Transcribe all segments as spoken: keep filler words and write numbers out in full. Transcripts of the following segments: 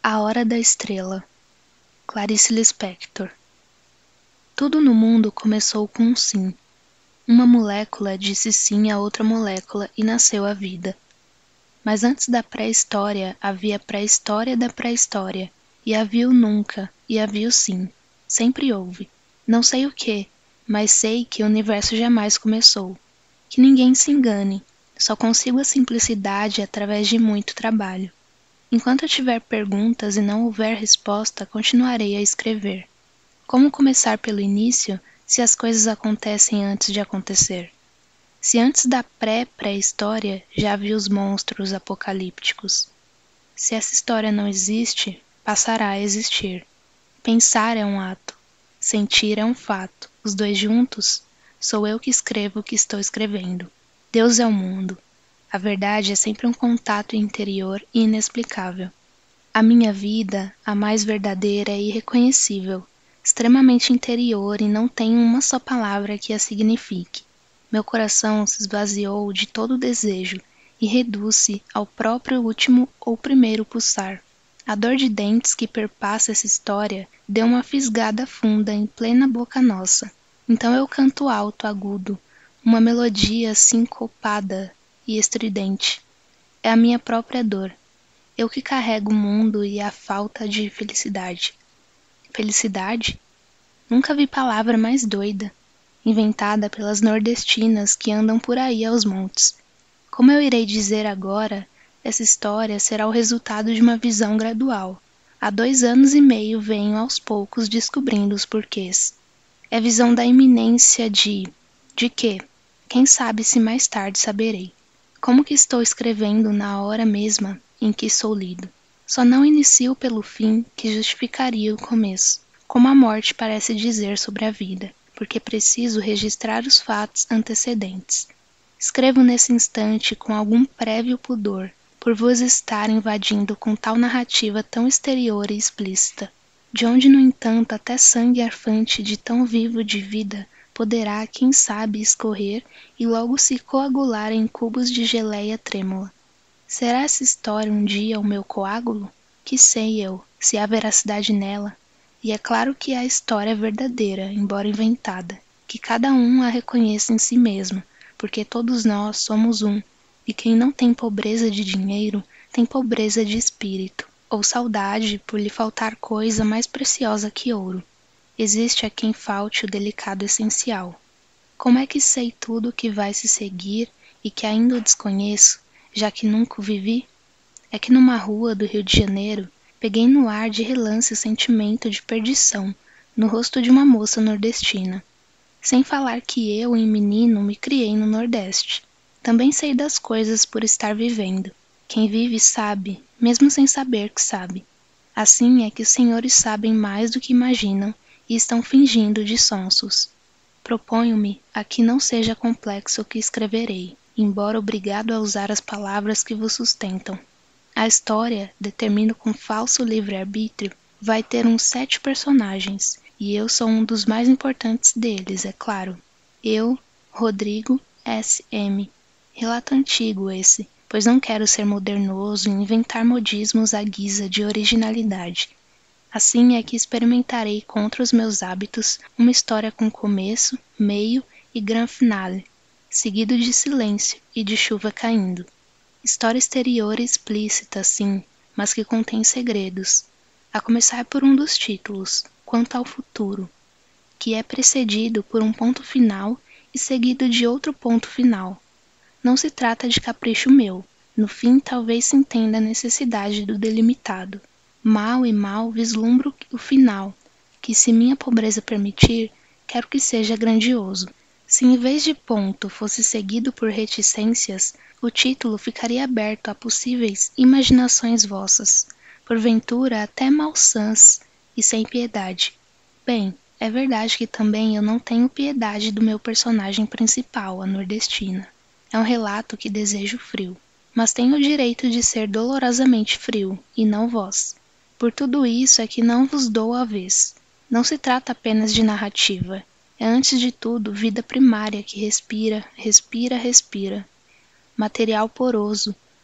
A Hora da Estrela, Clarice Lispector. Tudo no mundo começou com um sim. Uma molécula disse sim a outra molécula e nasceu a vida. Mas antes da pré-história havia pré-história da pré-história, e havia o nunca, e havia o sim. Sempre houve. Não sei o que, mas sei que o universo jamais começou. Que ninguém se engane, só consigo a simplicidade através de muito trabalho. Enquanto eu tiver perguntas e não houver resposta, continuarei a escrever. Como começar pelo início, se as coisas acontecem antes de acontecer? Se antes da pré-pré-história já havia os monstros apocalípticos. Se essa história não existe, passará a existir. Pensar é um ato. Sentir é um fato. Os dois juntos, sou eu que escrevo o que estou escrevendo. Deus é o mundo. A verdade é sempre um contato interior e inexplicável. A minha vida, a mais verdadeira e irreconhecível, extremamente interior e não tem uma só palavra que a signifique. Meu coração se esvaziou de todo desejo e reduz-se ao próprio último ou primeiro pulsar. A dor de dentes que perpassa essa história deu uma fisgada funda em plena boca nossa. Então eu canto alto, agudo, uma melodia sincopada e estridente. É a minha própria dor. Eu que carrego o mundo e a falta de felicidade. Felicidade? Nunca vi palavra mais doida, inventada pelas nordestinas que andam por aí aos montes. Como eu irei dizer agora, essa história será o resultado de uma visão gradual. Há dois anos e meio venho aos poucos descobrindo os porquês. É visão da iminência de... De quê? Quem sabe se mais tarde saberei. Como que estou escrevendo na hora mesma em que sou lido? Só não inicio pelo fim que justificaria o começo, como a morte parece dizer sobre a vida, porque preciso registrar os fatos antecedentes. Escrevo nesse instante com algum prévio pudor, por vos estar invadindo com tal narrativa tão exterior e explícita, de onde, no entanto, até sangue arfante de tão vivo de vida poderá, quem sabe, escorrer e logo se coagular em cubos de geleia trêmula. Será essa história um dia o meu coágulo? Que sei eu, se há veracidade nela. E é claro que a história é verdadeira, embora inventada, que cada um a reconheça em si mesmo, porque todos nós somos um, e quem não tem pobreza de dinheiro, tem pobreza de espírito, ou saudade por lhe faltar coisa mais preciosa que ouro. Existe a quem falte o delicado essencial. Como é que sei tudo o que vai se seguir e que ainda o desconheço, já que nunca o vivi? É que numa rua do Rio de Janeiro, peguei no ar de relance o sentimento de perdição no rosto de uma moça nordestina. Sem falar que eu, em menino, me criei no Nordeste. Também sei das coisas por estar vivendo. Quem vive sabe, mesmo sem saber que sabe. Assim é que os senhores sabem mais do que imaginam e estão fingindo de sonsos. Proponho-me a que não seja complexo o que escreverei, embora obrigado a usar as palavras que vos sustentam. A história, determino com falso livre-arbítrio, vai ter uns sete personagens, e eu sou um dos mais importantes deles, é claro. Eu, Rodrigo S M Relato antigo esse, pois não quero ser modernoso e inventar modismos à guisa de originalidade. Assim é que experimentarei contra os meus hábitos uma história com começo, meio e gran finale, seguido de silêncio e de chuva caindo. História exterior e explícita, sim, mas que contém segredos, a começar por um dos títulos, Quanto ao Futuro, que é precedido por um ponto final e seguido de outro ponto final. Não se trata de capricho meu, no fim talvez se entenda a necessidade do delimitado. Mal e mal vislumbro o final, que se minha pobreza permitir, quero que seja grandioso. Se em vez de ponto fosse seguido por reticências, o título ficaria aberto a possíveis imaginações vossas, porventura até malsãs e sem piedade. Bem, é verdade que também eu não tenho piedade do meu personagem principal, a nordestina. É um relato que desejo frio, mas tenho o direito de ser dolorosamente frio, e não vós. Por tudo isso é que não vos dou a vez. Não se trata apenas de narrativa. É antes de tudo vida primária que respira, respira, respira. Material poroso,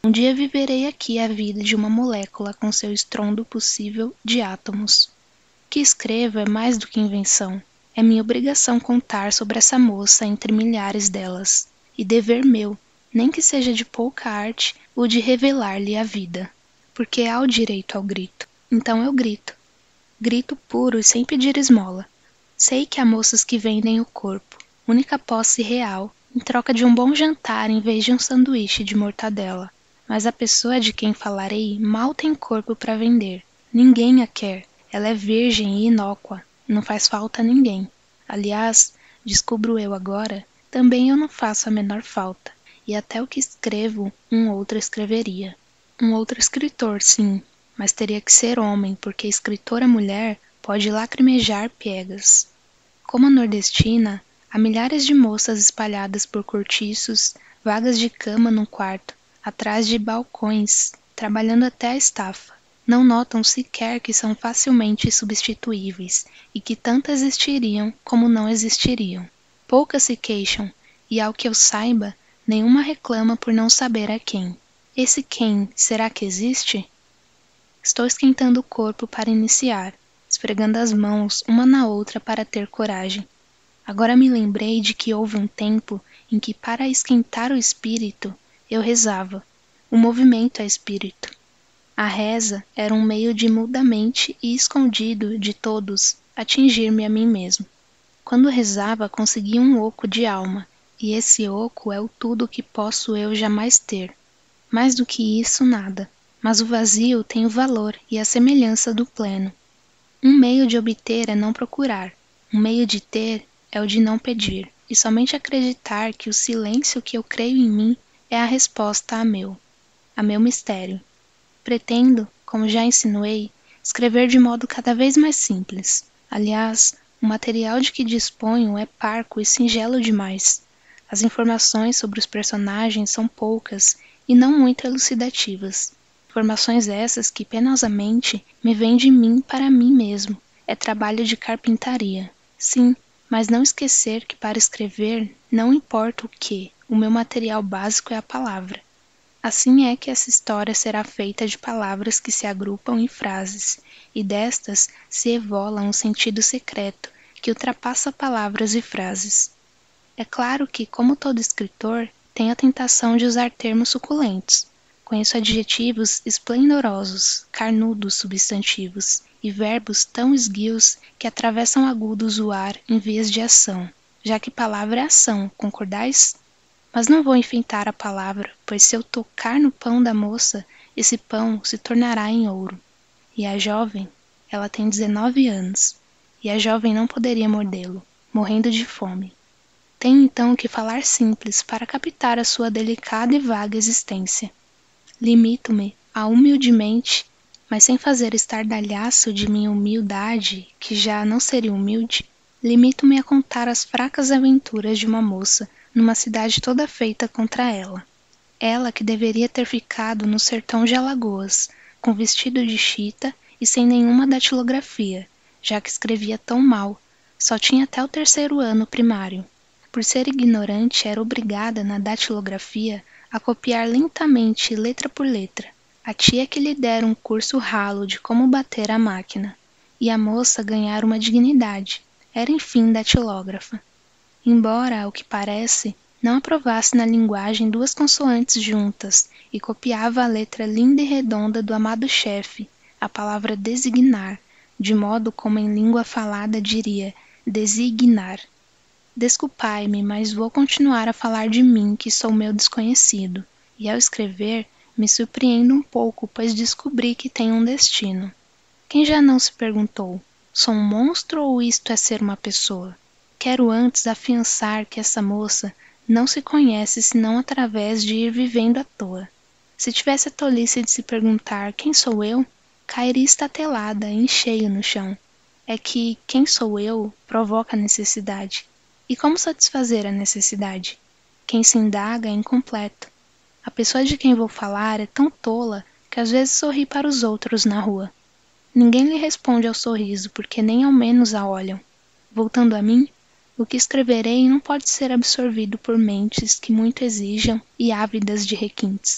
Um dia viverei aqui a vida de uma molécula com seu estrondo possível de átomos. O que escrevo é mais do que invenção. É minha obrigação contar sobre essa moça entre milhares delas. E dever meu, nem que seja de pouca arte, o de revelar-lhe a vida. Porque há o direito ao grito. Então eu grito. Grito puro e sem pedir esmola. Sei que há moças que vendem o corpo, única posse real, em troca de um bom jantar em vez de um sanduíche de mortadela. Mas a pessoa de quem falarei mal tem corpo para vender. Ninguém a quer. Ela é virgem e inócua. Não faz falta a ninguém. Aliás, descubro eu agora, também eu não faço a menor falta. E até o que escrevo, um outro escreveria. Um outro escritor, sim, mas teria que ser homem, porque escritora mulher pode lacrimejar piegas. Como a nordestina, há milhares de moças espalhadas por cortiços, vagas de cama num quarto, atrás de balcões, trabalhando até a estafa. Não notam sequer que são facilmente substituíveis e que tanto existiriam como não existiriam. Poucas se queixam, e ao que eu saiba, nenhuma reclama por não saber a quem. Esse quem, será que existe? Estou esquentando o corpo para iniciar, esfregando as mãos uma na outra para ter coragem. Agora me lembrei de que houve um tempo em que, para esquentar o espírito, eu rezava. O movimento é espírito. A reza era um meio de mudamente e escondido de todos atingir-me a mim mesmo. Quando rezava, conseguia um oco de alma, e esse oco é o tudo que posso eu jamais ter. Mais do que isso, nada. Mas o vazio tem o valor e a semelhança do pleno. Um meio de obter é não procurar. Um meio de ter é o de não pedir, e somente acreditar que o silêncio que eu creio em mim é a resposta a meu, a meu mistério. Pretendo, como já insinuei, escrever de modo cada vez mais simples. Aliás, o material de que disponho é parco e singelo demais. As informações sobre os personagens são poucas e não muito elucidativas. Informações essas que penosamente me vêm de mim para mim mesmo. É trabalho de carpintaria. Sim, mas não esquecer que para escrever não importa o que, o meu material básico é a palavra. Assim é que essa história será feita de palavras que se agrupam em frases, e destas se evola um sentido secreto que ultrapassa palavras e frases. É claro que, como todo escritor, tem a tentação de usar termos suculentos. Conheço adjetivos esplendorosos, carnudos substantivos, e verbos tão esguios que atravessam agudos o ar em vias de ação, já que palavra é ação, concordais? Mas não vou enfeitar a palavra, pois se eu tocar no pão da moça, esse pão se tornará em ouro. E a jovem, ela tem dezenove anos, e a jovem não poderia mordê-lo, morrendo de fome. Tenho então que falar simples para captar a sua delicada e vaga existência. Limito-me a humildemente, mas sem fazer estardalhaço de minha humildade, que já não seria humilde, limito-me a contar as fracas aventuras de uma moça numa cidade toda feita contra ela. Ela que deveria ter ficado no sertão de Alagoas, com vestido de chita e sem nenhuma datilografia, já que escrevia tão mal, só tinha até o terceiro ano primário. Por ser ignorante, era obrigada na datilografia a copiar lentamente letra por letra. A tia que lhe dera um curso ralo de como bater a máquina. E a moça ganhara uma dignidade. Era enfim datilógrafa. Embora, ao que parece, não aprovasse na linguagem duas consoantes juntas e copiava a letra linda e redonda do amado chefe, a palavra designar, de modo como em língua falada diria designar. Desculpai-me, mas vou continuar a falar de mim, que sou meu desconhecido, e ao escrever, me surpreendo um pouco, pois descobri que tenho um destino. Quem já não se perguntou, sou um monstro ou isto é ser uma pessoa? Quero antes afiançar que essa moça não se conhece senão através de ir vivendo à toa. Se tivesse a tolice de se perguntar quem sou eu, cairia estatelada, em cheio no chão. É que quem sou eu provoca a necessidade. E como satisfazer a necessidade? Quem se indaga é incompleto. A pessoa de quem vou falar é tão tola que às vezes sorri para os outros na rua. Ninguém lhe responde ao sorriso, porque nem ao menos a olham. Voltando a mim, o que escreverei não pode ser absorvido por mentes que muito exijam e ávidas de requintes.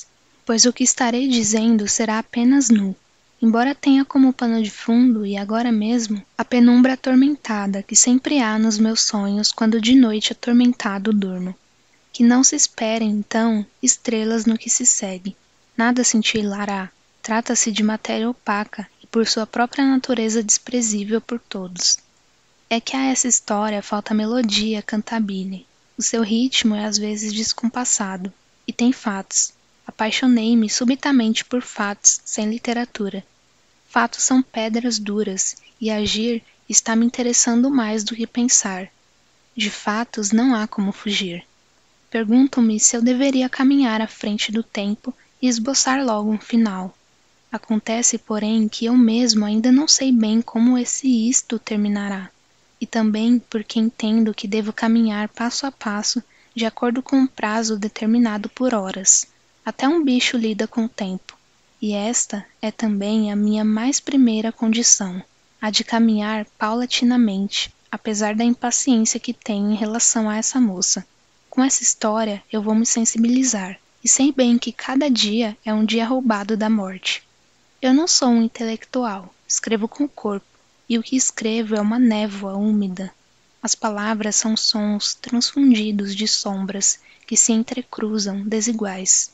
pois o que estarei dizendo será apenas nu, embora tenha como pano de fundo, e agora mesmo, a penumbra atormentada que sempre há nos meus sonhos quando de noite atormentado durmo. Que não se esperem, então, estrelas no que se segue. Nada cintilará. Trata-se de matéria opaca e por sua própria natureza desprezível por todos. É que a essa história falta melodia cantabile. O seu ritmo é às vezes descompassado. E tem fatos. Apaixonei-me subitamente por fatos sem literatura. Fatos são pedras duras, e agir está me interessando mais do que pensar. De fatos não há como fugir. Pergunto-me se eu deveria caminhar à frente do tempo e esboçar logo um final. Acontece, porém, que eu mesmo ainda não sei bem como esse isto terminará. E também porque entendo que devo caminhar passo a passo de acordo com um prazo determinado por horas. Até um bicho lida com o tempo. E esta é também a minha mais primeira condição, a de caminhar paulatinamente, apesar da impaciência que tenho em relação a essa moça. Com essa história eu vou me sensibilizar, e sei bem que cada dia é um dia roubado da morte. Eu não sou um intelectual, escrevo com o corpo, e o que escrevo é uma névoa úmida. As palavras são sons transfundidos de sombras que se entrecruzam desiguais.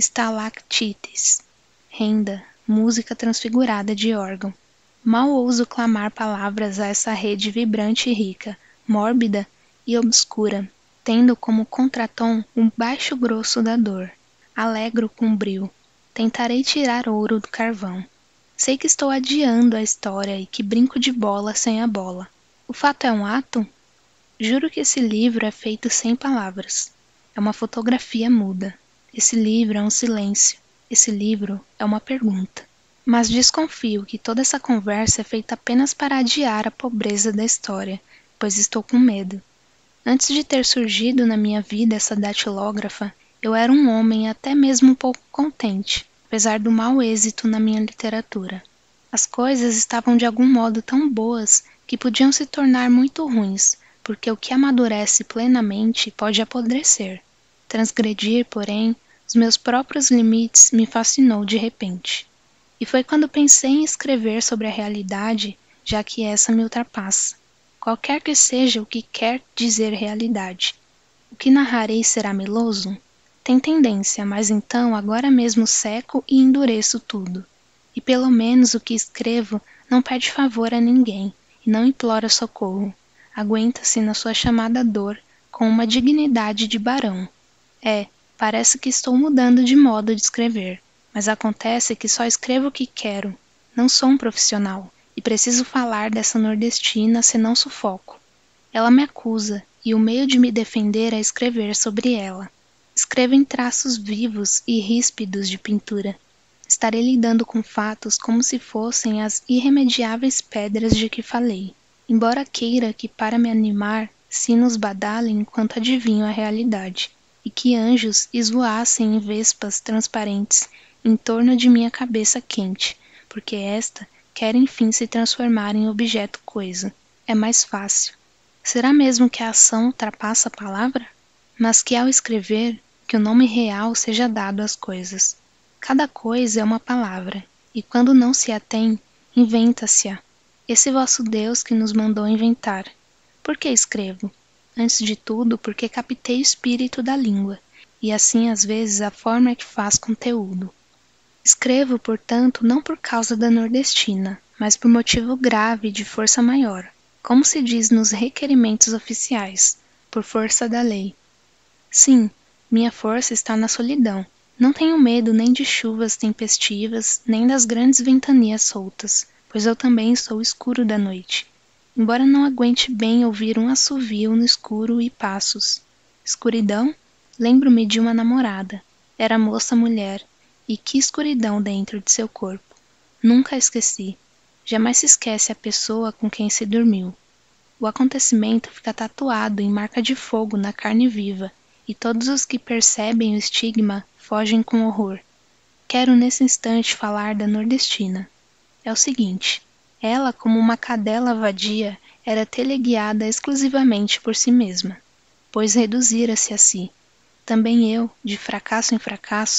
Estalactites, renda, música transfigurada de órgão. Mal ouso clamar palavras a essa rede vibrante e rica, mórbida e obscura, tendo como contratom um baixo grosso da dor. Alegro com brio. Tentarei tirar ouro do carvão. Sei que estou adiando a história e que brinco de bola sem a bola. O fato é um ato? Juro que esse livro é feito sem palavras. É uma fotografia muda. Esse livro é um silêncio. Esse livro é uma pergunta. Mas desconfio que toda essa conversa é feita apenas para adiar a pobreza da história, pois estou com medo. Antes de ter surgido na minha vida essa datilógrafa, eu era um homem até mesmo um pouco contente, apesar do mau êxito na minha literatura. As coisas estavam de algum modo tão boas que podiam se tornar muito ruins, porque o que amadurece plenamente pode apodrecer. Transgredir, porém, os meus próprios limites me fascinou de repente. E foi quando pensei em escrever sobre a realidade, já que essa me ultrapassa. Qualquer que seja o que quer dizer realidade. O que narrarei será meloso? Tem tendência, mas então agora mesmo seco e endureço tudo. E pelo menos o que escrevo não pede favor a ninguém, e não implora socorro. Aguenta-se na sua chamada dor, com uma dignidade de barão. É, parece que estou mudando de modo de escrever, mas acontece que só escrevo o que quero. Não sou um profissional, e preciso falar dessa nordestina, senão sufoco. Ela me acusa, e o meio de me defender é escrever sobre ela. Escrevo em traços vivos e ríspidos de pintura. Estarei lidando com fatos como se fossem as irremediáveis pedras de que falei. Embora queira que para me animar, sinos badalem enquanto adivinho a realidade, e que anjos esvoassem em vespas transparentes em torno de minha cabeça quente, porque esta quer enfim se transformar em objeto coisa. É mais fácil. Será mesmo que a ação ultrapassa a palavra? Mas que ao escrever, que o nome real seja dado às coisas. Cada coisa é uma palavra, e quando não se a tem, inventa-se-a. Esse vosso Deus que nos mandou inventar. Por que escrevo? Antes de tudo, porque captei o espírito da língua, e assim às vezes a forma é que faz conteúdo. Escrevo, portanto, não por causa da nordestina, mas por motivo grave de força maior, como se diz nos requerimentos oficiais, por força da lei. Sim, minha força está na solidão. Não tenho medo nem de chuvas tempestivas, nem das grandes ventanias soltas, pois eu também sou o escuro da noite. Embora não aguente bem ouvir um assovio no escuro e passos. Escuridão? Lembro-me de uma namorada. Era moça-mulher, e que escuridão dentro de seu corpo. Nunca a esqueci. Jamais se esquece a pessoa com quem se dormiu. O acontecimento fica tatuado em marca de fogo na carne viva, e todos os que percebem o estigma fogem com horror. Quero nesse instante falar da nordestina. É o seguinte, ela, como uma cadela vadia, era teleguiada exclusivamente por si mesma, pois reduzira-se a si. Também eu, de fracasso em fracasso,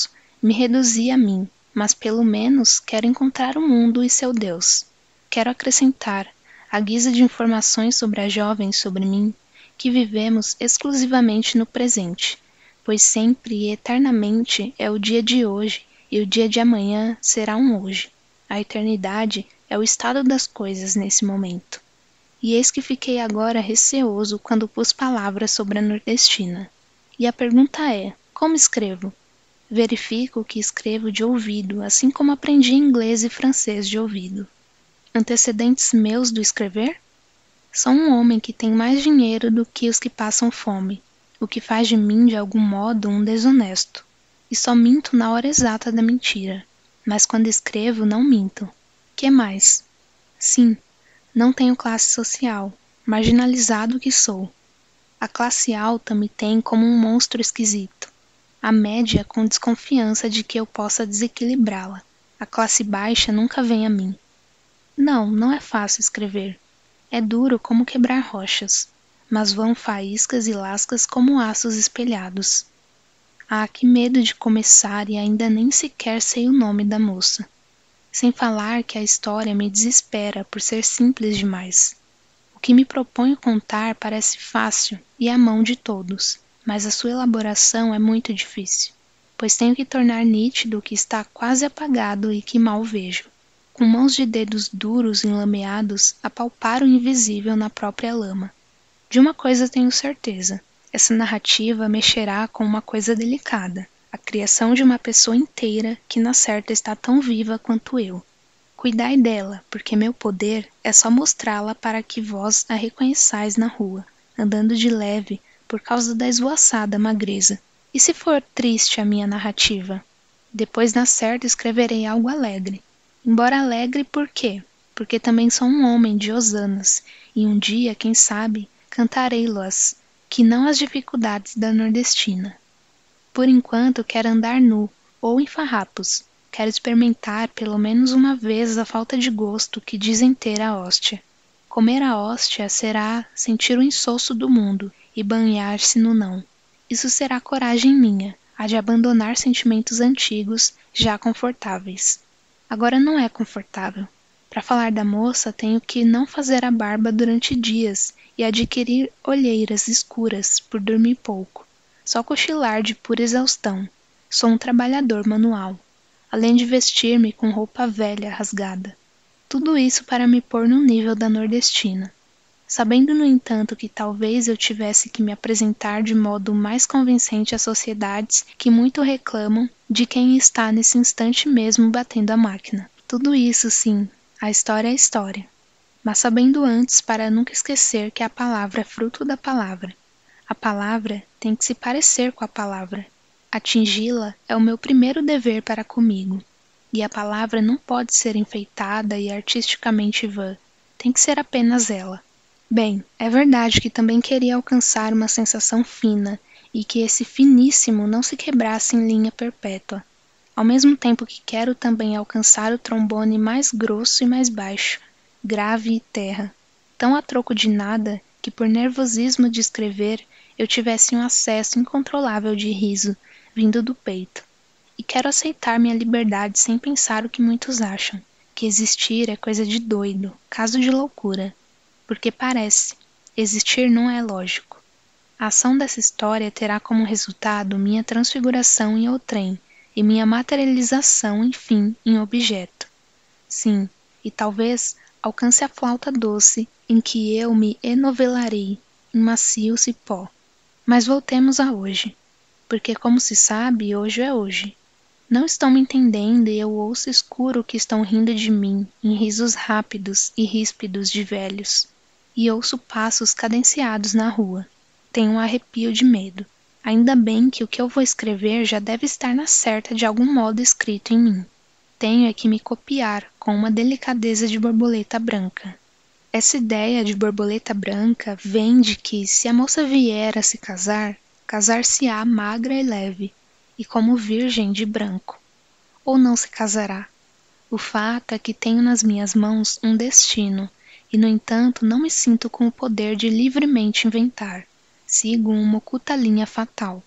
Me reduzi a mim, mas pelo menos quero encontrar o mundo e seu Deus. Quero acrescentar, à guisa de informações sobre a jovem e sobre mim, que vivemos exclusivamente no presente, pois sempre e eternamente é o dia de hoje e o dia de amanhã será um hoje. A eternidade é o estado das coisas nesse momento. E eis que fiquei agora receoso quando pus palavras sobre a nordestina. E a pergunta é, como escrevo? Verifico que escrevo de ouvido, assim como aprendi inglês e francês de ouvido. Antecedentes meus do escrever? Sou um homem que tem mais dinheiro do que os que passam fome, o que faz de mim, de algum modo, um desonesto. E só minto na hora exata da mentira. Mas quando escrevo, não minto. Que mais? Sim, não tenho classe social, marginalizado que sou. A classe alta me tem como um monstro esquisito. A média com desconfiança de que eu possa desequilibrá-la. A classe baixa nunca vem a mim. Não, não é fácil escrever. É duro como quebrar rochas, mas vão faíscas e lascas como aços espelhados. Ah, que medo de começar e ainda nem sequer sei o nome da moça. Sem falar que a história me desespera por ser simples demais. O que me proponho contar parece fácil e à mão de todos, mas a sua elaboração é muito difícil, pois tenho que tornar nítido o que está quase apagado e que mal vejo. Com mãos de dedos duros e enlameados, apalpar o invisível na própria lama. De uma coisa tenho certeza, essa narrativa mexerá com uma coisa delicada, a criação de uma pessoa inteira que na certa está tão viva quanto eu. Cuidai dela, porque meu poder é só mostrá-la para que vós a reconheçais na rua, andando de leve, por causa da esvoaçada magreza. E se for triste a minha narrativa? Depois na certa escreverei algo alegre. Embora alegre por quê? Porque também sou um homem de hosanas, e um dia, quem sabe, cantarei-las, que não as dificuldades da nordestina. Por enquanto quero andar nu, ou em farrapos. Quero experimentar pelo menos uma vez a falta de gosto que dizem ter a hóstia. Comer a hóstia será sentir o insosso do mundo e banhar-se no não. Isso será coragem minha, a de abandonar sentimentos antigos, já confortáveis. Agora não é confortável. Para falar da moça, tenho que não fazer a barba durante dias e adquirir olheiras escuras por dormir pouco. Só cochilar de pura exaustão. Sou um trabalhador manual, além de vestir-me com roupa velha rasgada. Tudo isso para me pôr no nível da nordestina. Sabendo, no entanto, que talvez eu tivesse que me apresentar de modo mais convincente às sociedades que muito reclamam de quem está nesse instante mesmo batendo a máquina. Tudo isso, sim, a história é história. Mas sabendo antes para nunca esquecer que a palavra é fruto da palavra. A palavra tem que se parecer com a palavra. Atingi-la é o meu primeiro dever para comigo. E a palavra não pode ser enfeitada e artisticamente vã. Tem que ser apenas ela. Bem, é verdade que também queria alcançar uma sensação fina e que esse finíssimo não se quebrasse em linha perpétua. Ao mesmo tempo que quero também alcançar o trombone mais grosso e mais baixo, grave e terra, tão a troco de nada que por nervosismo de escrever eu tivesse um acesso incontrolável de riso, vindo do peito. E quero aceitar minha liberdade sem pensar o que muitos acham, que existir é coisa de doido, caso de loucura. Porque parece, existir não é lógico. A ação dessa história terá como resultado minha transfiguração em outrem, e minha materialização, enfim, em objeto. Sim, e talvez alcance a flauta doce em que eu me enovelarei em macio cipó. Mas voltemos a hoje, porque como se sabe, hoje é hoje. Não estão me entendendo e eu ouço escuro que estão rindo de mim em risos rápidos e ríspidos de velhos. E ouço passos cadenciados na rua. Tenho um arrepio de medo. Ainda bem que o que eu vou escrever já deve estar na certa de algum modo escrito em mim. Tenho é que me copiar com uma delicadeza de borboleta branca. Essa ideia de borboleta branca vem de que, se a moça vier a se casar, casar-se-á magra e leve, e como virgem de branco. Ou não se casará. O fato é que tenho nas minhas mãos um destino, e no entanto não me sinto com o poder de livremente inventar. Sigo uma oculta linha fatal.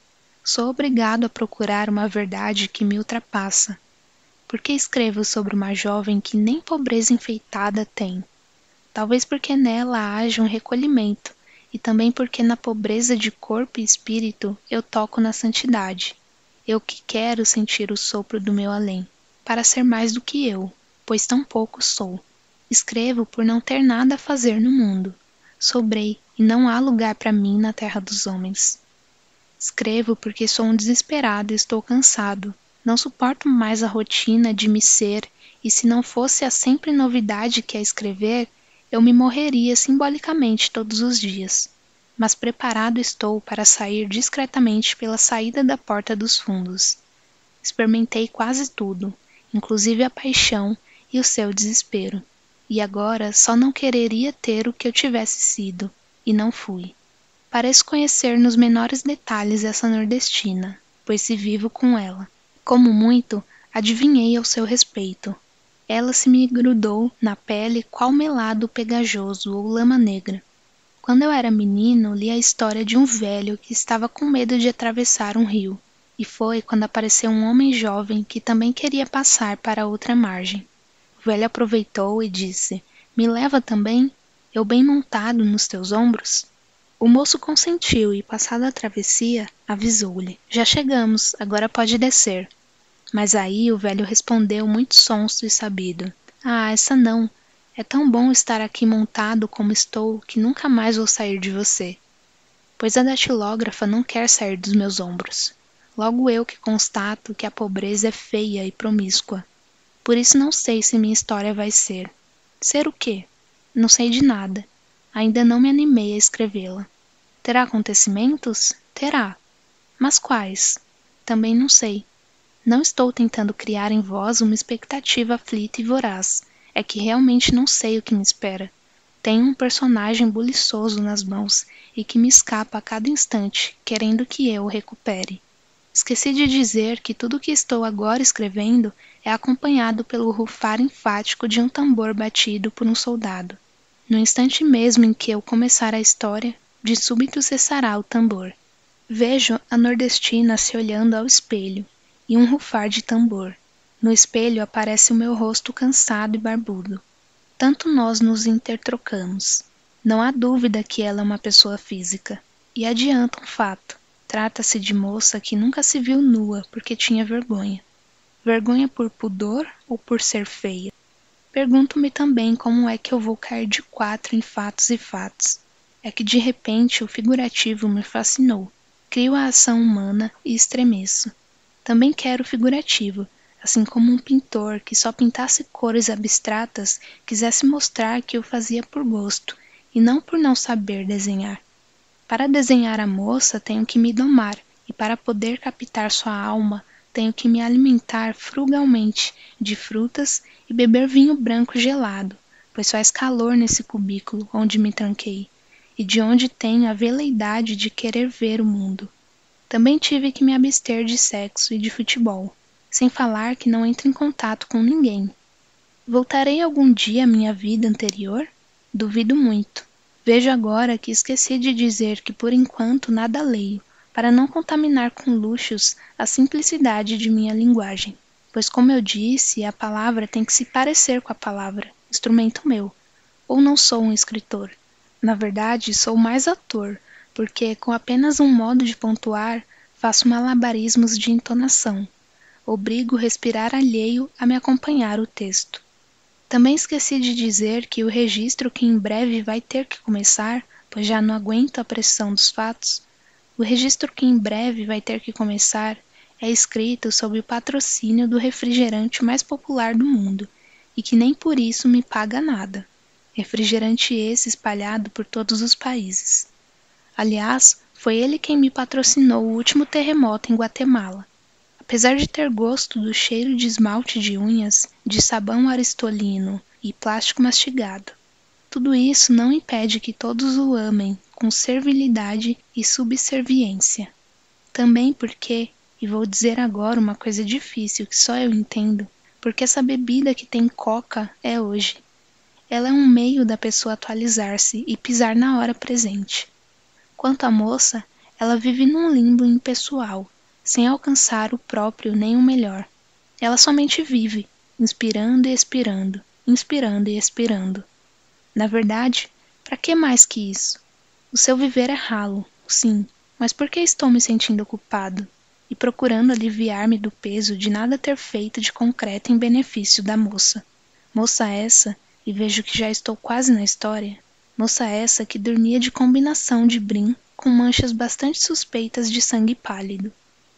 Sou obrigado a procurar uma verdade que me ultrapassa. Porque escrevo sobre uma jovem que nem pobreza enfeitada tem. Talvez porque nela haja um recolhimento, e também porque na pobreza de corpo e espírito eu toco na santidade. Eu que quero sentir o sopro do meu além, para ser mais do que eu, pois tão pouco sou. Escrevo por não ter nada a fazer no mundo. Sobrei, e não há lugar para mim na terra dos homens. Escrevo porque sou um desesperado e estou cansado. Não suporto mais a rotina de me ser, e se não fosse a sempre novidade que é escrever, eu me morreria simbolicamente todos os dias. Mas preparado estou para sair discretamente pela saída da porta dos fundos. Experimentei quase tudo, inclusive a paixão e o seu desespero. E agora só não quereria ter o que eu tivesse sido, e não fui. Pareço conhecer nos menores detalhes essa nordestina, pois se vivo com ela. Como muito, adivinhei ao seu respeito. Ela se me grudou na pele qual melado pegajoso ou lama negra. Quando eu era menino, li a história de um velho que estava com medo de atravessar um rio. E foi quando apareceu um homem jovem que também queria passar para outra margem. O velho aproveitou e disse: "Me leva também? Eu bem montado nos teus ombros?" O moço consentiu e, passada a travessia, avisou-lhe: "Já chegamos, agora pode descer." Mas aí o velho respondeu muito sonso e sabido: "Ah, essa não. É tão bom estar aqui montado como estou que nunca mais vou sair de você. Pois a datilógrafa não quer sair dos meus ombros. Logo eu que constato que a pobreza é feia e promíscua. Por isso não sei se minha história vai ser. Ser o quê? Não sei de nada. Ainda não me animei a escrevê-la. Terá acontecimentos? Terá. Mas quais? Também não sei. Não estou tentando criar em vós uma expectativa aflita e voraz. É que realmente não sei o que me espera. Tenho um personagem buliçoso nas mãos e que me escapa a cada instante, querendo que eu o recupere. Esqueci de dizer que tudo o que estou agora escrevendo é acompanhado pelo rufar enfático de um tambor batido por um soldado. No instante mesmo em que eu começar a história, de súbito cessará o tambor. Vejo a nordestina se olhando ao espelho, e um rufar de tambor. No espelho aparece o meu rosto cansado e barbudo. Tanto nós nos intertrocamos. Não há dúvida que ela é uma pessoa física. E adianta um fato. Trata-se de moça que nunca se viu nua porque tinha vergonha. Vergonha por pudor ou por ser feia? Pergunto-me também como é que eu vou cair de quatro em fatos e fatos. É que de repente o figurativo me fascinou. Crio a ação humana e estremeço. Também quero o figurativo, assim como um pintor que só pintasse cores abstratas quisesse mostrar que o fazia por gosto, e não por não saber desenhar. Para desenhar a moça tenho que me domar, e para poder captar sua alma tenho que me alimentar frugalmente de frutas e beber vinho branco gelado, pois faz calor nesse cubículo onde me tranquei, e de onde tenho a veleidade de querer ver o mundo. Também tive que me abster de sexo e de futebol, sem falar que não entro em contato com ninguém. Voltarei algum dia à minha vida anterior? Duvido muito. Vejo agora que esqueci de dizer que por enquanto nada leio, para não contaminar com luxos a simplicidade de minha linguagem. Pois como eu disse, a palavra tem que se parecer com a palavra, instrumento meu. Ou não sou um escritor. Na verdade, sou mais ator, porque com apenas um modo de pontuar, faço malabarismos de entonação. Obrigo o respirar alheio a me acompanhar o texto. Também esqueci de dizer que o registro que em breve vai ter que começar, pois já não aguento a pressão dos fatos, o registro que em breve vai ter que começar é escrito sob o patrocínio do refrigerante mais popular do mundo, e que nem por isso me paga nada. Refrigerante esse espalhado por todos os países. Aliás, foi ele quem me patrocinou o último terremoto em Guatemala. Apesar de ter gosto do cheiro de esmalte de unhas, de sabão aristolino e plástico mastigado, tudo isso não impede que todos o amem com servilidade e subserviência. Também porque, e vou dizer agora uma coisa difícil que só eu entendo, porque essa bebida que tem coca é hoje. Ela é um meio da pessoa atualizar-se e pisar na hora presente. Quanto à moça, ela vive num limbo impessoal, sem alcançar o próprio nem o melhor. Ela somente vive, inspirando e expirando, inspirando e expirando. Na verdade, para que mais que isso? O seu viver é ralo, sim, mas por que estou me sentindo culpado e procurando aliviar-me do peso de nada ter feito de concreto em benefício da moça? Moça essa, e vejo que já estou quase na história, moça essa que dormia de combinação de brim com manchas bastante suspeitas de sangue pálido.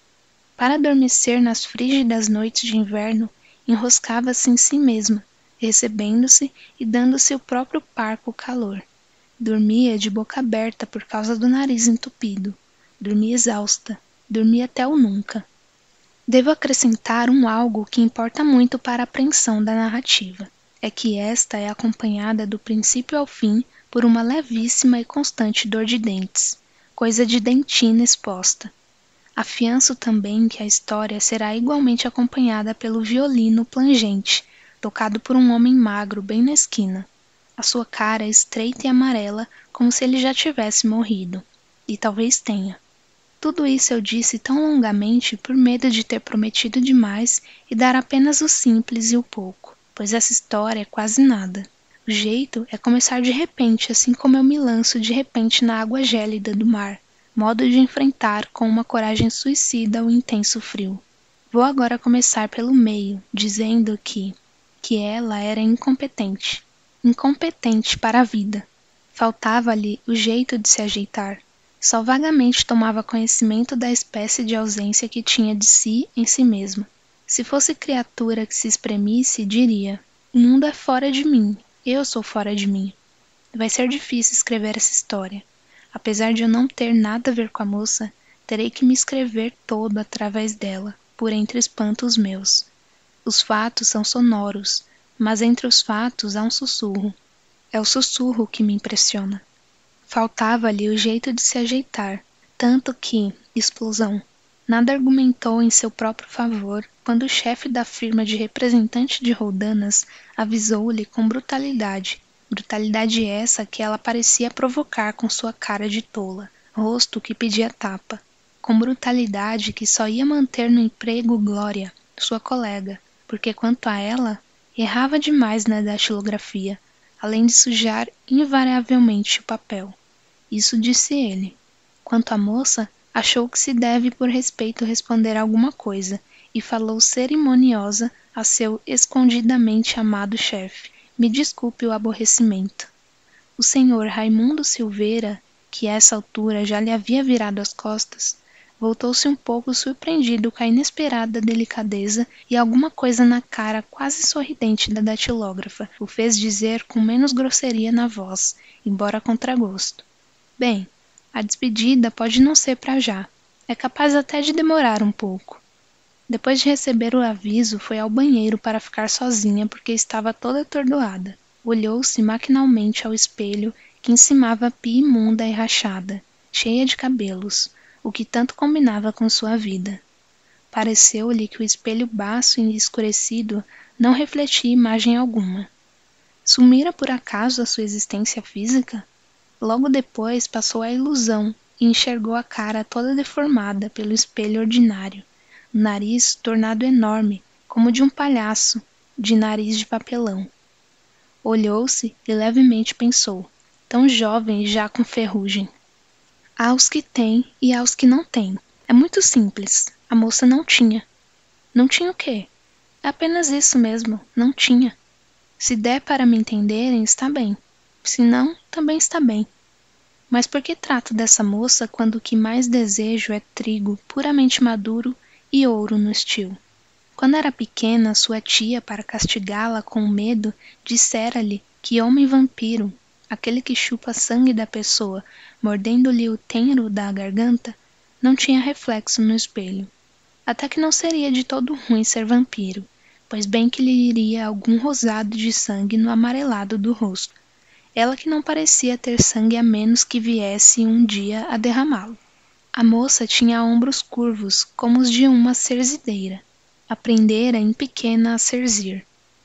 Para adormecer nas frígidas noites de inverno, enroscava-se em si mesma, recebendo-se e dando-se o próprio parco calor. Dormia de boca aberta por causa do nariz entupido. Dormia exausta. Dormia até o nunca. Devo acrescentar um algo que importa muito para a apreensão da narrativa. É que esta é acompanhada do princípio ao fim por uma levíssima e constante dor de dentes, coisa de dentina exposta. Afianço também que a história será igualmente acompanhada pelo violino plangente, tocado por um homem magro bem na esquina. A sua cara estreita e amarela, como se ele já tivesse morrido. E talvez tenha. Tudo isso eu disse tão longamente por medo de ter prometido demais e dar apenas o simples e o pouco, pois essa história é quase nada. O jeito é começar de repente, assim como eu me lanço de repente na água gélida do mar, modo de enfrentar com uma coragem suicida o intenso frio. Vou agora começar pelo meio, dizendo que, que ela era incompetente. Incompetente para a vida. Faltava-lhe o jeito de se ajeitar. Só vagamente tomava conhecimento da espécie de ausência que tinha de si em si mesma. Se fosse criatura que se espremisse, diria: o mundo é fora de mim, eu sou fora de mim. Vai ser difícil escrever essa história. Apesar de eu não ter nada a ver com a moça, terei que me escrever todo através dela, por entre espantos meus. Os fatos são sonoros, mas entre os fatos há um sussurro. É o sussurro que me impressiona. Faltava-lhe o jeito de se ajeitar, tanto que, explosão, nada argumentou em seu próprio favor quando o chefe da firma de representante de roldanas avisou-lhe com brutalidade, brutalidade essa que ela parecia provocar com sua cara de tola, rosto que pedia tapa, com brutalidade que só ia manter no emprego Glória, sua colega, porque quanto a ela, errava demais na datilografia, além de sujar invariavelmente o papel. Isso disse ele. Quanto à moça, achou que se deve por respeito responder alguma coisa, e falou cerimoniosa a seu escondidamente amado chefe. Me desculpe o aborrecimento. O senhor Raimundo Silveira, que a essa altura já lhe havia virado as costas, voltou-se um pouco surpreendido com a inesperada delicadeza e alguma coisa na cara quase sorridente da datilógrafa o fez dizer com menos grosseria na voz, embora a contragosto: bem, a despedida pode não ser para já. É capaz até de demorar um pouco. Depois de receber o aviso, foi ao banheiro para ficar sozinha porque estava toda atordoada. Olhou-se maquinalmente ao espelho que encimava a pia imunda e rachada, cheia de cabelos, o que tanto combinava com sua vida. Pareceu-lhe que o espelho baço e escurecido não refletia imagem alguma. Sumira por acaso a sua existência física? Logo depois passou a ilusão e enxergou a cara toda deformada pelo espelho ordinário, o nariz tornado enorme, como de um palhaço, de nariz de papelão. Olhou-se e levemente pensou, tão jovem e já com ferrugem. Há os que têm e há os que não têm. É muito simples. A moça não tinha. Não tinha o quê? É apenas isso mesmo, não tinha. Se der para me entenderem, está bem. Se não, também está bem. Mas por que trato dessa moça quando o que mais desejo é trigo puramente maduro e ouro no estio? Quando era pequena, sua tia, para castigá-la com medo, dissera-lhe que homem vampiro, aquele que chupa sangue da pessoa, mordendo-lhe o tenro da garganta, não tinha reflexo no espelho. Até que não seria de todo ruim ser vampiro, pois bem que lhe iria algum rosado de sangue no amarelado do rosto. Ela que não parecia ter sangue a menos que viesse um dia a derramá-lo. A moça tinha ombros curvos, como os de uma serzideira. Aprendera em pequena a serzir.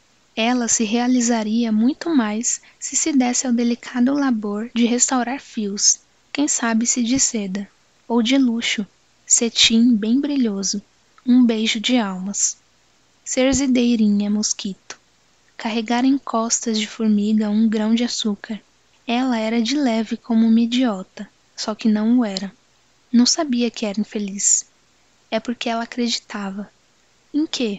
Ela se realizaria muito mais se se desse ao delicado labor de restaurar fios, quem sabe se de seda, ou de luxo, cetim bem brilhoso, um beijo de almas. Ser zideirinha mosquito, carregar em costas de formiga um grão de açúcar. Ela era de leve como uma idiota, só que não o era. Não sabia que era infeliz. É porque ela acreditava. Em quê?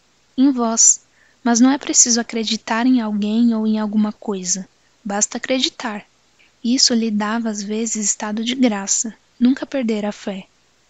Em vós. Mas não é preciso acreditar em alguém ou em alguma coisa. Basta acreditar. Isso lhe dava às vezes estado de graça, nunca perder a fé.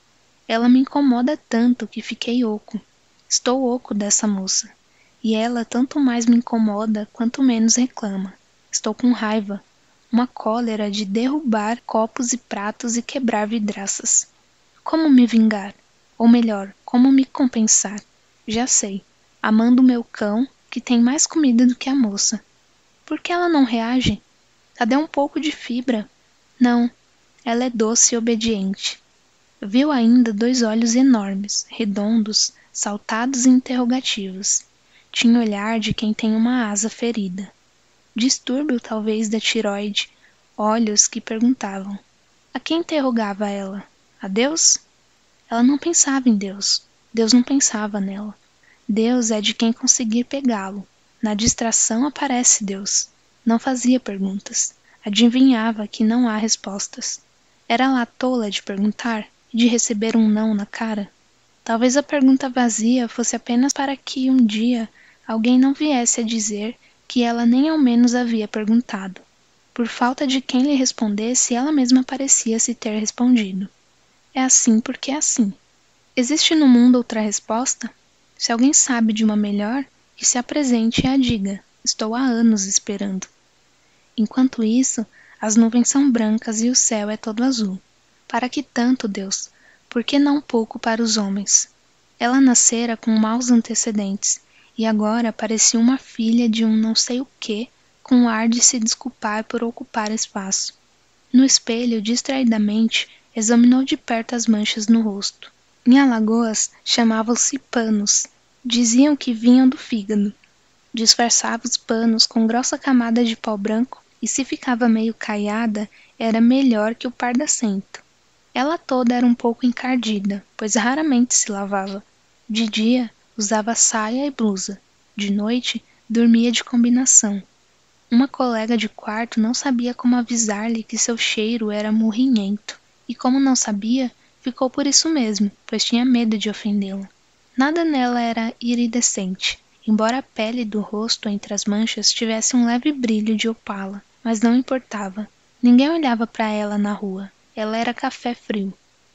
Ela me incomoda tanto que fiquei oco. Estou oco dessa moça. E ela tanto mais me incomoda quanto menos reclama. Estou com raiva. Uma cólera de derrubar copos e pratos e quebrar vidraças. Como me vingar? Ou melhor, como me compensar? Já sei. Amando meu cão, que tem mais comida do que a moça. Por que ela não reage? Cadê um pouco de fibra? Não, ela é doce e obediente. Viu ainda dois olhos enormes, redondos, saltados e interrogativos. Tinha olhar de quem tem uma asa ferida. Distúrbio talvez da tiroide, olhos que perguntavam. A quem interrogava ela? A Deus? Ela não pensava em Deus. Deus não pensava nela. Deus é de quem conseguir pegá-lo. Na distração aparece Deus. Não fazia perguntas. Adivinhava que não há respostas. Era lá tola de perguntar e de receber um não na cara? Talvez a pergunta vazia fosse apenas para que um dia alguém não viesse a dizer que ela nem ao menos havia perguntado. Por falta de quem lhe respondesse, ela mesma parecia se ter respondido. É assim porque é assim. Existe no mundo outra resposta? Se alguém sabe de uma melhor, que se apresente e a diga. Estou há anos esperando. Enquanto isso, as nuvens são brancas e o céu é todo azul. Para que tanto, Deus? Por que não pouco para os homens? Ela nascera com maus antecedentes, e agora parecia uma filha de um não sei o que, com o ar de se desculpar por ocupar espaço. No espelho, distraidamente, examinou de perto as manchas no rosto. Em Alagoas, chamavam-se panos. Diziam que vinham do fígado. Disfarçava os panos com grossa camada de pó branco, e se ficava meio caiada, era melhor que o pardacento. Ela toda era um pouco encardida, pois raramente se lavava. De dia, usava saia e blusa. De noite, dormia de combinação. Uma colega de quarto não sabia como avisar-lhe que seu cheiro era murrinhento, e como não sabia, ficou por isso mesmo, pois tinha medo de ofendê-la. Nada nela era iridescente, embora a pele do rosto entre as manchas tivesse um leve brilho de opala, mas não importava. Ninguém olhava para ela na rua. Ela era café frio.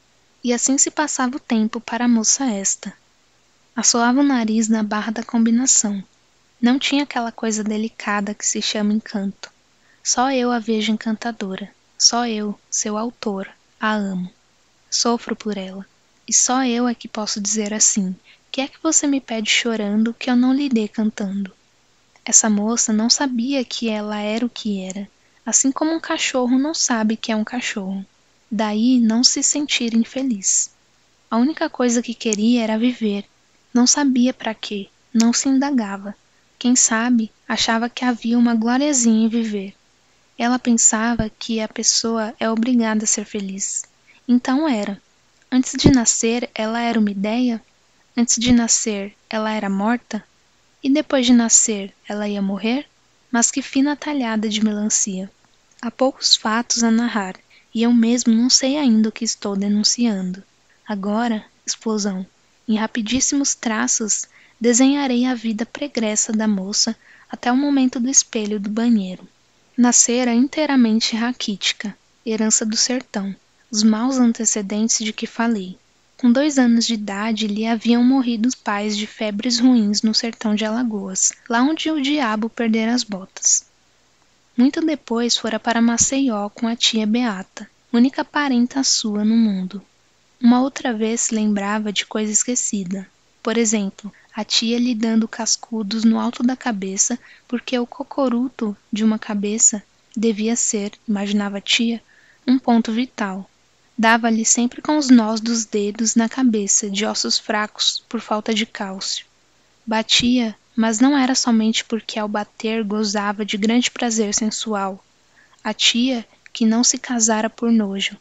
E assim se passava o tempo para a moça esta. Assoava o nariz na barra da combinação. Não tinha aquela coisa delicada que se chama encanto. Só eu a vejo encantadora. Só eu, seu autor, a amo. Sofro por ela. E só eu é que posso dizer assim: que é que você me pede chorando que eu não lhe dê cantando? Essa moça não sabia que ela era o que era, assim como um cachorro não sabe que é um cachorro. Daí não se sentir infeliz. A única coisa que queria era viver. Não sabia para quê, não se indagava. Quem sabe, achava que havia uma gloriazinha em viver. Ela pensava que a pessoa é obrigada a ser feliz. Então era. Antes de nascer, ela era uma ideia? Antes de nascer, ela era morta? E depois de nascer, ela ia morrer? Mas que fina talhada de melancia. Há poucos fatos a narrar, e eu mesmo não sei ainda o que estou denunciando. Agora, explosão. Em rapidíssimos traços, desenharei a vida pregressa da moça até o momento do espelho do banheiro. Nascera inteiramente raquítica, herança do sertão, os maus antecedentes de que falei. Com dois anos de idade lhe haviam morrido os pais de febres ruins no sertão de Alagoas, lá onde o diabo perdera as botas. Muito depois fora para Maceió com a tia Beata, única parenta sua no mundo. Uma outra vez se lembrava de coisa esquecida. Por exemplo, a tia lhe dando cascudos no alto da cabeça, porque o cocoruto de uma cabeça devia ser, imaginava a tia, um ponto vital. Dava-lhe sempre com os nós dos dedos na cabeça, de ossos fracos, por falta de cálcio. Batia, mas não era somente porque ao bater gozava de grande prazer sensual. A tia, que não se casara por nojo,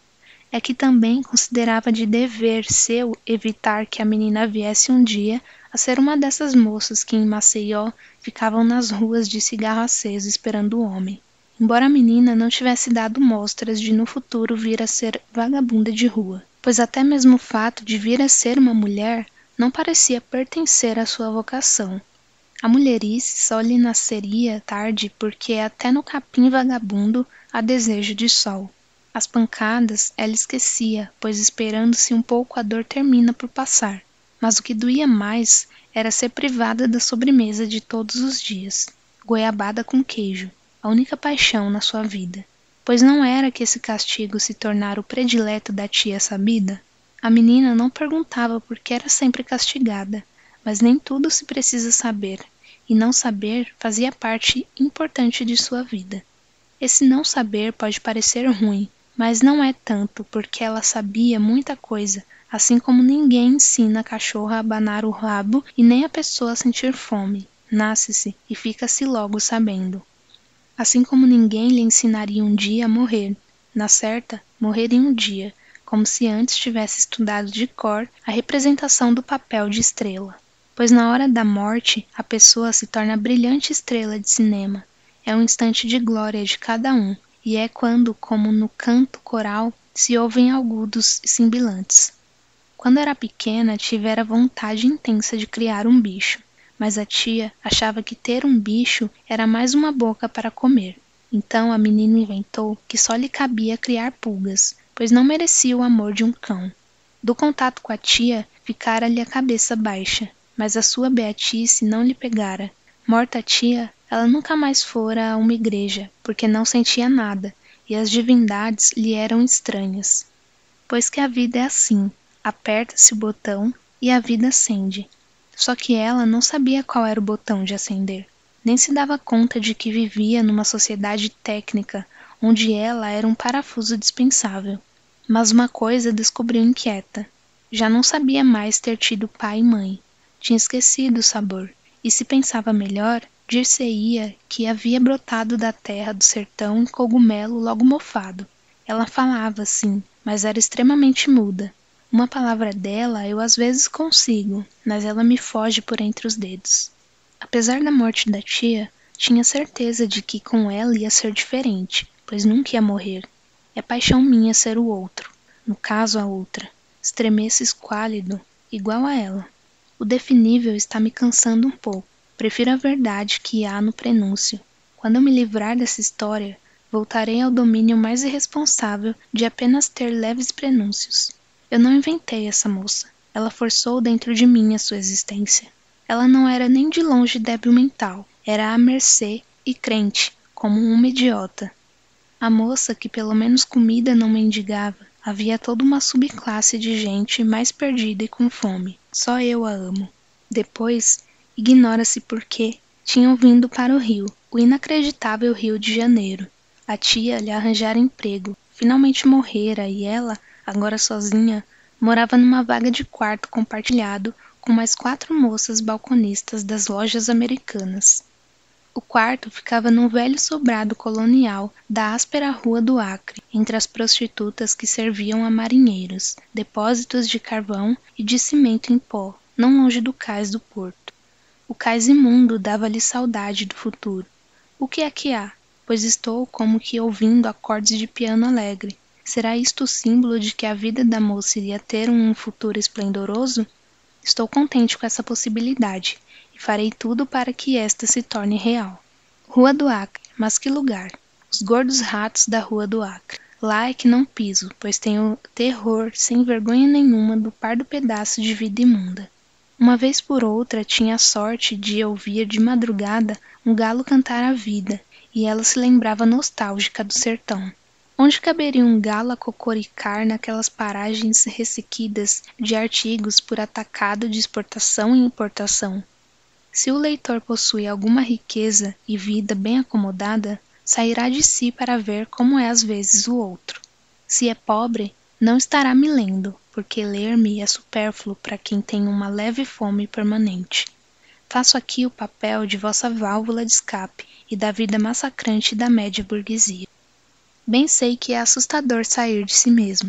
é que também considerava de dever seu evitar que a menina viesse um dia a ser uma dessas moças que em Maceió ficavam nas ruas de cigarro aceso esperando o homem. Embora a menina não tivesse dado mostras de no futuro vir a ser vagabunda de rua, pois até mesmo o fato de vir a ser uma mulher não parecia pertencer à sua vocação. A mulherice só lhe nasceria tarde porque até no capim vagabundo há desejo de sol. As pancadas ela esquecia, pois esperando-se um pouco a dor termina por passar. Mas o que doía mais era ser privada da sobremesa de todos os dias, goiabada com queijo, a única paixão na sua vida. Pois não era que esse castigo se tornara o predileto da tia sabida? A menina não perguntava por que era sempre castigada, mas nem tudo se precisa saber, e não saber fazia parte importante de sua vida. Esse não saber pode parecer ruim, mas não é tanto, porque ela sabia muita coisa, assim como ninguém ensina a cachorra a abanar o rabo e nem a pessoa a sentir fome. Nasce-se e fica-se logo sabendo. Assim como ninguém lhe ensinaria um dia a morrer, na certa, morrer em um dia, como se antes tivesse estudado de cor a representação do papel de estrela. Pois na hora da morte, a pessoa se torna brilhante estrela de cinema. É um instante de glória de cada um, e é quando, como no canto coral, se ouvem agudos e sibilantes. Quando era pequena, tivera vontade intensa de criar um bicho, mas a tia achava que ter um bicho era mais uma boca para comer. Então a menina inventou que só lhe cabia criar pulgas, pois não merecia o amor de um cão. Do contato com a tia, ficara-lhe a cabeça baixa, mas a sua beatice não lhe pegara. Morta a tia, ela nunca mais fora a uma igreja, porque não sentia nada, e as divindades lhe eram estranhas. Pois que a vida é assim, aperta-se o botão e a vida acende. Só que ela não sabia qual era o botão de acender, nem se dava conta de que vivia numa sociedade técnica, onde ela era um parafuso dispensável. Mas uma coisa descobriu inquieta. Já não sabia mais ter tido pai e mãe. Tinha esquecido o sabor. E se pensava melhor, dir-se-ia que havia brotado da terra do sertão um cogumelo logo mofado. Ela falava, sim, mas era extremamente muda. Uma palavra dela eu às vezes consigo, mas ela me foge por entre os dedos. Apesar da morte da tia, tinha certeza de que com ela ia ser diferente, pois nunca ia morrer. É paixão minha ser o outro, no caso a outra. Estremeço esquálido, igual a ela. O definível está me cansando um pouco. Prefiro a verdade que há no prenúncio. Quando eu me livrar dessa história, voltarei ao domínio mais irresponsável de apenas ter leves prenúncios. Eu não inventei essa moça. Ela forçou dentro de mim a sua existência. Ela não era nem de longe débil mental. Era à mercê e crente, como uma idiota. A moça que pelo menos comida não mendigava. Havia toda uma subclasse de gente mais perdida e com fome. Só eu a amo. Depois, ignora-se por quê, tinham vindo para o Rio, o inacreditável Rio de Janeiro. A tia lhe arranjara emprego, finalmente morrera e ela, agora sozinha, morava numa vaga de quarto compartilhado com mais quatro moças balconistas das lojas americanas. O quarto ficava num velho sobrado colonial da áspera Rua do Acre, entre as prostitutas que serviam a marinheiros, depósitos de carvão e de cimento em pó, não longe do cais do porto. O cais imundo dava-lhe saudade do futuro. O que é que há? Pois estou como que ouvindo acordes de piano alegre. Será isto o símbolo de que a vida da moça iria ter um futuro esplendoroso? Estou contente com essa possibilidade, e farei tudo para que esta se torne real. Rua do Acre, mas que lugar! Os gordos ratos da Rua do Acre. Lá é que não piso, pois tenho terror, sem vergonha nenhuma, do pardo pedaço de vida imunda. Uma vez por outra tinha a sorte de ouvir de madrugada um galo cantar a vida, e ela se lembrava nostálgica do sertão. Onde caberia um galo a cocoricar naquelas paragens ressequidas de artigos por atacado de exportação e importação? Se o leitor possui alguma riqueza e vida bem acomodada, sairá de si para ver como é às vezes o outro. Se é pobre, não estará me lendo, porque ler-me é supérfluo para quem tem uma leve fome permanente. Faço aqui o papel de vossa válvula de escape e da vida massacrante da média burguesia. Bem sei que é assustador sair de si mesmo,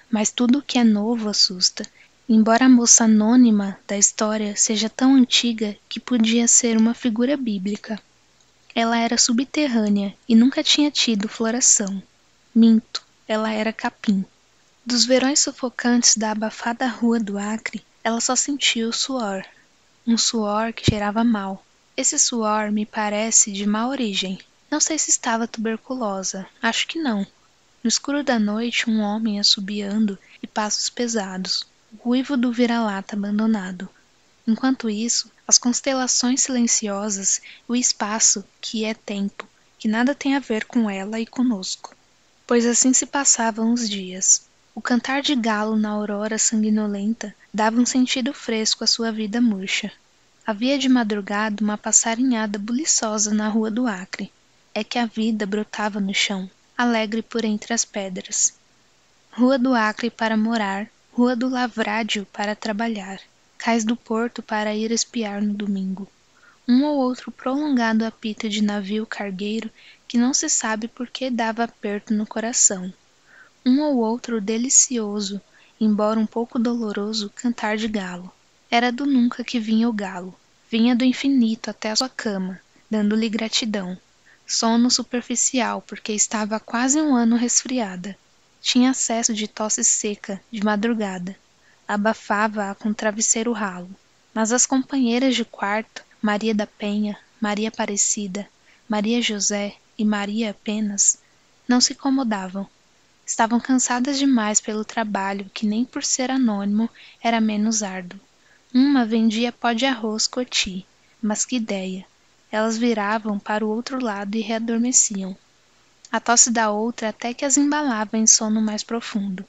Mas tudo o que é novo assusta, embora a moça anônima da história seja tão antiga que podia ser uma figura bíblica. Ela era subterrânea e nunca tinha tido floração. Minto, ela era capim. Dos verões sufocantes da abafada rua do Acre, ela só sentia o suor. Um suor que cheirava mal. Esse suor me parece de má origem. Não sei se estava tuberculosa, acho que não. No escuro da noite, um homem assobiando e passos pesados, o uivo do vira-lata abandonado. Enquanto isso, as constelações silenciosas, o espaço, que é tempo, que nada tem a ver com ela e conosco. Pois assim se passavam os dias. O cantar de galo na aurora sanguinolenta dava um sentido fresco à sua vida murcha. Havia de madrugada uma passarinhada buliçosa na rua do Acre. É que a vida brotava no chão, alegre por entre as pedras. Rua do Acre para morar, Rua do Lavrádio para trabalhar, Cais do Porto para ir espiar no domingo. Um ou outro prolongado apito de navio cargueiro que não se sabe por que dava aperto no coração. Um ou outro delicioso, embora um pouco doloroso, cantar de galo. Era do nunca que vinha o galo. Vinha do infinito até a sua cama, dando-lhe gratidão. Sono superficial, porque estava há quase um ano resfriada. Tinha acesso de tosse seca, de madrugada. Abafava-a com travesseiro ralo. Mas as companheiras de quarto, Maria da Penha, Maria Aparecida, Maria José e Maria apenas, não se incomodavam. Estavam cansadas demais pelo trabalho que nem por ser anônimo era menos árduo. Uma vendia pó de arroz Coty, mas que ideia! Elas viravam para o outro lado e readormeciam. A tosse da outra até que as embalava em sono mais profundo.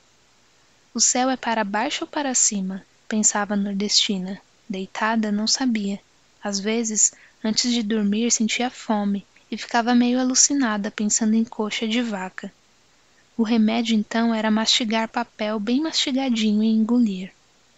O céu é para baixo ou para cima? Pensava a nordestina. Deitada, não sabia. Às vezes, antes de dormir, sentia fome e ficava meio alucinada pensando em coxa de vaca. O remédio então era mastigar papel bem mastigadinho e engolir.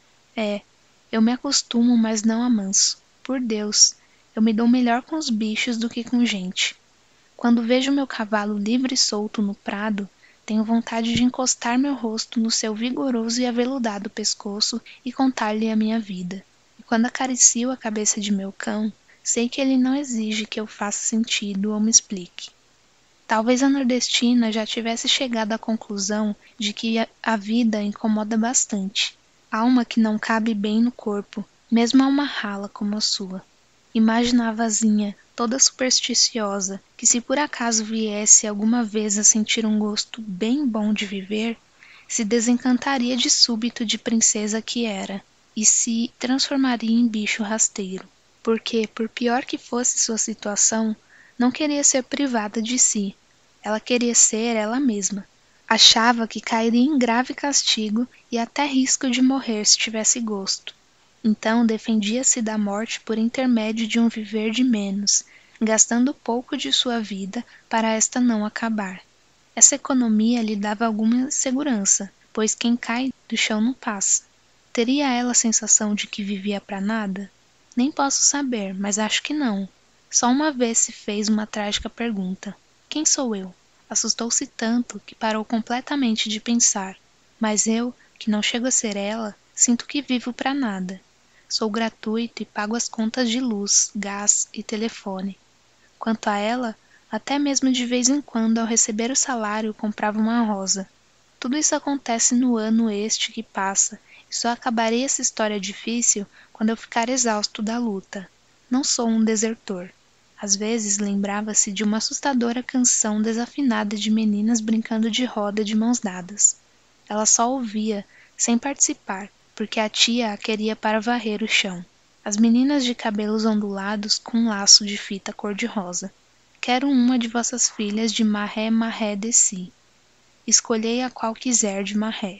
É, eu me acostumo, mas não amanso. Por Deus, eu me dou melhor com os bichos do que com gente. Quando vejo meu cavalo livre e solto no prado, tenho vontade de encostar meu rosto no seu vigoroso e aveludado pescoço e contar-lhe a minha vida. E quando acaricio a cabeça de meu cão, sei que ele não exige que eu faça sentido ou me explique. Talvez a nordestina já tivesse chegado à conclusão de que a vida incomoda bastante. Alma que não cabe bem no corpo, mesmo a uma rala como a sua. Imaginava a Zinha, toda supersticiosa, que se por acaso viesse alguma vez a sentir um gosto bem bom de viver, se desencantaria de súbito de princesa que era, e se transformaria em bicho rasteiro. Porque, por pior que fosse sua situação, não queria ser privada de si. Ela queria ser ela mesma. Achava que cairia em grave castigo e até risco de morrer se tivesse gosto. Então defendia-se da morte por intermédio de um viver de menos, gastando pouco de sua vida para esta não acabar. Essa economia lhe dava alguma segurança, pois quem cai do chão não passa. Teria ela a sensação de que vivia para nada? Nem posso saber, mas acho que não. Só uma vez se fez uma trágica pergunta. Quem sou eu? Assustou-se tanto que parou completamente de pensar. Mas eu, que não chego a ser ela, sinto que vivo para nada. Sou gratuito e pago as contas de luz, gás e telefone. Quanto a ela, até mesmo de vez em quando, ao receber o salário, comprava uma rosa. Tudo isso acontece no ano este que passa, e só acabarei essa história difícil quando eu ficar exausto da luta. Não sou um desertor. Às vezes lembrava-se de uma assustadora canção desafinada de meninas brincando de roda de mãos dadas. Ela só ouvia, sem participar, porque a tia a queria para varrer o chão. As meninas de cabelos ondulados com um laço de fita cor-de-rosa. Quero uma de vossas filhas de marré marré de si. Escolhei a qual quiser de marré.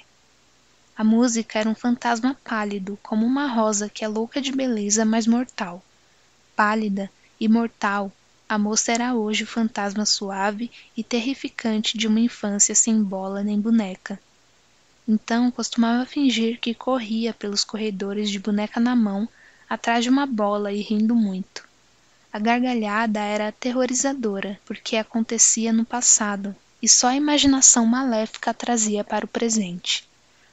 A música era um fantasma pálido, como uma rosa que é louca de beleza, mas mortal. Pálida, imortal, a moça era hoje o fantasma suave e terrificante de uma infância sem bola nem boneca. Então costumava fingir que corria pelos corredores de boneca na mão, atrás de uma bola e rindo muito. A gargalhada era aterrorizadora, porque acontecia no passado, e só a imaginação maléfica a trazia para o presente.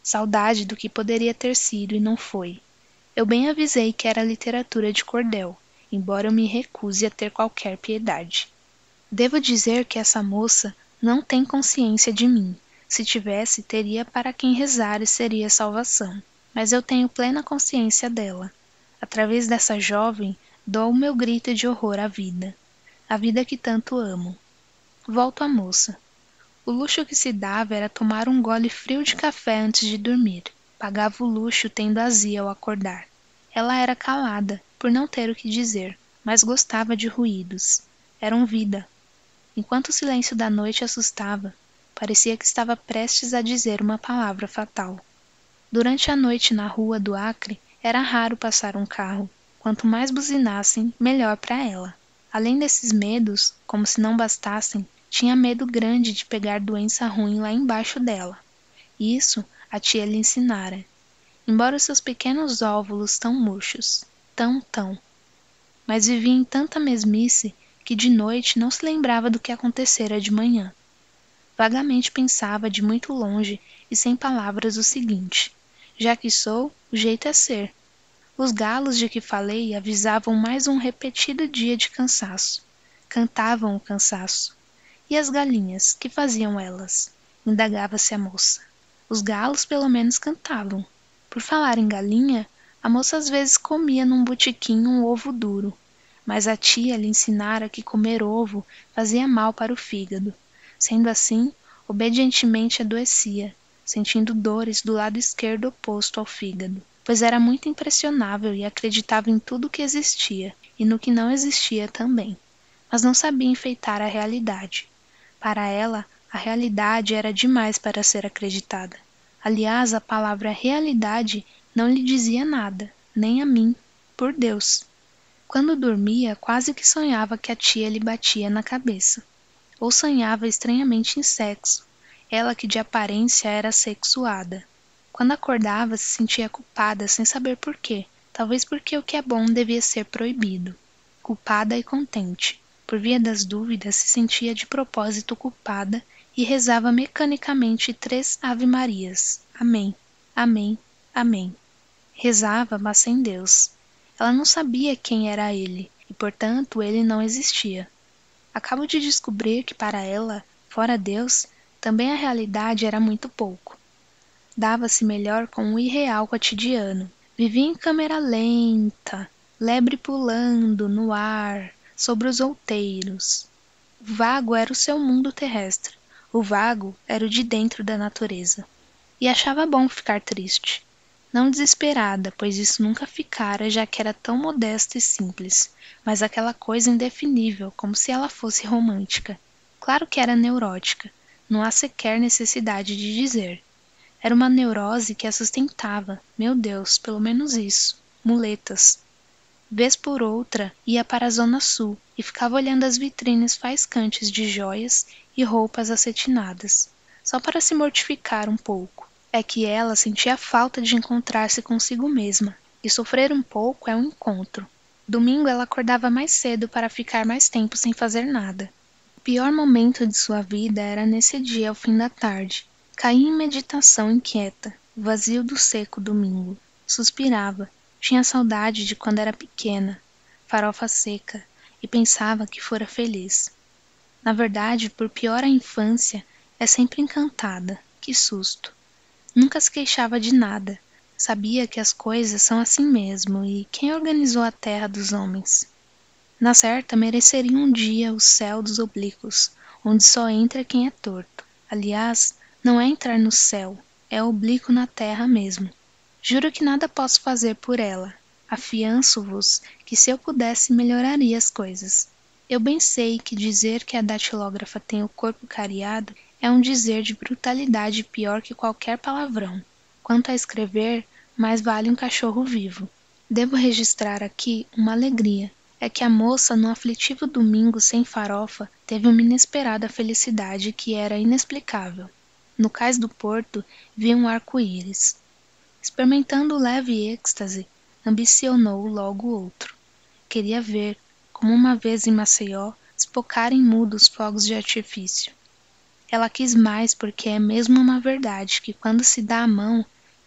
saudade do que poderia ter sido e não foi. Eu bem avisei que era literatura de cordel, embora eu me recuse a ter qualquer piedade. Devo dizer que essa moça não tem consciência de mim. Se tivesse, teria para quem rezar e seria salvação. Mas eu tenho plena consciência dela. Através dessa jovem, dou o meu grito de horror à vida. A vida que tanto amo. Volto à moça. O luxo que se dava era tomar um gole frio de café antes de dormir. Pagava o luxo tendo azia ao acordar. Ela era calada, por não ter o que dizer, mas gostava de ruídos. Eram vida. Enquanto o silêncio da noite assustava, parecia que estava prestes a dizer uma palavra fatal. Durante a noite na rua do Acre, era raro passar um carro. Quanto mais buzinassem, melhor para ela. Além desses medos, como se não bastassem, tinha medo grande de pegar doença ruim lá embaixo dela. Isso a tia lhe ensinara. Embora os seus pequenos óvulos tão murchos, tão, tão. Mas vivia em tanta mesmice que de noite não se lembrava do que acontecera de manhã. Vagamente pensava de muito longe e sem palavras o seguinte: já que sou, o jeito é ser. Os galos de que falei avisavam mais um repetido dia de cansaço. Cantavam o cansaço. E as galinhas, que faziam elas? Indagava-se a moça. Os galos pelo menos cantavam. Por falar em galinha, a moça às vezes comia num botequim um ovo duro. Mas a tia lhe ensinara que comer ovo fazia mal para o fígado. Sendo assim, obedientemente adoecia, sentindo dores do lado esquerdo oposto ao fígado, pois era muito impressionável e acreditava em tudo que existia, e no que não existia também. Mas não sabia enfeitar a realidade. Para ela, a realidade era demais para ser acreditada. Aliás, a palavra realidade não lhe dizia nada, nem a mim, por Deus. Quando dormia, quase que sonhava que a tia lhe batia na cabeça. Ou sonhava estranhamente em sexo, ela que de aparência era sexuada. Quando acordava, se sentia culpada sem saber por quê, talvez porque o que é bom devia ser proibido. Culpada e contente. Por via das dúvidas, se sentia de propósito culpada e rezava mecanicamente três ave-marias. Amém, amém, amém. Rezava, mas sem Deus. Ela não sabia quem era ele, e portanto ele não existia. Acabo de descobrir que para ela, fora Deus, também a realidade era muito pouco. Dava-se melhor com o irreal cotidiano. Vivia em câmera lenta, lebre pulando no ar, sobre os outeiros. O vago era o seu mundo terrestre. O vago era o de dentro da natureza. E achava bom ficar triste. Não desesperada, pois isso nunca ficara, já que era tão modesta e simples, mas aquela coisa indefinível, como se ela fosse romântica. Claro que era neurótica, não há sequer necessidade de dizer. Era uma neurose que a sustentava, meu Deus, pelo menos isso, muletas. Vez por outra, ia para a zona sul e ficava olhando as vitrines faiscantes de joias e roupas acetinadas, só para se mortificar um pouco. É que ela sentia falta de encontrar-se consigo mesma, e sofrer um pouco é um encontro. Domingo ela acordava mais cedo para ficar mais tempo sem fazer nada. O pior momento de sua vida era nesse dia ao fim da tarde. Caía em meditação inquieta, vazio do seco domingo. Suspirava, tinha saudade de quando era pequena, farofa seca, e pensava que fora feliz. Na verdade, por pior a infância, é sempre encantada. Que susto! Nunca se queixava de nada. Sabia que as coisas são assim mesmo e quem organizou a terra dos homens? Na certa, mereceria um dia o céu dos oblíquos, onde só entra quem é torto. Aliás, não é entrar no céu, é oblíquo na terra mesmo. Juro que nada posso fazer por ela. Afianço-vos que se eu pudesse melhoraria as coisas. Eu bem sei que dizer que a datilógrafa tem o corpo cariado é um dizer de brutalidade pior que qualquer palavrão. Quanto a escrever, mais vale um cachorro vivo. Devo registrar aqui uma alegria. É que a moça, no aflitivo domingo sem farofa, teve uma inesperada felicidade que era inexplicável. No cais do porto, vi um arco-íris. Experimentando o leve êxtase, ambicionou logo outro. Queria ver, como uma vez em Maceió, espocarem mudos fogos de artifício. Ela quis mais porque é mesmo uma verdade que quando se dá a mão,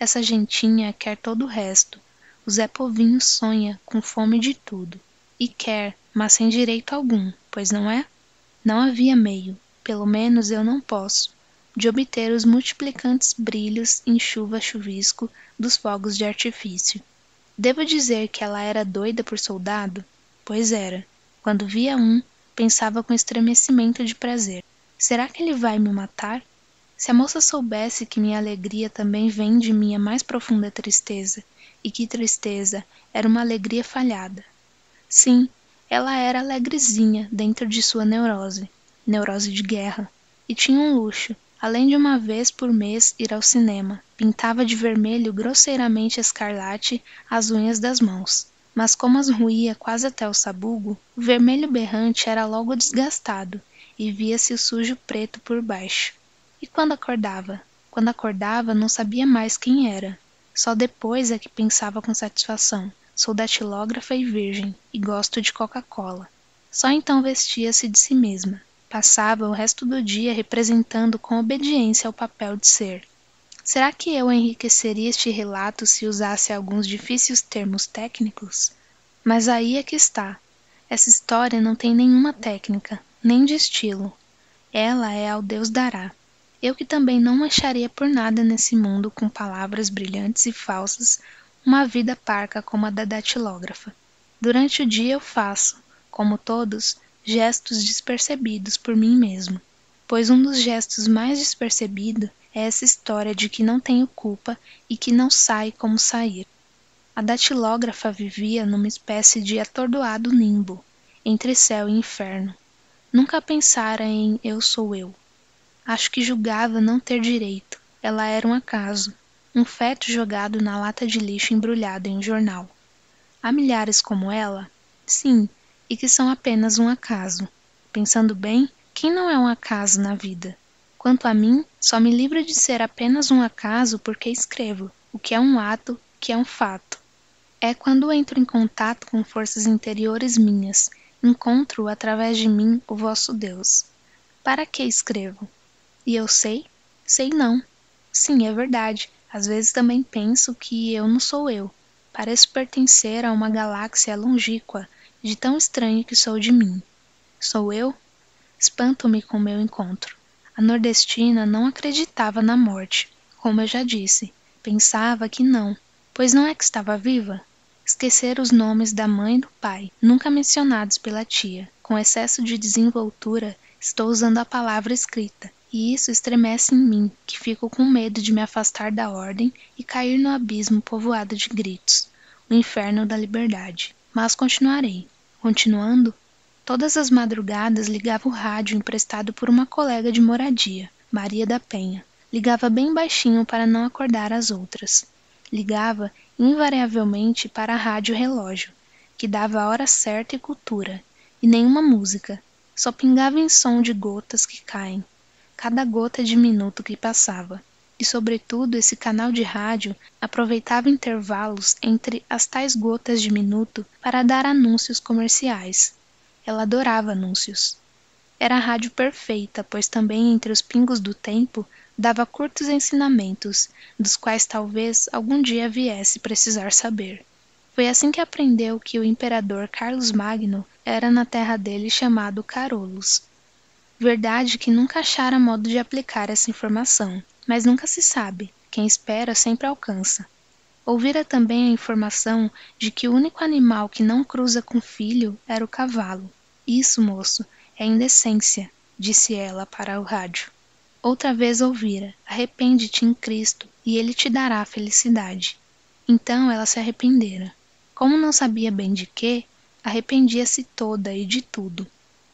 Essa gentinha quer todo o resto. O Zé Povinho sonha, com fome de tudo. E quer, mas sem direito algum, pois não é? Não havia meio, pelo menos eu não posso, de obter os multiplicantes brilhos em chuva-chuvisco dos fogos de artifício. Devo dizer que ela era doida por soldado? Pois era. Quando via um, pensava com estremecimento de prazer. Será que ele vai me matar? Se a moça soubesse que minha alegria também vem de minha mais profunda tristeza, e que tristeza era uma alegria falhada. Sim, ela era alegrezinha dentro de sua neurose, neurose de guerra, e tinha um luxo, além de uma vez por mês ir ao cinema. Pintava de vermelho grosseiramente escarlate as unhas das mãos. Mas como as roía quase até o sabugo, o vermelho berrante era logo desgastado, e via-se o sujo preto por baixo. E quando acordava? Quando acordava, não sabia mais quem era. Só depois é que pensava com satisfação. Sou datilógrafa e virgem, e gosto de Coca-Cola. Só então vestia-se de si mesma. Passava o resto do dia representando com obediência o papel de ser. Será que eu enriqueceria este relato se usasse alguns difíceis termos técnicos? Mas aí é que está. Essa história não tem nenhuma técnica, nem de estilo. Ela é ao Deus dará. Eu que também não mancharia por nada nesse mundo com palavras brilhantes e falsas uma vida parca como a da datilógrafa. Durante o dia eu faço, como todos, gestos despercebidos por mim mesmo, pois um dos gestos mais despercebidos é essa história de que não tenho culpa e que não sai como sair. A datilógrafa vivia numa espécie de atordoado limbo, entre céu e inferno. Nunca pensara em eu sou eu. Acho que julgava não ter direito. Ela era um acaso, um feto jogado na lata de lixo embrulhado em um jornal. Há milhares como ela? Sim, e que são apenas um acaso. Pensando bem, quem não é um acaso na vida? Quanto a mim, só me livro de ser apenas um acaso porque escrevo, o que é um ato, que é um fato. É quando entro em contato com forças interiores minhas, encontro através de mim o vosso Deus. Para que escrevo? E eu sei? Sei não. Sim, é verdade. Às vezes também penso que eu não sou eu. Pareço pertencer a uma galáxia longínqua, de tão estranho que sou de mim. Sou eu? Espanto-me com meu encontro. A nordestina não acreditava na morte, como eu já disse. Pensava que não, pois não é que estava viva? Esquecera os nomes da mãe e do pai, nunca mencionados pela tia. Com excesso de desenvoltura, estou usando a palavra escrita. E isso estremece em mim, que fico com medo de me afastar da ordem e cair no abismo povoado de gritos, o inferno da liberdade. Mas continuarei. Continuando, todas as madrugadas ligava o rádio emprestado por uma colega de moradia, Maria da Penha. Ligava bem baixinho para não acordar as outras. Ligava invariavelmente para a rádio relógio, que dava a hora certa e cultura, e nenhuma música, só pingava em som de gotas que caem. Cada gota de minuto que passava. E, sobretudo, esse canal de rádio aproveitava intervalos entre as tais gotas de minuto para dar anúncios comerciais. Ela adorava anúncios. Era a rádio perfeita, pois também entre os pingos do tempo dava curtos ensinamentos, dos quais talvez algum dia viesse precisar saber. Foi assim que aprendeu que o imperador Carlos Magno era na terra dele chamado Carolus. Verdade que nunca achara modo de aplicar essa informação, mas nunca se sabe, quem espera sempre alcança. Ouvira também a informação de que o único animal que não cruza com filho era o cavalo. Isso, moço, é indecência, disse ela para o rádio. Outra vez ouvira, arrepende-te em Cristo, e ele te dará a felicidade. Então ela se arrependera. Como não sabia bem de quê, arrependia-se toda e de tudo.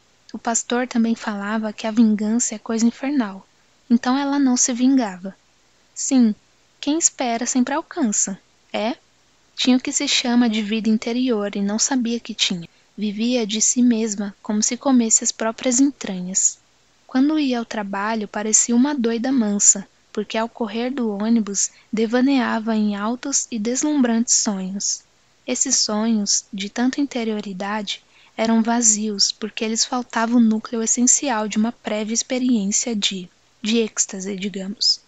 O pastor também falava que a vingança é coisa infernal, então ela não se vingava. Sim, quem espera sempre alcança. É? Tinha o que se chama de vida interior e não sabia que tinha. Vivia de si mesma como se comesse as próprias entranhas. Quando ia ao trabalho parecia uma doida mansa, porque ao correr do ônibus devaneava em altos e deslumbrantes sonhos. Esses sonhos, de tanta interioridade, eram vazios porque lhes faltava o núcleo essencial de uma prévia experiência de, de êxtase, digamos.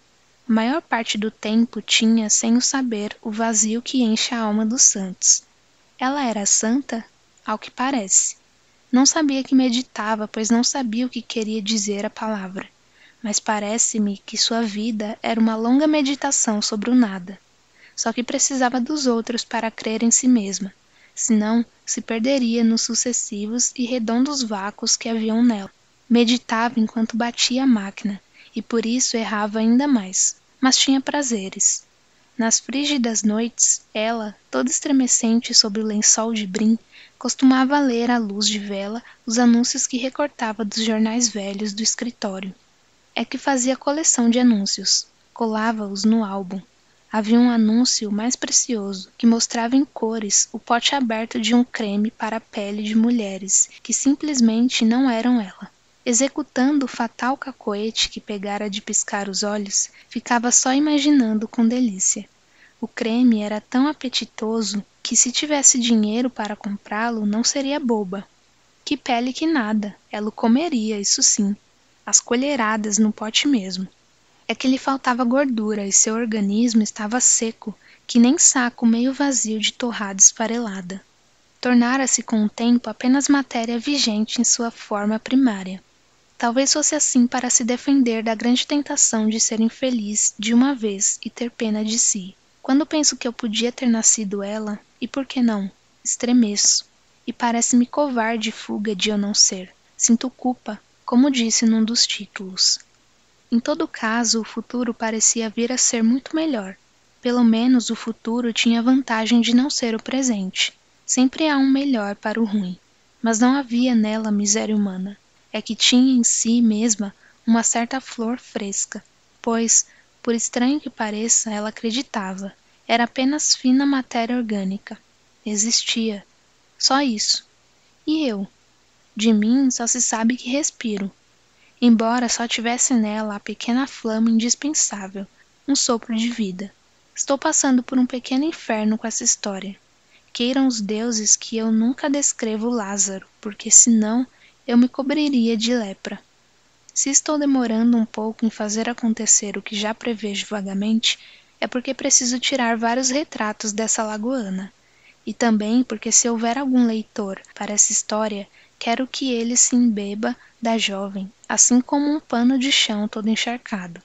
A maior parte do tempo tinha, sem o saber, o vazio que enche a alma dos santos. Ela era santa? Ao que parece. Não sabia que meditava, pois não sabia o que queria dizer a palavra. Mas parece-me que sua vida era uma longa meditação sobre o nada. Só que precisava dos outros para crer em si mesma, senão se perderia nos sucessivos e redondos vácuos que haviam nela. Meditava enquanto batia a máquina, e por isso errava ainda mais, mas tinha prazeres. Nas frígidas noites, ela, toda estremecente sob o lençol de brim, costumava ler à luz de vela os anúncios que recortava dos jornais velhos do escritório. É que fazia coleção de anúncios, colava-os no álbum. Havia um anúncio mais precioso, que mostrava em cores o pote aberto de um creme para a pele de mulheres, que simplesmente não eram ela. Executando o fatal cacoete que pegara de piscar os olhos, ficava só imaginando com delícia. O creme era tão apetitoso que, se tivesse dinheiro para comprá-lo, não seria boba. Que pele que nada, ela o comeria, isso sim, as colheradas no pote mesmo. É que lhe faltava gordura e seu organismo estava seco, que nem saco meio vazio de torrada esfarelada. Tornara-se com o tempo apenas matéria vigente em sua forma primária. Talvez fosse assim para se defender da grande tentação de ser infeliz de uma vez e ter pena de si. Quando penso que eu podia ter nascido ela, e por que não? Estremeço. E parece-me covarde fuga de eu não ser. Sinto culpa, como disse num dos títulos. Em todo caso, o futuro parecia vir a ser muito melhor. Pelo menos o futuro tinha a vantagem de não ser o presente. Sempre há um melhor para o ruim. Mas não havia nela miséria humana. É que tinha em si mesma uma certa flor fresca, pois, por estranho que pareça, ela acreditava. Era apenas fina matéria orgânica. Existia. Só isso. E eu? De mim só se sabe que respiro. Embora só tivesse nela a pequena flama indispensável, um sopro de vida. Estou passando por um pequeno inferno com essa história. Queiram os deuses que eu nunca descrevo Lázaro, porque senão eu me cobriria de lepra. Se estou demorando um pouco em fazer acontecer o que já prevejo vagamente, é porque preciso tirar vários retratos dessa lagoana. E também porque se houver algum leitor para essa história, quero que ele se embeba da jovem, assim como um pano de chão todo encharcado.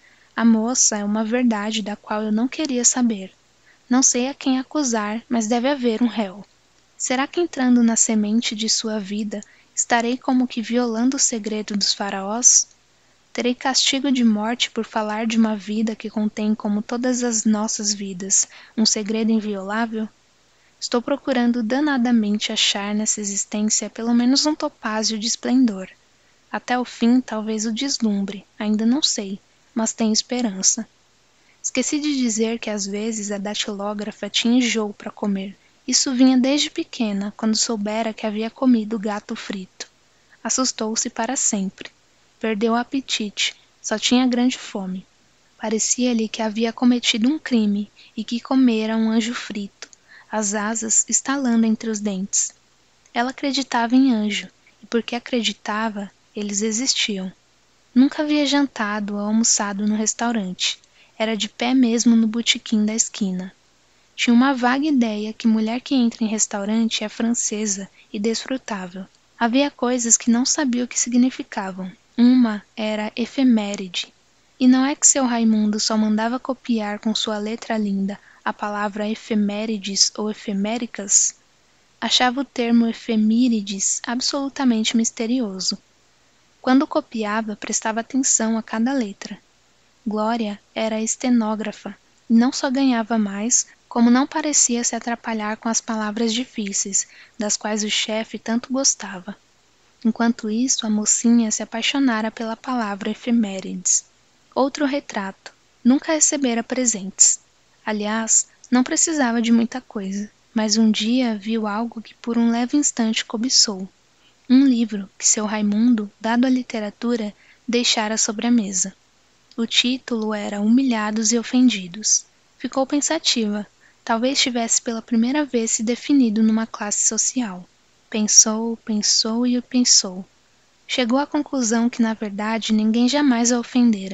A moça é uma verdade da qual eu não queria saber. Não sei a quem acusar, mas deve haver um réu. Será que entrando na semente de sua vida, estarei como que violando o segredo dos faraós? Terei castigo de morte por falar de uma vida que contém, como todas as nossas vidas, um segredo inviolável? Estou procurando danadamente achar nessa existência pelo menos um topázio de esplendor. Até o fim, talvez o deslumbre, ainda não sei, mas tenho esperança. Esqueci de dizer que às vezes a datilógrafa tinha enjoo para comer. Isso vinha desde pequena, quando soubera que havia comido gato frito. Assustou-se para sempre. Perdeu o apetite, só tinha grande fome. Parecia-lhe que havia cometido um crime e que comera um anjo frito, as asas estalando entre os dentes. Ela acreditava em anjo, e porque acreditava, eles existiam. Nunca havia jantado ou almoçado no restaurante. Era de pé mesmo no botequim da esquina. Tinha uma vaga ideia que mulher que entra em restaurante é francesa e desfrutável. Havia coisas que não sabia o que significavam. Uma era efeméride. E não é que seu Raimundo só mandava copiar com sua letra linda a palavra efemérides ou efeméricas? Achava o termo efemírides absolutamente misterioso. Quando copiava, prestava atenção a cada letra. Glória era estenógrafa, e não só ganhava mais, como não parecia se atrapalhar com as palavras difíceis, das quais o chefe tanto gostava. Enquanto isso, a mocinha se apaixonara pela palavra efemérides. Outro retrato. Nunca recebera presentes. Aliás, não precisava de muita coisa, mas um dia viu algo que por um leve instante cobiçou. Um livro que seu Raimundo, dado à literatura, deixara sobre a mesa. O título era Humilhados e Ofendidos. Ficou pensativa. Talvez tivesse pela primeira vez se definido numa classe social. Pensou, pensou e pensou. Chegou à conclusão que, na verdade, ninguém jamais a ofendera.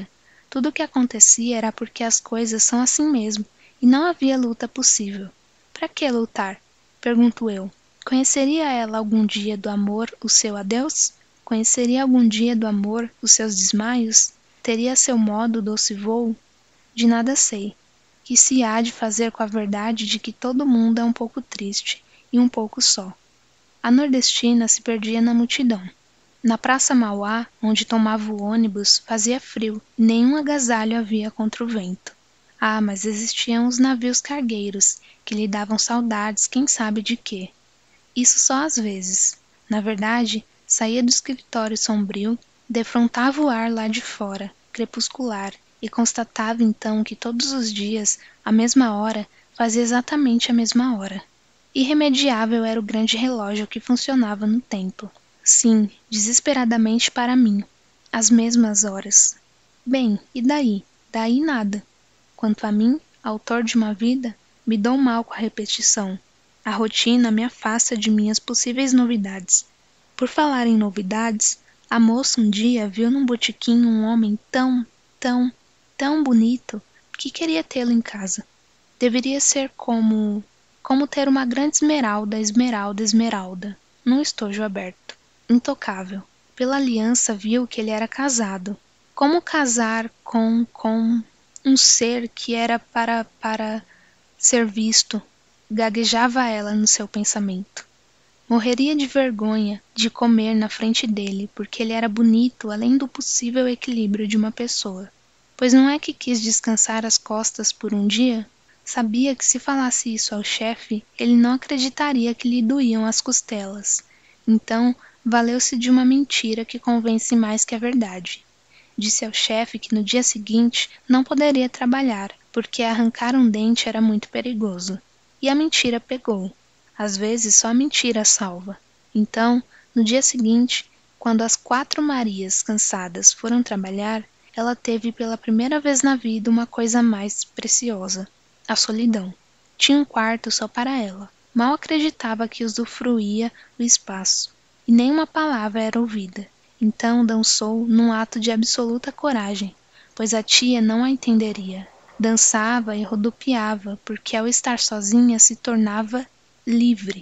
Tudo o que acontecia era porque as coisas são assim mesmo, e não havia luta possível. Para que lutar? Pergunto eu. Conheceria ela algum dia do amor o seu adeus? Conheceria algum dia do amor os seus desmaios? Teria seu modo doce voo? De nada sei. Que se há de fazer com a verdade de que todo mundo é um pouco triste, e um pouco só. A nordestina se perdia na multidão. Na Praça Mauá, onde tomava o ônibus, fazia frio, e nenhum agasalho havia contra o vento. Ah, mas existiam os navios cargueiros, que lhe davam saudades, quem sabe de quê. Isso só às vezes. Na verdade, saía do escritório sombrio, defrontava o ar lá de fora, crepuscular, e constatava então que todos os dias, à mesma hora, fazia exatamente a mesma hora. Irremediável era o grande relógio que funcionava no tempo. Sim, desesperadamente para mim. As mesmas horas. Bem, e daí? Daí nada. Quanto a mim, autor de uma vida, me dou mal com a repetição. A rotina me afasta de minhas possíveis novidades. Por falar em novidades, a moça um dia viu num botequim um homem tão, tão, tão bonito que queria tê-lo em casa. Deveria ser como... como ter uma grande esmeralda, esmeralda, esmeralda, num estojo aberto. Intocável. Pela aliança viu que ele era casado. Como casar com, com um ser que era para, para ser visto? Gaguejava ela no seu pensamento. Morreria de vergonha de comer na frente dele, porque ele era bonito além do possível equilíbrio de uma pessoa. Pois não é que quis descansar as costas por um dia? Sabia que se falasse isso ao chefe, ele não acreditaria que lhe doíam as costelas. Então, valeu-se de uma mentira que convence mais que a verdade. Disse ao chefe que no dia seguinte não poderia trabalhar, porque arrancar um dente era muito perigoso. E a mentira pegou. Às vezes só a mentira salva. Então, no dia seguinte, quando as quatro Marias, cansadas, foram trabalhar, ela teve pela primeira vez na vida uma coisa mais preciosa: a solidão. Tinha um quarto só para ela. Mal acreditava que usufruía o espaço, e nenhuma palavra era ouvida. Então dançou num ato de absoluta coragem, pois a tia não a entenderia. Dançava e rodopiava, porque ao estar sozinha se tornava livre.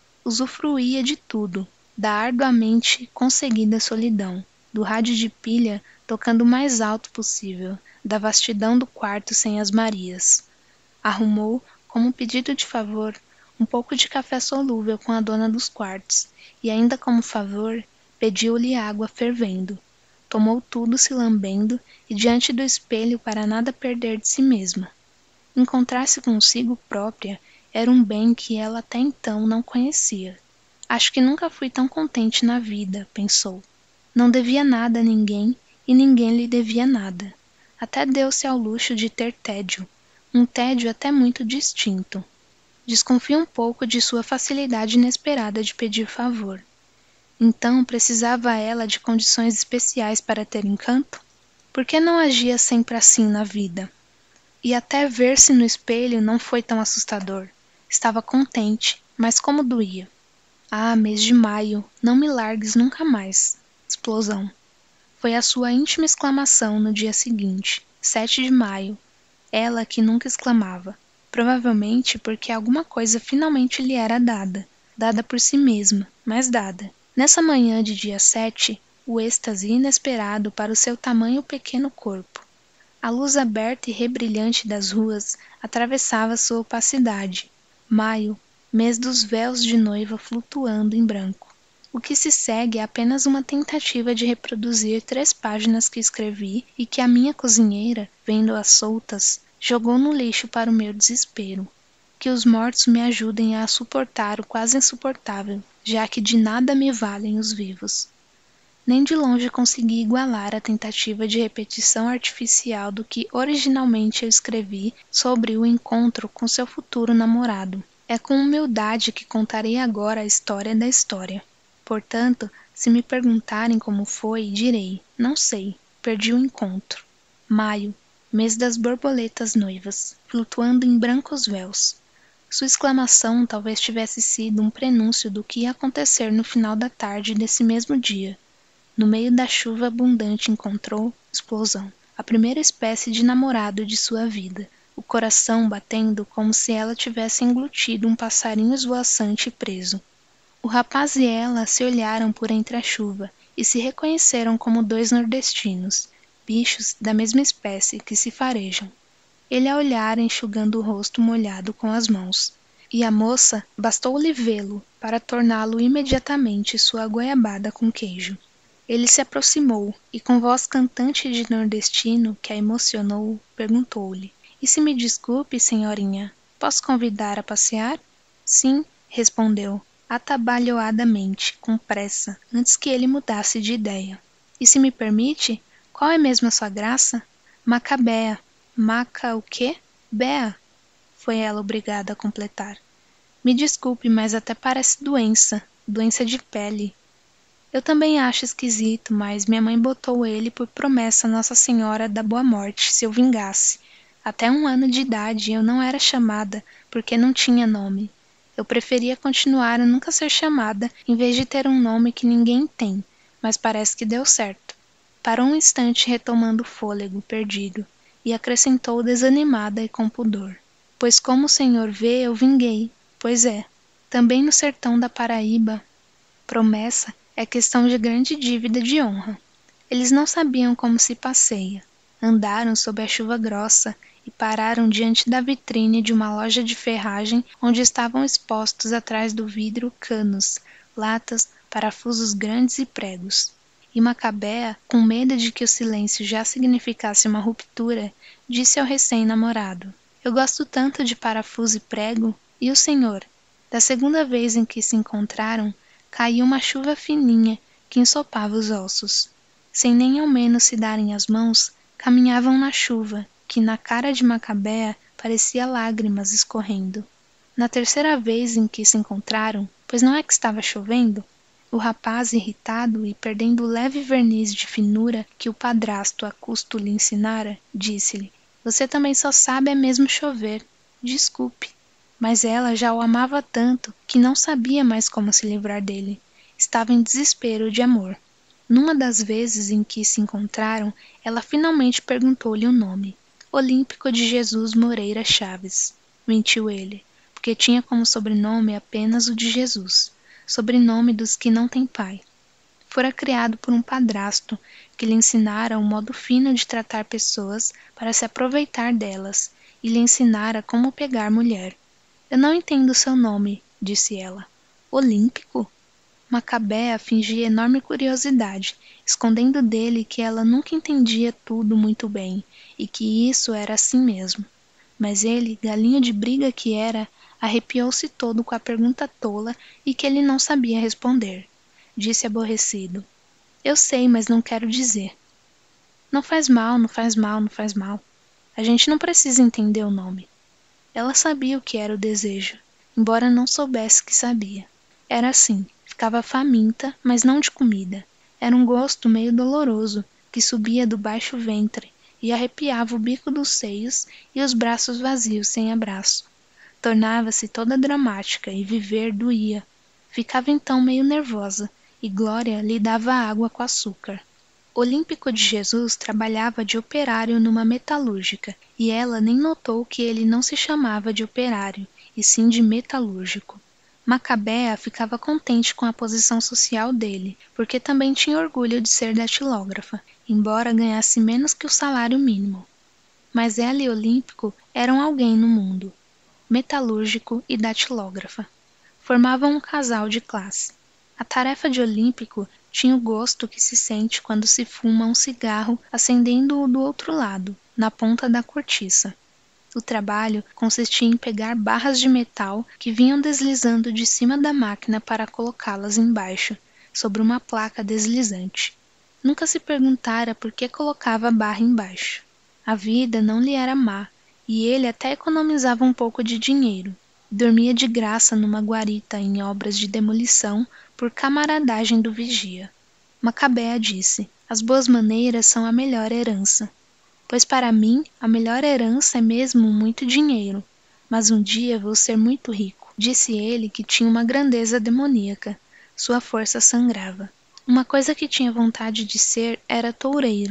Usufruía de tudo, da arduamente conseguida solidão, do rádio de pilha tocando o mais alto possível, da vastidão do quarto sem as Marias. Arrumou, como pedido de favor, um pouco de café solúvel com a dona dos quartos, e ainda como favor, pediu-lhe água fervendo. Tomou tudo se lambendo e diante do espelho para nada perder de si mesma. Encontrar-se consigo própria era um bem que ela até então não conhecia. Acho que nunca fui tão contente na vida, pensou. Não devia nada a ninguém e ninguém lhe devia nada. Até deu-se ao luxo de ter tédio, um tédio até muito distinto. Desconfia um pouco de sua facilidade inesperada de pedir favor. Então precisava ela de condições especiais para ter encanto? Por que não agia sempre assim na vida? E até ver-se no espelho não foi tão assustador. Estava contente, mas como doía. Ah, mês de maio, não me largues nunca mais. Explosão. Foi a sua íntima exclamação no dia seguinte, sete de maio. Ela que nunca exclamava. Provavelmente porque alguma coisa finalmente lhe era dada. Dada por si mesma, mas dada. Nessa manhã de dia sete, o êxtase inesperado para o seu tamanho pequeno corpo. A luz aberta e rebrilhante das ruas atravessava sua opacidade. Maio, mês dos véus de noiva flutuando em branco. O que se segue é apenas uma tentativa de reproduzir três páginas que escrevi e que a minha cozinheira, vendo-as soltas, jogou no lixo para o meu desespero. Que os mortos me ajudem a suportar o quase insuportável, já que de nada me valem os vivos. Nem de longe consegui igualar a tentativa de repetição artificial do que originalmente eu escrevi sobre o encontro com seu futuro namorado. É com humildade que contarei agora a história da história. Portanto, se me perguntarem como foi, direi, não sei, perdi o encontro. Maio, mês das borboletas noivas, flutuando em brancos véus. Sua exclamação talvez tivesse sido um prenúncio do que ia acontecer no final da tarde desse mesmo dia. No meio da chuva abundante encontrou explosão. a primeira espécie de namorado de sua vida, o coração batendo como se ela tivesse englutido um passarinho esvoaçante e preso. O rapaz e ela se olharam por entre a chuva e se reconheceram como dois nordestinos, bichos da mesma espécie que se farejam. Ele a olhara enxugando o rosto molhado com as mãos, e a moça bastou-lhe vê-lo para torná-lo imediatamente sua goiabada com queijo. Ele se aproximou e, com voz cantante de nordestino que a emocionou, perguntou-lhe: "E se me desculpe, senhorinha, posso convidar a passear?" "Sim", respondeu, atabalhoadamente, com pressa, antes que ele mudasse de ideia. "E se me permite, qual é mesmo a sua graça?" "Macabea." "Maca o quê?" "Bea", foi ela obrigada a completar. "Me desculpe, mas até parece doença, doença de pele." "Eu também acho esquisito, mas minha mãe botou ele por promessa a Nossa Senhora da Boa Morte, se eu vingasse. Até um ano de idade eu não era chamada, porque não tinha nome. Eu preferia continuar a nunca ser chamada, em vez de ter um nome que ninguém tem, mas parece que deu certo." Parou um instante retomando o fôlego perdido, e acrescentou desanimada e com pudor: "Pois como o senhor vê, eu vinguei. Pois é, também no sertão da Paraíba. Promessa é questão de grande dívida de honra. Eles não sabiam como se passeia. Andaram sob a chuva grossa e pararam diante da vitrine de uma loja de ferragem onde estavam expostos atrás do vidro canos, latas, parafusos grandes e pregos. E Macabea, com medo de que o silêncio já significasse uma ruptura, disse ao recém-namorado: "Eu gosto tanto de parafuso e prego, e o senhor?" Da segunda vez em que se encontraram, caiu uma chuva fininha que ensopava os ossos. Sem nem ao menos se darem as mãos, caminhavam na chuva, que na cara de Macabea parecia lágrimas escorrendo. Na terceira vez em que se encontraram, pois não é que estava chovendo, o rapaz, irritado e perdendo o leve verniz de finura que o padrasto a custo lhe ensinara, disse-lhe: "Você também só sabe é mesmo chover. Desculpe." Mas ela já o amava tanto que não sabia mais como se livrar dele. Estava em desespero de amor. Numa das vezes em que se encontraram, ela finalmente perguntou-lhe o nome: "Olímpico de Jesus Moreira Chaves." Mentiu ele, porque tinha como sobrenome apenas o de Jesus, sobrenome dos que não têm pai. Fora criado por um padrasto que lhe ensinara um modo fino de tratar pessoas para se aproveitar delas, e lhe ensinara como pegar mulher. "Eu não entendo seu nome", disse ela. "Olímpico?" Macabea fingia enorme curiosidade, escondendo dele que ela nunca entendia tudo muito bem, e que isso era assim mesmo. Mas ele, galinho de briga que era, arrepiou-se todo com a pergunta tola e que ele não sabia responder. Disse aborrecido: "Eu sei, mas não quero dizer." "Não faz mal, não faz mal, não faz mal. A gente não precisa entender o nome." Ela sabia o que era o desejo, embora não soubesse que sabia. Era assim, ficava faminta, mas não de comida. Era um gosto meio doloroso, que subia do baixo ventre e arrepiava o bico dos seios e os braços vazios sem abraço. Tornava-se toda dramática e viver doía. Ficava então meio nervosa, e Glória lhe dava água com açúcar. Olímpico de Jesus trabalhava de operário numa metalúrgica, e ela nem notou que ele não se chamava de operário, e sim de metalúrgico. Macabea ficava contente com a posição social dele, porque também tinha orgulho de ser datilógrafa, embora ganhasse menos que o salário mínimo. Mas ela e Olímpico eram alguém no mundo. Metalúrgico e datilógrafa. Formavam um casal de classe. A tarefa de Olímpico tinha o gosto que se sente quando se fuma um cigarro acendendo-o do outro lado, na ponta da cortiça. O trabalho consistia em pegar barras de metal que vinham deslizando de cima da máquina para colocá-las embaixo, sobre uma placa deslizante. Nunca se perguntara por que colocava a barra embaixo. A vida não lhe era má, e ele até economizava um pouco de dinheiro. Dormia de graça numa guarita em obras de demolição por camaradagem do vigia. Macabea disse: "As boas maneiras são a melhor herança." "Pois para mim a melhor herança é mesmo muito dinheiro. Mas um dia vou ser muito rico." Disse ele que tinha uma grandeza demoníaca. Sua força sangrava. Uma coisa que tinha vontade de ser era toureiro.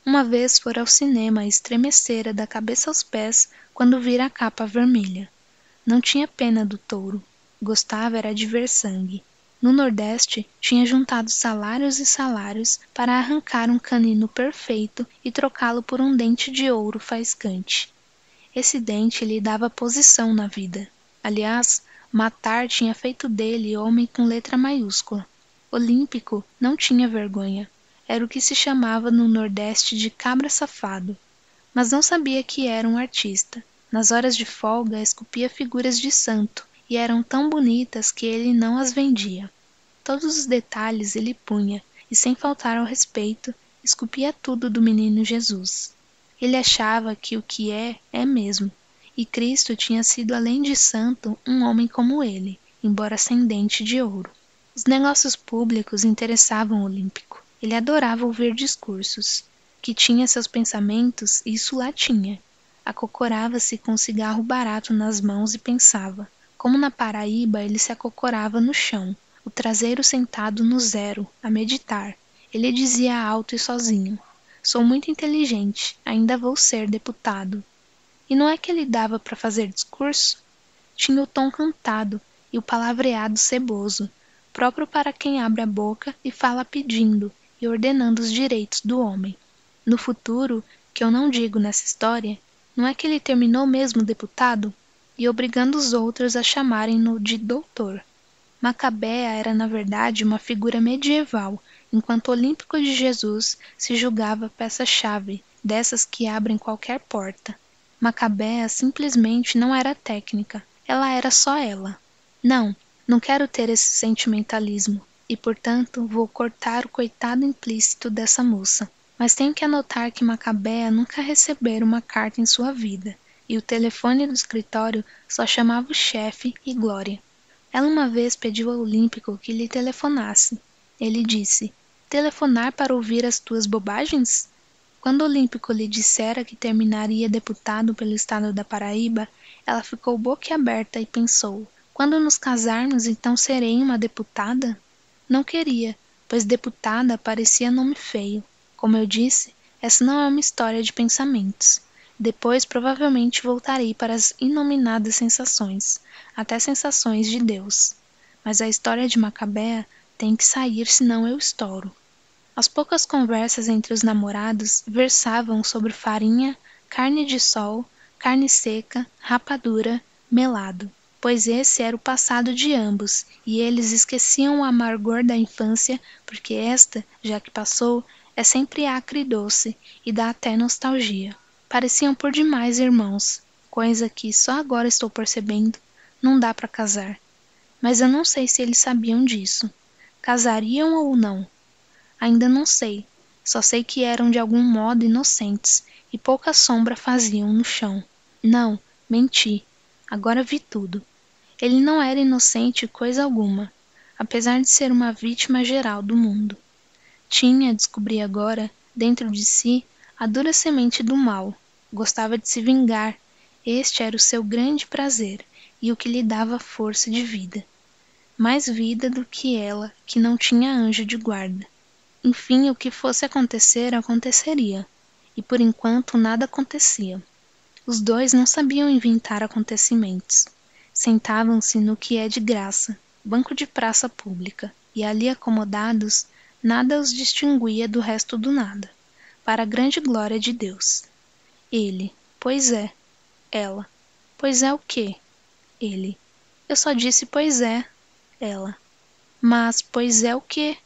Uma vez fora ao cinema e estremecera da cabeça aos pés quando vira a capa vermelha. Não tinha pena do touro. Gostava era de ver sangue. No Nordeste, tinha juntado salários e salários para arrancar um canino perfeito e trocá-lo por um dente de ouro faiscante. Esse dente lhe dava posição na vida. Aliás, matar tinha feito dele homem com letra maiúscula. Olímpico não tinha vergonha. Era o que se chamava no Nordeste de cabra safado. Mas não sabia que era um artista. Nas horas de folga, esculpia figuras de santo, e eram tão bonitas que ele não as vendia. Todos os detalhes ele punha, e sem faltar ao respeito, esculpia tudo do menino Jesus. Ele achava que o que é, é mesmo, e Cristo tinha sido além de santo um homem como ele, embora sem dente de ouro. Os negócios públicos interessavam o Olímpico. Ele adorava ouvir discursos. Que tinha seus pensamentos, isso lá tinha. Acocorava-se com um cigarro barato nas mãos e pensava. Como na Paraíba, ele se acocorava no chão, o traseiro sentado no zero, a meditar. Ele dizia alto e sozinho: sou muito inteligente, ainda vou ser deputado. E não é que ele dava para fazer discurso? Tinha o tom cantado e o palavreado ceboso, próprio para quem abre a boca e fala pedindo e ordenando os direitos do homem. No futuro, que eu não digo nessa história, não é que ele terminou mesmo deputado e obrigando os outros a chamarem-no de doutor. Macabea era na verdade uma figura medieval, enquanto Olímpico de Jesus se julgava peça-chave, dessas que abrem qualquer porta. Macabea simplesmente não era técnica, ela era só ela. Não, não quero ter esse sentimentalismo, e portanto vou cortar o coitado implícito dessa moça. Mas tenho que anotar que Macabea nunca recebera uma carta em sua vida, e o telefone do escritório só chamava o chefe e Glória. Ela uma vez pediu ao Olímpico que lhe telefonasse. Ele disse: telefonar para ouvir as tuas bobagens? Quando o Olímpico lhe dissera que terminaria deputado pelo estado da Paraíba, ela ficou boquiaberta e pensou: quando nos casarmos, então serei uma deputada? Não queria, pois deputada parecia nome feio. Como eu disse, essa não é uma história de pensamentos. Depois provavelmente voltarei para as inominadas sensações, até sensações de Deus. Mas a história de Macabea tem que sair, senão eu estouro. As poucas conversas entre os namorados versavam sobre farinha, carne de sol, carne seca, rapadura, melado, pois esse era o passado de ambos, e eles esqueciam o amargor da infância, porque esta, já que passou, é sempre acre e doce, e dá até nostalgia. Pareciam por demais irmãos, coisa que, só agora estou percebendo, não dá para casar. Mas eu não sei se eles sabiam disso. Casariam ou não? Ainda não sei, só sei que eram de algum modo inocentes, e pouca sombra faziam no chão. Não, menti. Agora vi tudo. Ele não era inocente coisa alguma, apesar de ser uma vítima geral do mundo. Tinha, descobri agora, dentro de si, a dura semente do mal. Gostava de se vingar. Este era o seu grande prazer, e o que lhe dava força de vida. Mais vida do que ela, que não tinha anjo de guarda. Enfim, o que fosse acontecer, aconteceria. E por enquanto nada acontecia. Os dois não sabiam inventar acontecimentos. Sentavam-se no que é de graça, banco de praça pública, e ali acomodados, nada os distinguia do resto do nada, para a grande glória de Deus. Ele: pois é. Ela: pois é o quê? Ele: eu só disse pois é. Ela: mas pois é o quê?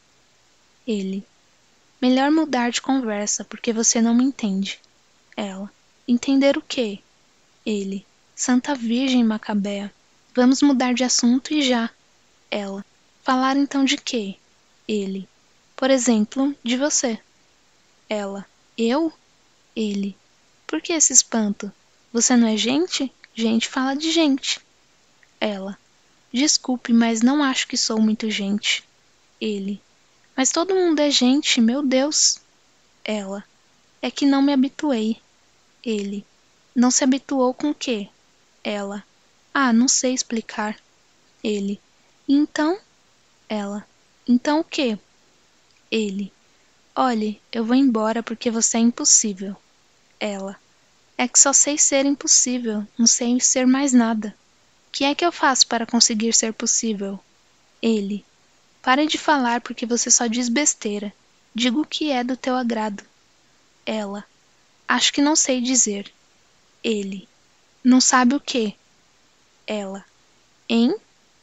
Ele: melhor mudar de conversa, porque você não me entende. Ela: entender o quê? Ele: Santa Virgem Macabea, vamos mudar de assunto e já. Ela: falar então de quê? Ele: por exemplo, de você. Ela: eu? Ele: por que esse espanto? Você não é gente? Gente fala de gente. Ela: desculpe, mas não acho que sou muito gente. Ele: mas todo mundo é gente, meu Deus. Ela: é que não me habituei. Ele: não se habituou com o quê? Ela: ah, não sei explicar. Ele: então? Ela: então o quê? Ele: Olhe, eu vou embora porque você é impossível. Ela: é que só sei ser impossível, não sei ser mais nada. O que é que eu faço para conseguir ser possível? Ele: pare de falar porque você só diz besteira. Diga o que é do teu agrado. Ela: acho que não sei dizer. Ele: não sabe o quê? Ela: hein?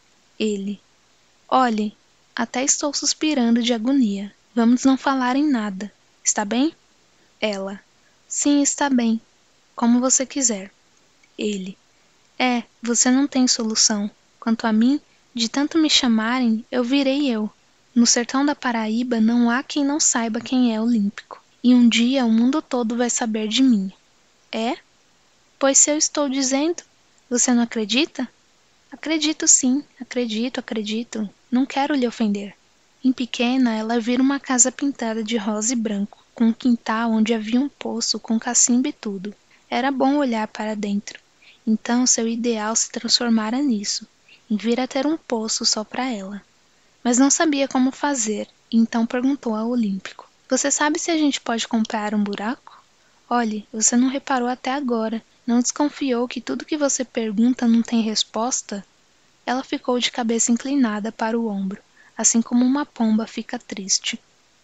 Ele: olhe, até estou suspirando de agonia. Vamos não falar em nada. Está bem? Ela: sim, está bem. Como você quiser. Ele: é, você não tem solução. Quanto a mim, de tanto me chamarem, eu virei eu. No sertão da Paraíba não há quem não saiba quem é Olímpico. E um dia o mundo todo vai saber de mim. É? Pois se eu estou dizendo, você não acredita? Acredito sim, acredito, acredito. Não quero lhe ofender. Em pequena, ela vira uma casa pintada de rosa e branco, com um quintal onde havia um poço com cacimba e tudo. Era bom olhar para dentro. Então seu ideal se transformara nisso, em vir a ter um poço só para ela. Mas não sabia como fazer, e então perguntou ao Olímpico: você sabe se a gente pode comprar um buraco? Olhe, você não reparou até agora. Não desconfiou que tudo que você pergunta não tem resposta? Ela ficou de cabeça inclinada para o ombro, assim como uma pomba fica triste.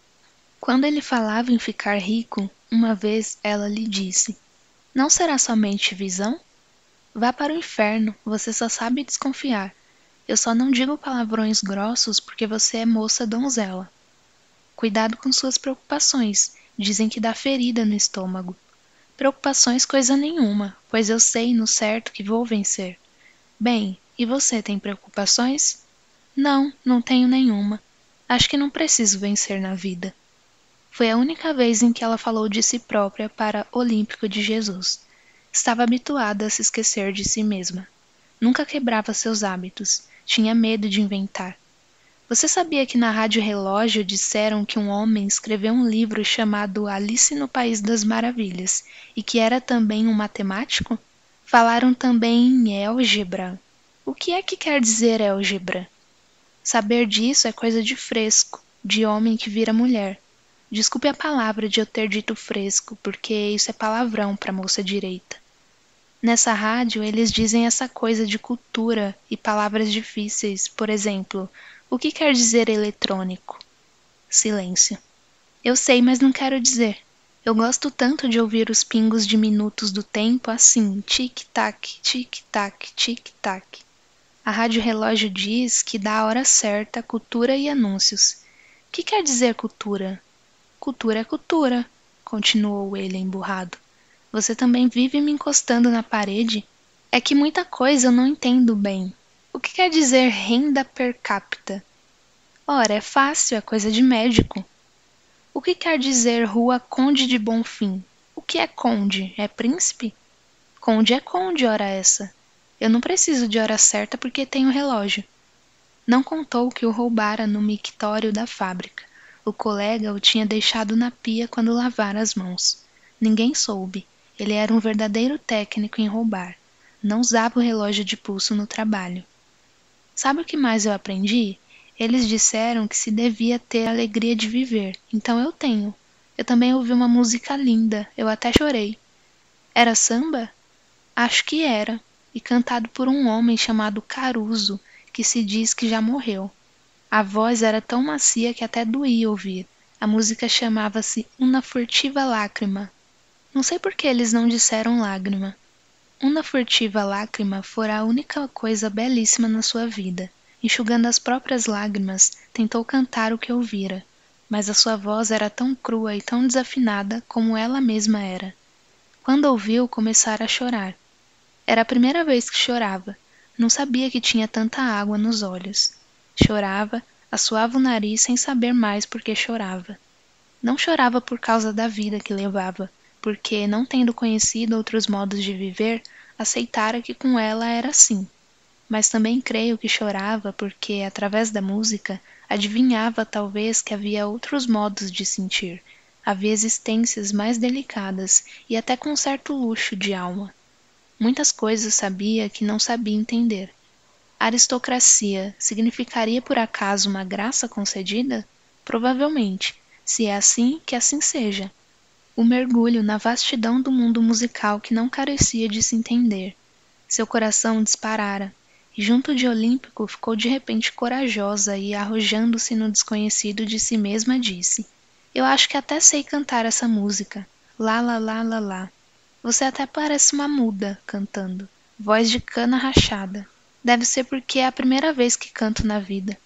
Quando ele falava em ficar rico, uma vez ela lhe disse: não será somente visão? Vá para o inferno, você só sabe desconfiar. Eu só não digo palavrões grossos porque você é moça donzela. Cuidado com suas preocupações, dizem que dá ferida no estômago. Preocupações coisa nenhuma, pois eu sei no certo que vou vencer. Bem, e você tem preocupações? Não, não tenho nenhuma. Acho que não preciso vencer na vida. Foi a única vez em que ela falou de si própria para Olímpico de Jesus. Estava habituada a se esquecer de si mesma. Nunca quebrava seus hábitos. Tinha medo de inventar. Você sabia que na Rádio Relógio disseram que um homem escreveu um livro chamado Alice no País das Maravilhas e que era também um matemático? Falaram também em álgebra. O que é que quer dizer álgebra? Saber disso é coisa de fresco, de homem que vira mulher. Desculpe a palavra de eu ter dito fresco, porque isso é palavrão para moça direita. Nessa rádio eles dizem essa coisa de cultura e palavras difíceis, por exemplo, o que quer dizer eletrônico? Silêncio. Eu sei, mas não quero dizer. Eu gosto tanto de ouvir os pingos diminutos do tempo assim, tic-tac, tic-tac, tic-tac. A rádio relógio diz que dá a hora certa, cultura e anúncios. O que quer dizer cultura? Cultura é cultura, continuou ele emburrado. Você também vive me encostando na parede? É que muita coisa eu não entendo bem. O que quer dizer renda per capita? Ora, é fácil, é coisa de médico. O que quer dizer Rua Conde de Bonfim? O que é conde? É príncipe? Conde é conde, ora essa. Eu não preciso de hora certa porque tenho relógio. Não contou que o roubara no mictório da fábrica. O colega o tinha deixado na pia quando lavara as mãos. Ninguém soube. Ele era um verdadeiro técnico em roubar. Não usava o relógio de pulso no trabalho. Sabe o que mais eu aprendi? Eles disseram que se devia ter a alegria de viver, então eu tenho. Eu também ouvi uma música linda, eu até chorei. Era samba? Acho que era, e cantado por um homem chamado Caruso, que se diz que já morreu. A voz era tão macia que até doía ouvir. A música chamava-se Una Furtiva Lágrima. Não sei por que eles não disseram lágrima. Uma furtiva lágrima fora a única coisa belíssima na sua vida. Enxugando as próprias lágrimas, tentou cantar o que ouvira, mas a sua voz era tão crua e tão desafinada como ela mesma era. Quando ouviu, começara a chorar. Era a primeira vez que chorava. Não sabia que tinha tanta água nos olhos. Chorava, assoava o nariz sem saber mais por que chorava. Não chorava por causa da vida que levava, porque, não tendo conhecido outros modos de viver, aceitara que com ela era assim. Mas também creio que chorava porque, através da música, adivinhava talvez que havia outros modos de sentir, havia existências mais delicadas e até com certo luxo de alma. Muitas coisas sabia que não sabia entender. Aristocracia significaria por acaso uma graça concedida? Provavelmente, Se é assim, que assim seja. O mergulho na vastidão do mundo musical que não carecia de se entender. Seu coração disparara, e junto de Olímpico ficou de repente corajosa e, arrojando-se no desconhecido de si mesma, disse: Eu acho que até sei cantar essa música. Lá, lá, lá, lá, lá. Você até parece uma muda, cantando. Voz de cana rachada. Deve ser porque é a primeira vez que canto na vida.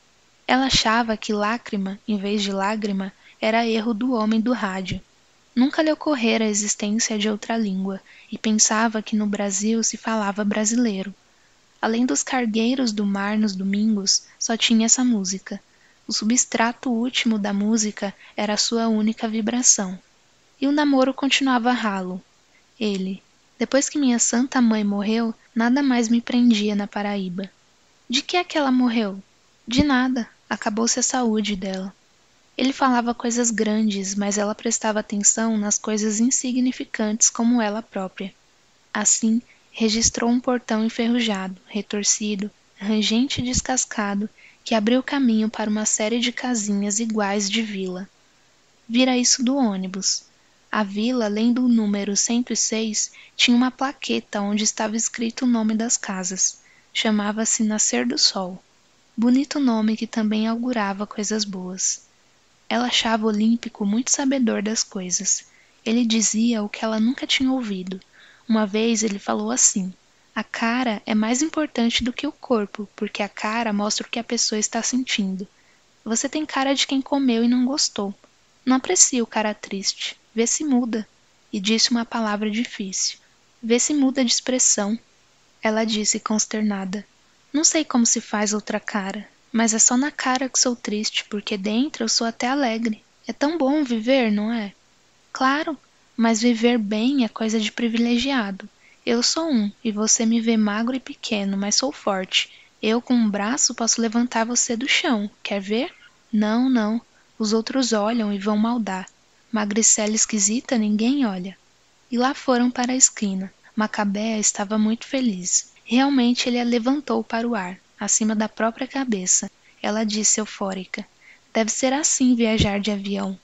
Ela achava que lágrima, em vez de lágrima, era erro do homem do rádio. Nunca lhe ocorrera a existência de outra língua, e pensava que no Brasil se falava brasileiro. Além dos cargueiros do mar nos domingos, só tinha essa música. O substrato último da música era a sua única vibração. E o namoro continuava ralo. Ele: Depois que minha santa mãe morreu, nada mais me prendia na Paraíba. De que é que ela morreu? De nada, acabou-se a saúde dela. Ele falava coisas grandes, mas ela prestava atenção nas coisas insignificantes como ela própria. Assim, registrou um portão enferrujado, retorcido, rangente e descascado, que abriu caminho para uma série de casinhas iguais de vila. Vira isso do ônibus. A vila, além do número cento e seis, tinha uma plaqueta onde estava escrito o nome das casas. Chamava-se Nascer do Sol. Bonito nome que também augurava coisas boas. Ela achava Olímpico muito sabedor das coisas. Ele dizia o que ela nunca tinha ouvido. Uma vez ele falou assim: a cara é mais importante do que o corpo, porque a cara mostra o que a pessoa está sentindo. Você tem cara de quem comeu e não gostou. Não aprecia o cara triste. Vê se muda. E disse uma palavra difícil. Vê se muda de expressão. Ela disse consternada: Não sei como se faz outra cara, mas é só na cara que sou triste, porque dentro eu sou até alegre. É tão bom viver, não é? Claro, mas viver bem é coisa de privilegiado. Eu sou um, e você me vê magro e pequeno, mas sou forte. Eu, com um braço, posso levantar você do chão. Quer ver? Não, não. Os outros olham e vão maldar. Magricela esquisita, ninguém olha. E lá foram para a esquina. Macabea estava muito feliz. Realmente ele a levantou para o ar, acima da própria cabeça. Ela disse eufórica: Deve ser assim viajar de avião.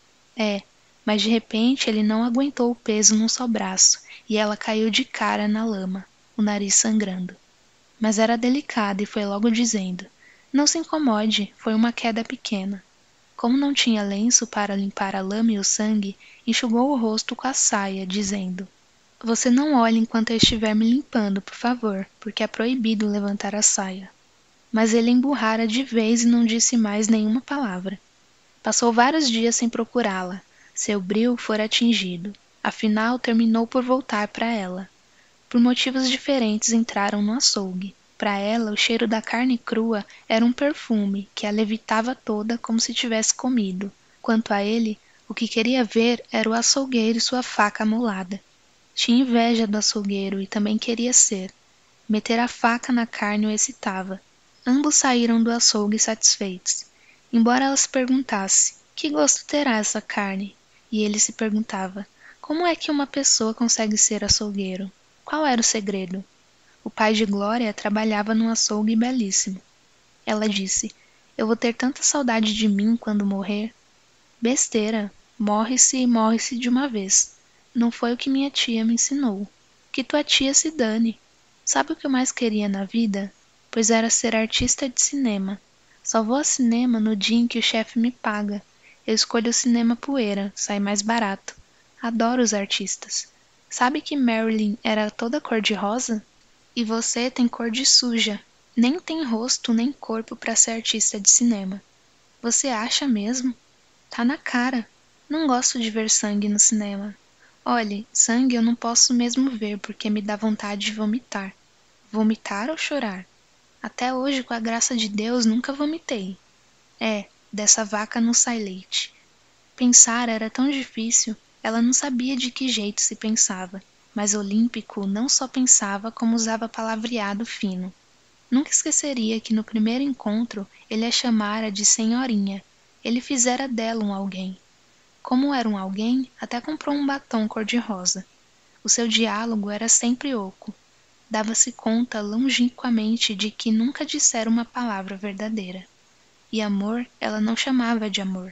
É, mas de repente ele não aguentou o peso num só braço, e ela caiu de cara na lama, o nariz sangrando. Mas era delicada e foi logo dizendo: Não se incomode, foi uma queda pequena. Como não tinha lenço para limpar a lama e o sangue, enxugou o rosto com a saia, dizendo: Você não olhe enquanto eu estiver me limpando, por favor, porque é proibido levantar a saia. Mas ele emburrara de vez e não disse mais nenhuma palavra. Passou vários dias sem procurá-la. Seu brio fora atingido. Afinal, terminou por voltar para ela. Por motivos diferentes entraram no açougue. Para ela, o cheiro da carne crua era um perfume que a levitava toda como se tivesse comido. Quanto a ele, o que queria ver era o açougueiro e sua faca amolada. Tinha inveja do açougueiro e também queria ser. Meter a faca na carne o excitava. Ambos saíram do açougue satisfeitos. Embora ela se perguntasse: que gosto terá essa carne? E ele se perguntava: como é que uma pessoa consegue ser açougueiro? Qual era o segredo? O pai de Glória trabalhava num açougue belíssimo. Ela disse: Eu vou ter tanta saudade de mim quando morrer. Besteira, morre-se e morre-se de uma vez. Não foi o que minha tia me ensinou. Que tua tia se dane. Sabe o que eu mais queria na vida? Pois era ser artista de cinema. Só vou a cinema no dia em que o chefe me paga. Eu escolho o cinema poeira, sai mais barato. Adoro os artistas. Sabe que Marilyn era toda cor-de-rosa? E você tem cor de suja. Nem tem rosto nem corpo para ser artista de cinema. Você acha mesmo? Tá na cara. Não gosto de ver sangue no cinema. Olhe, sangue eu não posso mesmo ver porque me dá vontade de vomitar. Vomitar ou chorar? Até hoje, com a graça de Deus, nunca vomitei. É, dessa vaca não sai leite. Pensar era tão difícil, ela não sabia de que jeito se pensava, mas Olímpico não só pensava como usava palavreado fino. Nunca esqueceria que no primeiro encontro ele a chamara de senhorinha. Ele fizera dela um alguém. Como era um alguém, até comprou um batom cor-de-rosa. O seu diálogo era sempre oco. Dava-se conta longínquamente de que nunca dissera uma palavra verdadeira. E amor ela não chamava de amor.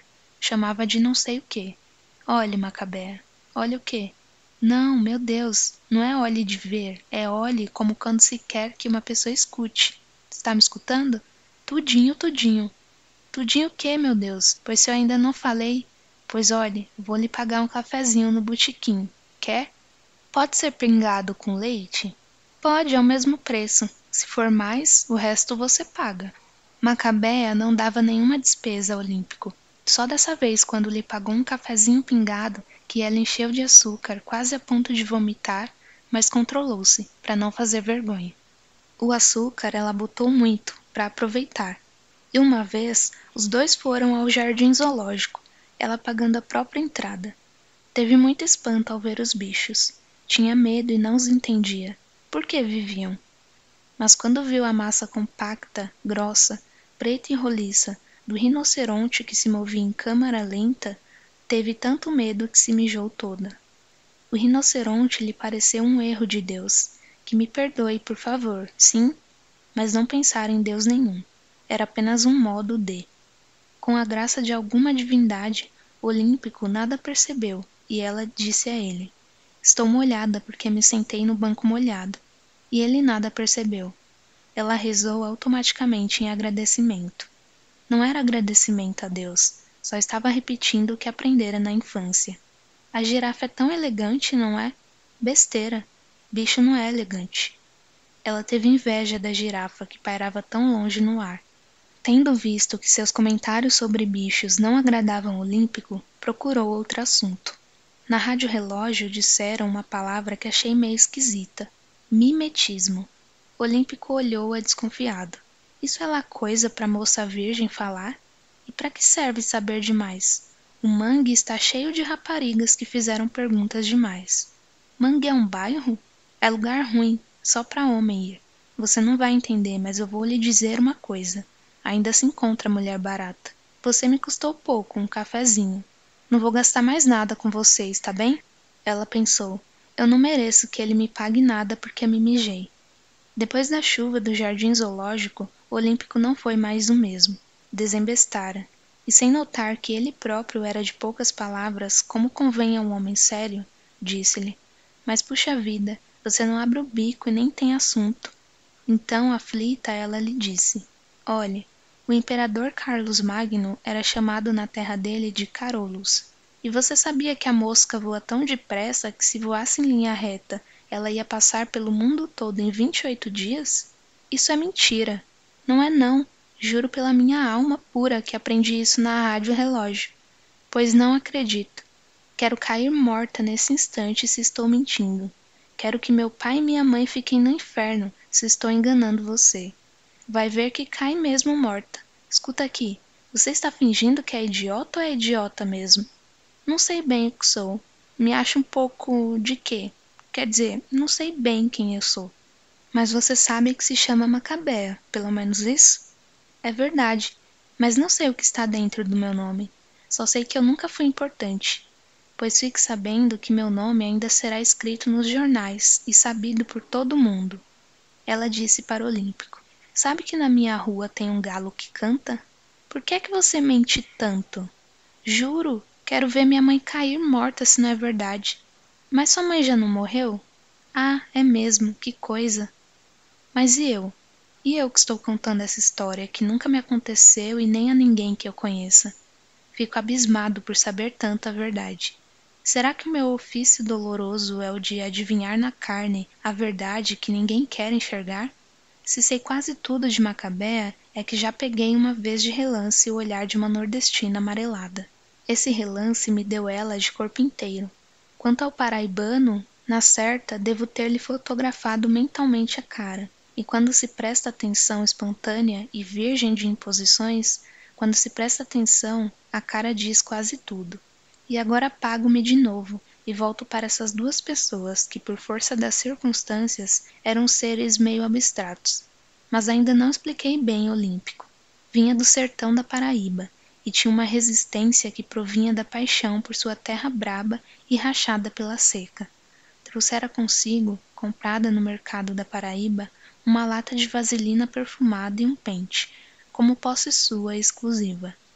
chamava de não sei o quê. Olhe, Macabea. Olhe o quê? Não, meu Deus, não é olhe de ver, é olhe como quando se quer que uma pessoa escute. Está me escutando? Tudinho, tudinho. Tudinho o quê, meu Deus? Pois se eu ainda não falei... Pois olhe, vou lhe pagar um cafezinho no botequim. Quer? Pode ser pingado com leite? Pode, é o mesmo preço. Se for mais, o resto você paga. Macabea não dava nenhuma despesa ao Olímpico. Só dessa vez, quando lhe pagou um cafezinho pingado, que ela encheu de açúcar, quase a ponto de vomitar, mas controlou-se, para não fazer vergonha. O açúcar ela botou muito, para aproveitar. E uma vez, os dois foram ao jardim zoológico, ela pagando a própria entrada. Teve muito espanto ao ver os bichos. Tinha medo e não os entendia. Por que viviam? Mas quando viu a massa compacta, grossa, preta e roliça, do rinoceronte que se movia em câmara lenta, teve tanto medo que se mijou toda. O rinoceronte lhe pareceu um erro de Deus. Que me perdoe, por favor, sim? Mas não pensar em Deus nenhum. Era apenas um modo de. Com a graça de alguma divindade, Olímpico nada percebeu, e ela disse a ele: Estou molhada porque me sentei no banco molhado. E ele nada percebeu. Ela rezou automaticamente em agradecimento. Não era agradecimento a Deus, só estava repetindo o que aprendera na infância. A girafa é tão elegante, não é? Besteira. Bicho não é elegante. Ela teve inveja da girafa que pairava tão longe no ar. Tendo visto que seus comentários sobre bichos não agradavam Olímpico, procurou outro assunto. Na rádio relógio disseram uma palavra que achei meio esquisita. Mimetismo. Olímpico olhou-a desconfiado. Isso é lá coisa para moça virgem falar? E para que serve saber demais? O mangue está cheio de raparigas que fizeram perguntas demais. Mangue é um bairro? É lugar ruim, só para homem ir. Você não vai entender, mas eu vou lhe dizer uma coisa. Ainda se encontra mulher barata. Você me custou pouco, um cafezinho. Não vou gastar mais nada com você, está bem? Ela pensou. Eu não mereço que ele me pague nada porque me mijei. Depois da chuva do jardim zoológico, o Olímpico não foi mais o mesmo. Desembestara. E sem notar que ele próprio era de poucas palavras, como convém a um homem sério, disse-lhe: Mas puxa vida, você não abre o bico e nem tem assunto. Então, aflita, ela lhe disse: Olhe, o imperador Carlos Magno era chamado na terra dele de Carolus. E você sabia que a mosca voa tão depressa que se voasse em linha reta, ela ia passar pelo mundo todo em vinte e oito dias? Isso é mentira. Não é não. Juro pela minha alma pura que aprendi isso na rádio relógio. Pois não acredito. Quero cair morta nesse instante se estou mentindo. Quero que meu pai e minha mãe fiquem no inferno se estou enganando você. Vai ver que cai mesmo morta. Escuta aqui, você está fingindo que é idiota ou é idiota mesmo? Não sei bem o que sou. Me acho um pouco de quê? Quer dizer, não sei bem quem eu sou. Mas você sabe que se chama Macabea, pelo menos isso? É verdade, mas não sei o que está dentro do meu nome. Só sei que eu nunca fui importante. Pois fique sabendo que meu nome ainda será escrito nos jornais e sabido por todo mundo. Ela disse para o Olímpico: Sabe que na minha rua tem um galo que canta? Por que é que você mente tanto? Juro, quero ver minha mãe cair morta se não é verdade. Mas sua mãe já não morreu? Ah, é mesmo, que coisa. Mas e eu? E eu que estou contando essa história que nunca me aconteceu e nem a ninguém que eu conheça. Fico abismado por saber tanta verdade. Será que o meu ofício doloroso é o de adivinhar na carne a verdade que ninguém quer enxergar? Se sei quase tudo de Macabea, é que já peguei uma vez de relance o olhar de uma nordestina amarelada. Esse relance me deu ela de corpo inteiro. Quanto ao paraibano, na certa, devo ter-lhe fotografado mentalmente a cara. E quando se presta atenção espontânea e virgem de imposições, quando se presta atenção, a cara diz quase tudo. E agora apago-me de novo e volto para essas duas pessoas que, por força das circunstâncias, eram seres meio abstratos. Mas ainda não expliquei bem Olímpico. Vinha do sertão da Paraíba e tinha uma resistência que provinha da paixão por sua terra braba e rachada pela seca. Trouxera consigo, comprada no mercado da Paraíba, uma lata de vaselina perfumada e um pente, como posse sua exclusiva.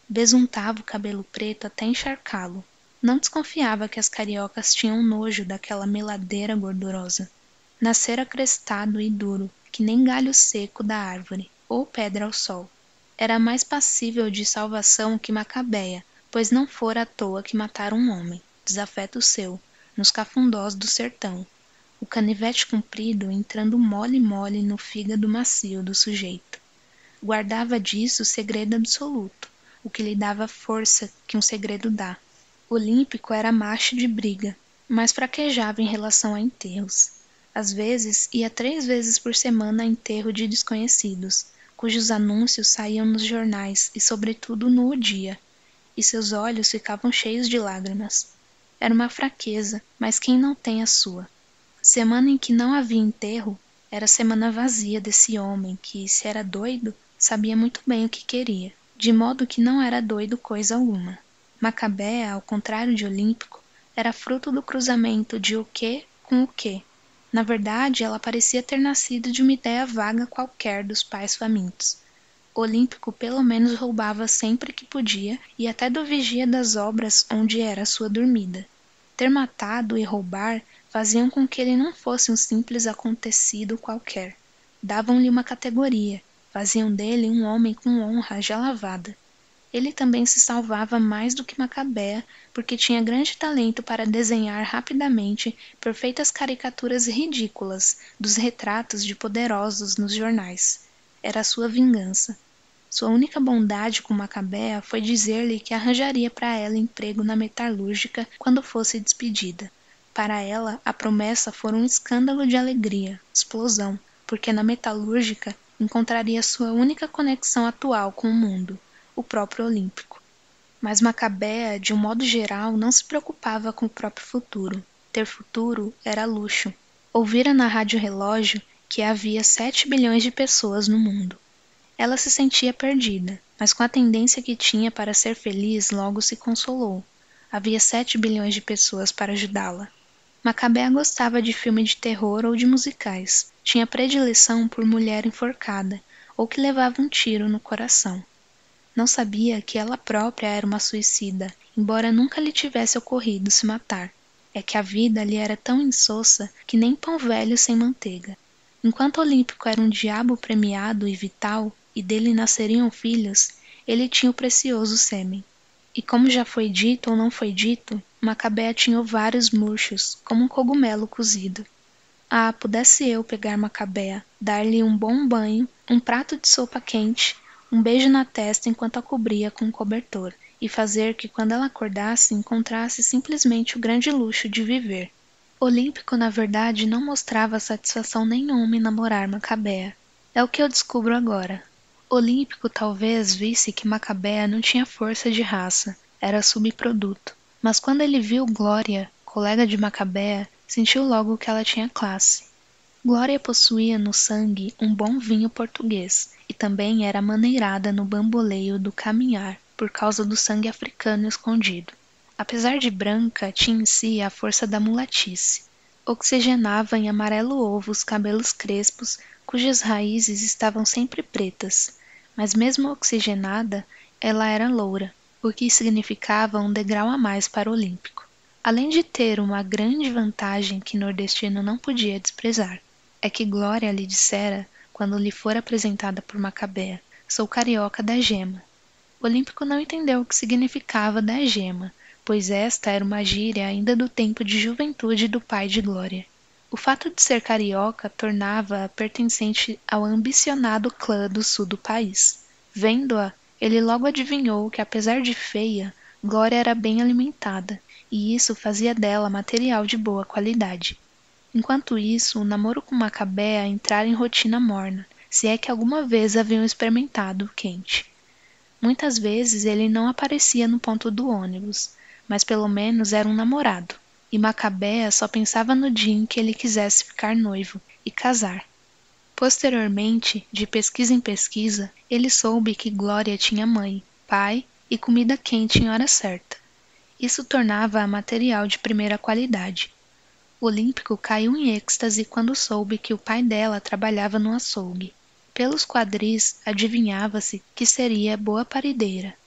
Besuntava o cabelo preto até encharcá-lo. Não desconfiava que as cariocas tinham nojo daquela meladeira gordurosa. Nascera crestado e duro, que nem galho seco da árvore, ou pedra ao sol. Era mais passível de salvação que Macabeia, pois não fora à toa que matara um homem, desafeto seu, nos cafundós do sertão, o canivete comprido entrando mole-mole no fígado macio do sujeito. Guardava disso segredo absoluto, o que lhe dava a força que um segredo dá. Olímpico era macho de briga, mas fraquejava em relação a enterros. Às vezes, ia três vezes por semana a enterro de desconhecidos, cujos anúncios saíam nos jornais e sobretudo no O Dia, e seus olhos ficavam cheios de lágrimas. Era uma fraqueza, mas quem não tem a sua? Semana em que não havia enterro, era semana vazia desse homem que, se era doido, sabia muito bem o que queria, de modo que não era doido coisa alguma. Macabea, ao contrário de Olímpico, era fruto do cruzamento de o que com o que. Na verdade, ela parecia ter nascido de uma ideia vaga qualquer dos pais famintos. Olímpico pelo menos roubava sempre que podia e até do vigia das obras onde era sua dormida. Ter matado e roubar faziam com que ele não fosse um simples acontecido qualquer. Davam-lhe uma categoria, faziam dele um homem com honra já lavada. Ele também se salvava mais do que Macabea, porque tinha grande talento para desenhar rapidamente perfeitas caricaturas ridículas dos retratos de poderosos nos jornais. Era a sua vingança. Sua única bondade com Macabea foi dizer-lhe que arranjaria para ela emprego na metalúrgica quando fosse despedida. Para ela, a promessa fora um escândalo de alegria, explosão, porque na metalúrgica encontraria sua única conexão atual com o mundo, o próprio Olímpico. Mas Macabea, de um modo geral, não se preocupava com o próprio futuro. Ter futuro era luxo. Ouvira na rádio relógio que havia sete bilhões de pessoas no mundo. Ela se sentia perdida, mas com a tendência que tinha para ser feliz logo se consolou. Havia sete bilhões de pessoas para ajudá-la. Macabea gostava de filme de terror ou de musicais. Tinha predileção por mulher enforcada, ou que levava um tiro no coração. Não sabia que ela própria era uma suicida, embora nunca lhe tivesse ocorrido se matar. É que a vida lhe era tão insossa que nem pão velho sem manteiga. Enquanto Olímpico era um diabo premiado e vital, e dele nasceriam filhos, ele tinha o precioso sêmen. E como já foi dito ou não foi dito, Macabea tinha vários murchos, como um cogumelo cozido. Ah, pudesse eu pegar Macabea, dar-lhe um bom banho, um prato de sopa quente, um beijo na testa enquanto a cobria com um cobertor, e fazer que quando ela acordasse encontrasse simplesmente o grande luxo de viver. Olímpico, na verdade, não mostrava satisfação nenhuma em namorar Macabea. É o que eu descubro agora. Olímpico talvez visse que Macabea não tinha força de raça, era subproduto. Mas quando ele viu Glória, colega de Macabea, sentiu logo que ela tinha classe. Glória possuía no sangue um bom vinho português, e também era maneirada no bamboleio do caminhar, por causa do sangue africano escondido. Apesar de branca, tinha em si a força da mulatice. Oxigenava em amarelo ovo os cabelos crespos, cujas raízes estavam sempre pretas, mas mesmo oxigenada, ela era loura, o que significava um degrau a mais para o Olímpico. Além de ter uma grande vantagem que nordestino não podia desprezar, é que Glória lhe dissera, quando lhe fora apresentada por Macabea, sou carioca da gema. Olímpico não entendeu o que significava da gema, pois esta era uma gíria ainda do tempo de juventude do pai de Glória. O fato de ser carioca tornava-a pertencente ao ambicionado clã do sul do país. Vendo-a, ele logo adivinhou que, apesar de feia, Glória era bem alimentada, e isso fazia dela material de boa qualidade. Enquanto isso, o namoro com Macabea entrara em rotina morna, se é que alguma vez haviam experimentado o quente. Muitas vezes ele não aparecia no ponto do ônibus, mas pelo menos era um namorado, e Macabea só pensava no dia em que ele quisesse ficar noivo e casar. Posteriormente, de pesquisa em pesquisa, ele soube que Glória tinha mãe, pai e comida quente em hora certa. Isso tornava-a material de primeira qualidade. O Olímpico caiu em êxtase quando soube que o pai dela trabalhava no açougue. Pelos quadris, adivinhava-se que seria boa parideira.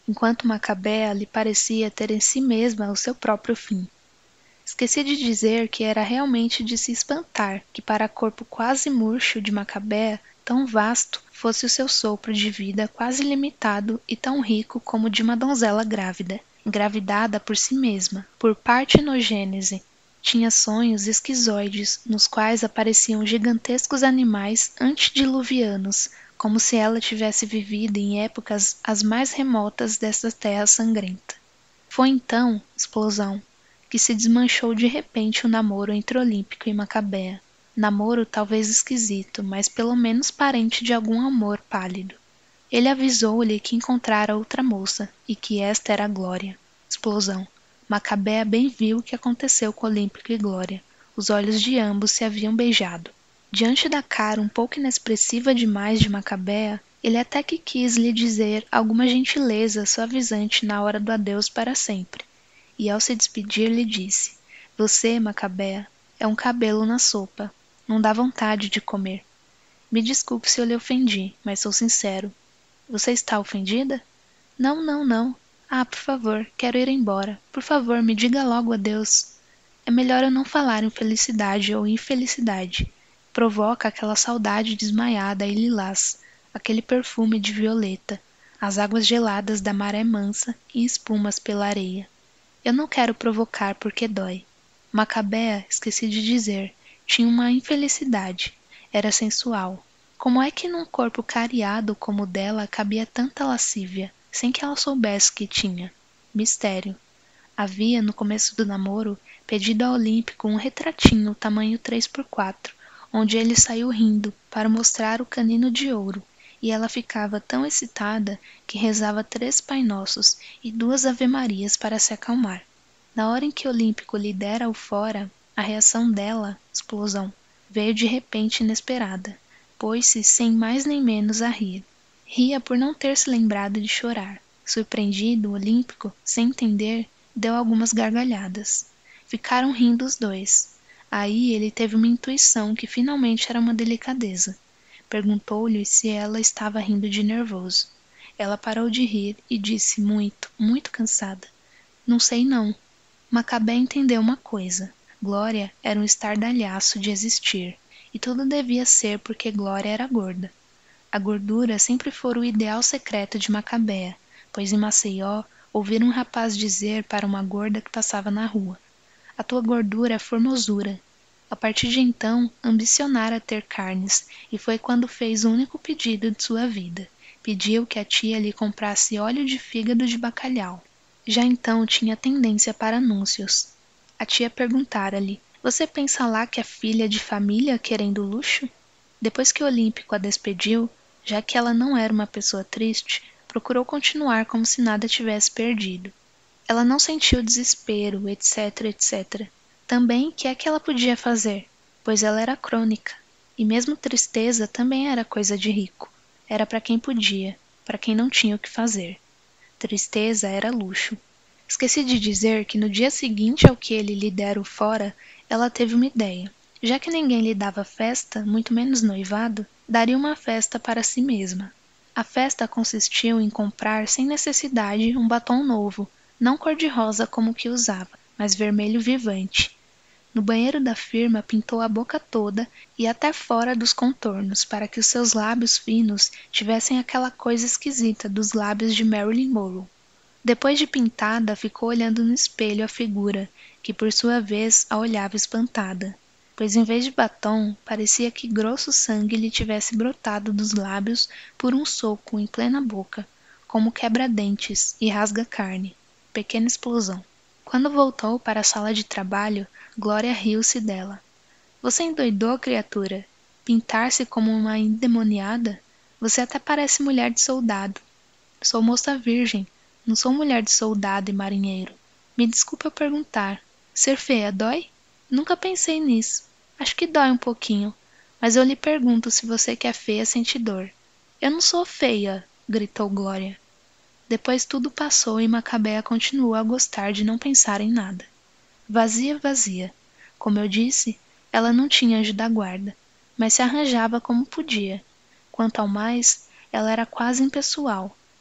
enquanto Macabea lhe parecia ter em si mesma o seu próprio fim. Esqueci de dizer que era realmente de se espantar que para corpo quase murcho de Macabea, tão vasto, fosse o seu sopro de vida quase limitado e tão rico como o de uma donzela grávida, engravidada por si mesma, por partenogênese. Tinha sonhos esquizoides, nos quais apareciam gigantescos animais antediluvianos, como se ela tivesse vivido em épocas as mais remotas desta terra sangrenta. Foi então, explosão, que se desmanchou de repente o namoro entre Olímpico e Macabea. Namoro talvez esquisito, mas pelo menos parente de algum amor pálido. Ele avisou-lhe que encontrara outra moça, e que esta era Glória. Explosão. Macabea bem viu o que aconteceu com Olímpico e Glória. Os olhos de ambos se haviam beijado. Diante da cara um pouco inexpressiva demais de Macabea, ele até que quis lhe dizer alguma gentileza suavizante na hora do adeus para sempre. E ao se despedir lhe disse: Você, Macabea, é um cabelo na sopa. Não dá vontade de comer. Me desculpe se eu lhe ofendi, mas sou sincero. Você está ofendida? Não, não, não. Ah, por favor, quero ir embora. Por favor, me diga logo adeus. É melhor eu não falar em felicidade ou infelicidade. Provoca aquela saudade desmaiada e lilás, aquele perfume de violeta, as águas geladas da maré mansa e espumas pela areia. Eu não quero provocar porque dói. Macabea, esqueci de dizer, tinha uma infelicidade. Era sensual. Como é que num corpo cariado como o dela cabia tanta lascívia, sem que ela soubesse que tinha? Mistério. Havia, no começo do namoro, pedido a Olímpico um retratinho tamanho três por quatro, onde ele saiu rindo, para mostrar o canino de ouro, e ela ficava tão excitada que rezava três Pai Nossos e duas Ave-Marias para se acalmar. Na hora em que Olímpico lhe dera o fora, a reação dela, explosão, veio de repente inesperada. Pôs-se sem mais nem menos a rir. Ria por não ter se lembrado de chorar. Surpreendido, Olímpico, sem entender, deu algumas gargalhadas. Ficaram rindo os dois. Aí ele teve uma intuição que finalmente era uma delicadeza. Perguntou-lhe se ela estava rindo de nervoso. Ela parou de rir e disse muito, muito cansada: Não sei não. Macabé entendeu uma coisa. Glória era um estardalhaço de existir, e tudo devia ser porque Glória era gorda. A gordura sempre fora o ideal secreto de Macabea, pois em Maceió ouviram um rapaz dizer para uma gorda que passava na rua: A tua gordura é formosura. A partir de então, ambicionara ter carnes, e foi quando fez o único pedido de sua vida. Pediu que a tia lhe comprasse óleo de fígado de bacalhau. Já então tinha tendência para anúncios. A tia perguntara-lhe: Você pensa lá que é filha de família querendo luxo? Depois que Olímpico a despediu, já que ela não era uma pessoa triste, procurou continuar como se nada tivesse perdido. Ela não sentiu desespero, etc, etcétera. Também, que é que ela podia fazer? Pois ela era crônica. E mesmo tristeza também era coisa de rico. Era para quem podia, para quem não tinha o que fazer. Tristeza era luxo. Esqueci de dizer que no dia seguinte ao que ele lhe dera o fora, ela teve uma ideia. Já que ninguém lhe dava festa, muito menos noivado, daria uma festa para si mesma. A festa consistiu em comprar sem necessidade um batom novo, não cor-de-rosa como o que usava, mas vermelho vivante. No banheiro da firma pintou a boca toda e até fora dos contornos, para que os seus lábios finos tivessem aquela coisa esquisita dos lábios de Marilyn Monroe. Depois de pintada, ficou olhando no espelho a figura, que por sua vez a olhava espantada, pois em vez de batom, parecia que grosso sangue lhe tivesse brotado dos lábios por um soco em plena boca, como quebra-dentes e rasga-carne. Pequena explosão. Quando voltou para a sala de trabalho, Glória riu-se dela. Você endoidou, criatura? Pintar-se como uma endemoniada? Você até parece mulher de soldado. Sou moça virgem, não sou mulher de soldado e marinheiro. Me desculpe eu perguntar. Ser feia dói? Nunca pensei nisso. Acho que dói um pouquinho. Mas eu lhe pergunto se você que é feia sente dor. Eu não sou feia, gritou Glória. Depois tudo passou e Macabea continuou a gostar de não pensar em nada. Vazia, vazia. Como eu disse, ela não tinha anjo da guarda, mas se arranjava como podia. Quanto ao mais, ela era quase impessoal.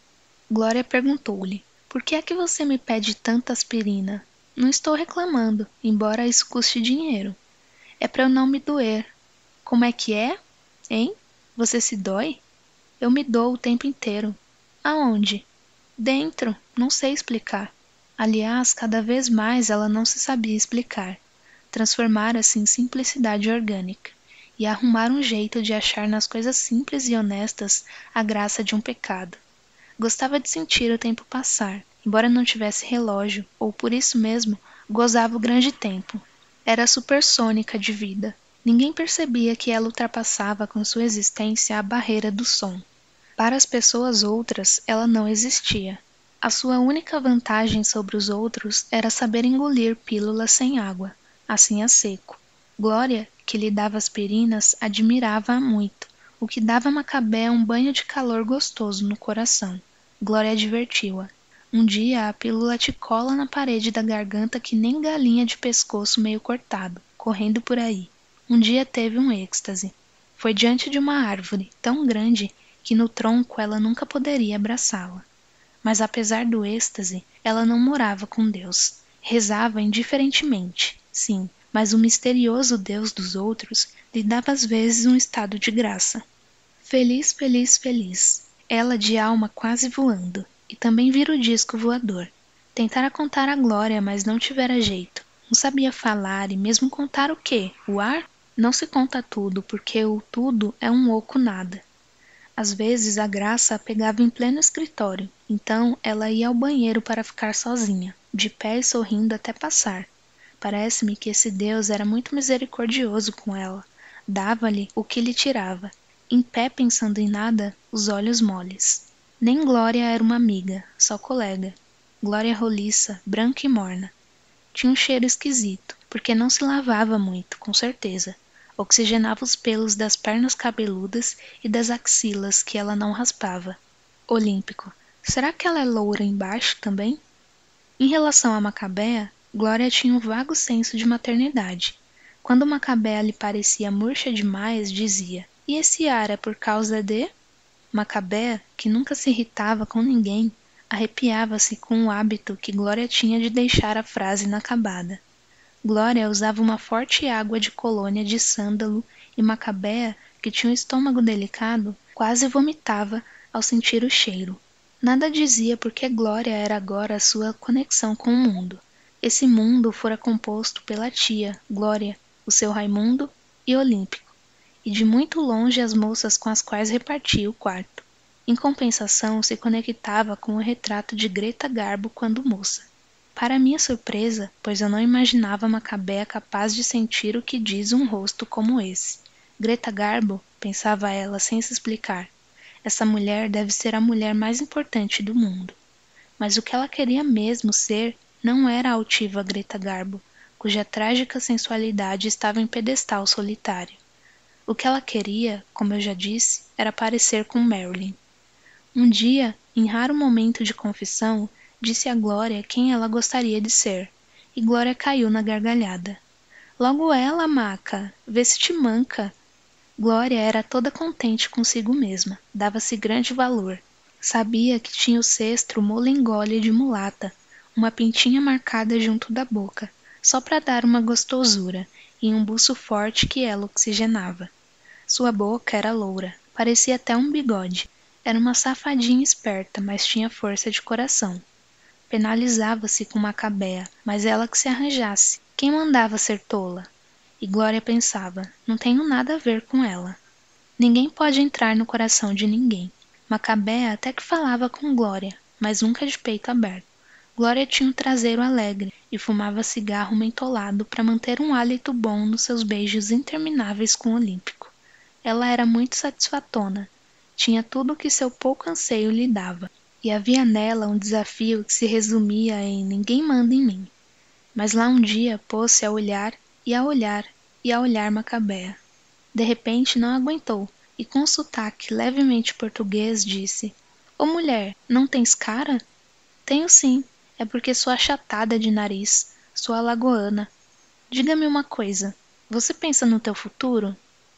Glória perguntou-lhe: Por que é que você me pede tanta aspirina? Não estou reclamando, embora isso custe dinheiro. É para eu não me doer. Como é que é? Hein? Você se dói? Eu me dou o tempo inteiro. Aonde? Dentro, não sei explicar. Aliás, cada vez mais ela não se sabia explicar. Transformara-se em simplicidade orgânica e arrumar um jeito de achar nas coisas simples e honestas a graça de um pecado. Gostava de sentir o tempo passar, embora não tivesse relógio, ou por isso mesmo, gozava o grande tempo. Era supersônica de vida. Ninguém percebia que ela ultrapassava com sua existência a barreira do som. Para as pessoas outras, ela não existia. A sua única vantagem sobre os outros era saber engolir pílulas sem água, assim a seco. Glória, que lhe dava aspirinas, admirava-a muito, o que dava a Macabé um banho de calor gostoso no coração. Glória advertiu-a. Um dia a pílula te cola na parede da garganta que nem galinha de pescoço meio cortado, correndo por aí. Um dia teve um êxtase. Foi diante de uma árvore, tão grande que no tronco ela nunca poderia abraçá-la. Mas apesar do êxtase, ela não morava com Deus. Rezava indiferentemente, sim, mas o misterioso Deus dos outros lhe dava às vezes um estado de graça. Feliz, feliz, feliz. Ela de alma quase voando, e também vira o disco voador. Tentara contar a Glória, mas não tivera jeito. Não sabia falar e mesmo contar o quê? O ar? Não se conta tudo, porque o tudo é um oco nada. Às vezes a Graça a pegava em pleno escritório, então ela ia ao banheiro para ficar sozinha, de pé e sorrindo até passar. Parece-me que esse Deus era muito misericordioso com ela. Dava-lhe o que lhe tirava. Em pé pensando em nada, os olhos moles. Nem Glória era uma amiga, só colega. Glória roliça, branca e morna. Tinha um cheiro esquisito, porque não se lavava muito, com certeza. Oxigenava os pelos das pernas cabeludas e das axilas que ela não raspava. Olímpico. Será que ela é loura embaixo também? Em relação a Macabea, Glória tinha um vago senso de maternidade. Quando Macabea lhe parecia murcha demais, dizia: E esse ar é por causa de... Macabea, que nunca se irritava com ninguém, arrepiava-se com o hábito que Glória tinha de deixar a frase inacabada. Glória usava uma forte água de colônia de sândalo e Macabea, que tinha um estômago delicado, quase vomitava ao sentir o cheiro. Nada dizia porque Glória era agora a sua conexão com o mundo. Esse mundo fora composto pela tia, Glória, o seu Raimundo e Olímpico, e de muito longe as moças com as quais repartia o quarto. Em compensação, se conectava com o retrato de Greta Garbo quando moça. Para minha surpresa, pois eu não imaginava Macabea capaz de sentir o que diz um rosto como esse. Greta Garbo, pensava ela sem se explicar. Essa mulher deve ser a mulher mais importante do mundo. Mas o que ela queria mesmo ser não era a altiva Greta Garbo, cuja trágica sensualidade estava em pedestal solitário. O que ela queria, como eu já disse, era parecer com Marilyn. Um dia, em raro momento de confissão, disse a Glória quem ela gostaria de ser, e Glória caiu na gargalhada. Logo ela, Maca, vê se te manca. Glória era toda contente consigo mesma, dava-se grande valor. Sabia que tinha o cestro molengole de mulata, uma pintinha marcada junto da boca, só para dar uma gostosura, e um buço forte que ela oxigenava. Sua boca era loura, parecia até um bigode. Era uma safadinha esperta, mas tinha força de coração. Penalizava-se com Macabea, mas ela que se arranjasse. Quem mandava ser tola? E Glória pensava, não tenho nada a ver com ela. Ninguém pode entrar no coração de ninguém. Macabea até que falava com Glória, mas nunca de peito aberto. Glória tinha um traseiro alegre e fumava cigarro mentolado para manter um hálito bom nos seus beijos intermináveis com o Olímpico. Ela era muito satisfatona. Tinha tudo o que seu pouco anseio lhe dava, e havia nela um desafio que se resumia em ninguém manda em mim. Mas lá um dia pôs-se a olhar, e a olhar, e a olhar Macabea. De repente não aguentou, e com um sotaque levemente português disse: Ô mulher, não tens cara? Tenho sim, é porque sou achatada de nariz, sou alagoana. Diga-me uma coisa, você pensa no teu futuro?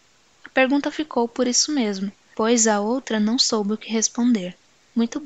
A pergunta ficou por isso mesmo, pois a outra não soube o que responder. Muito bem,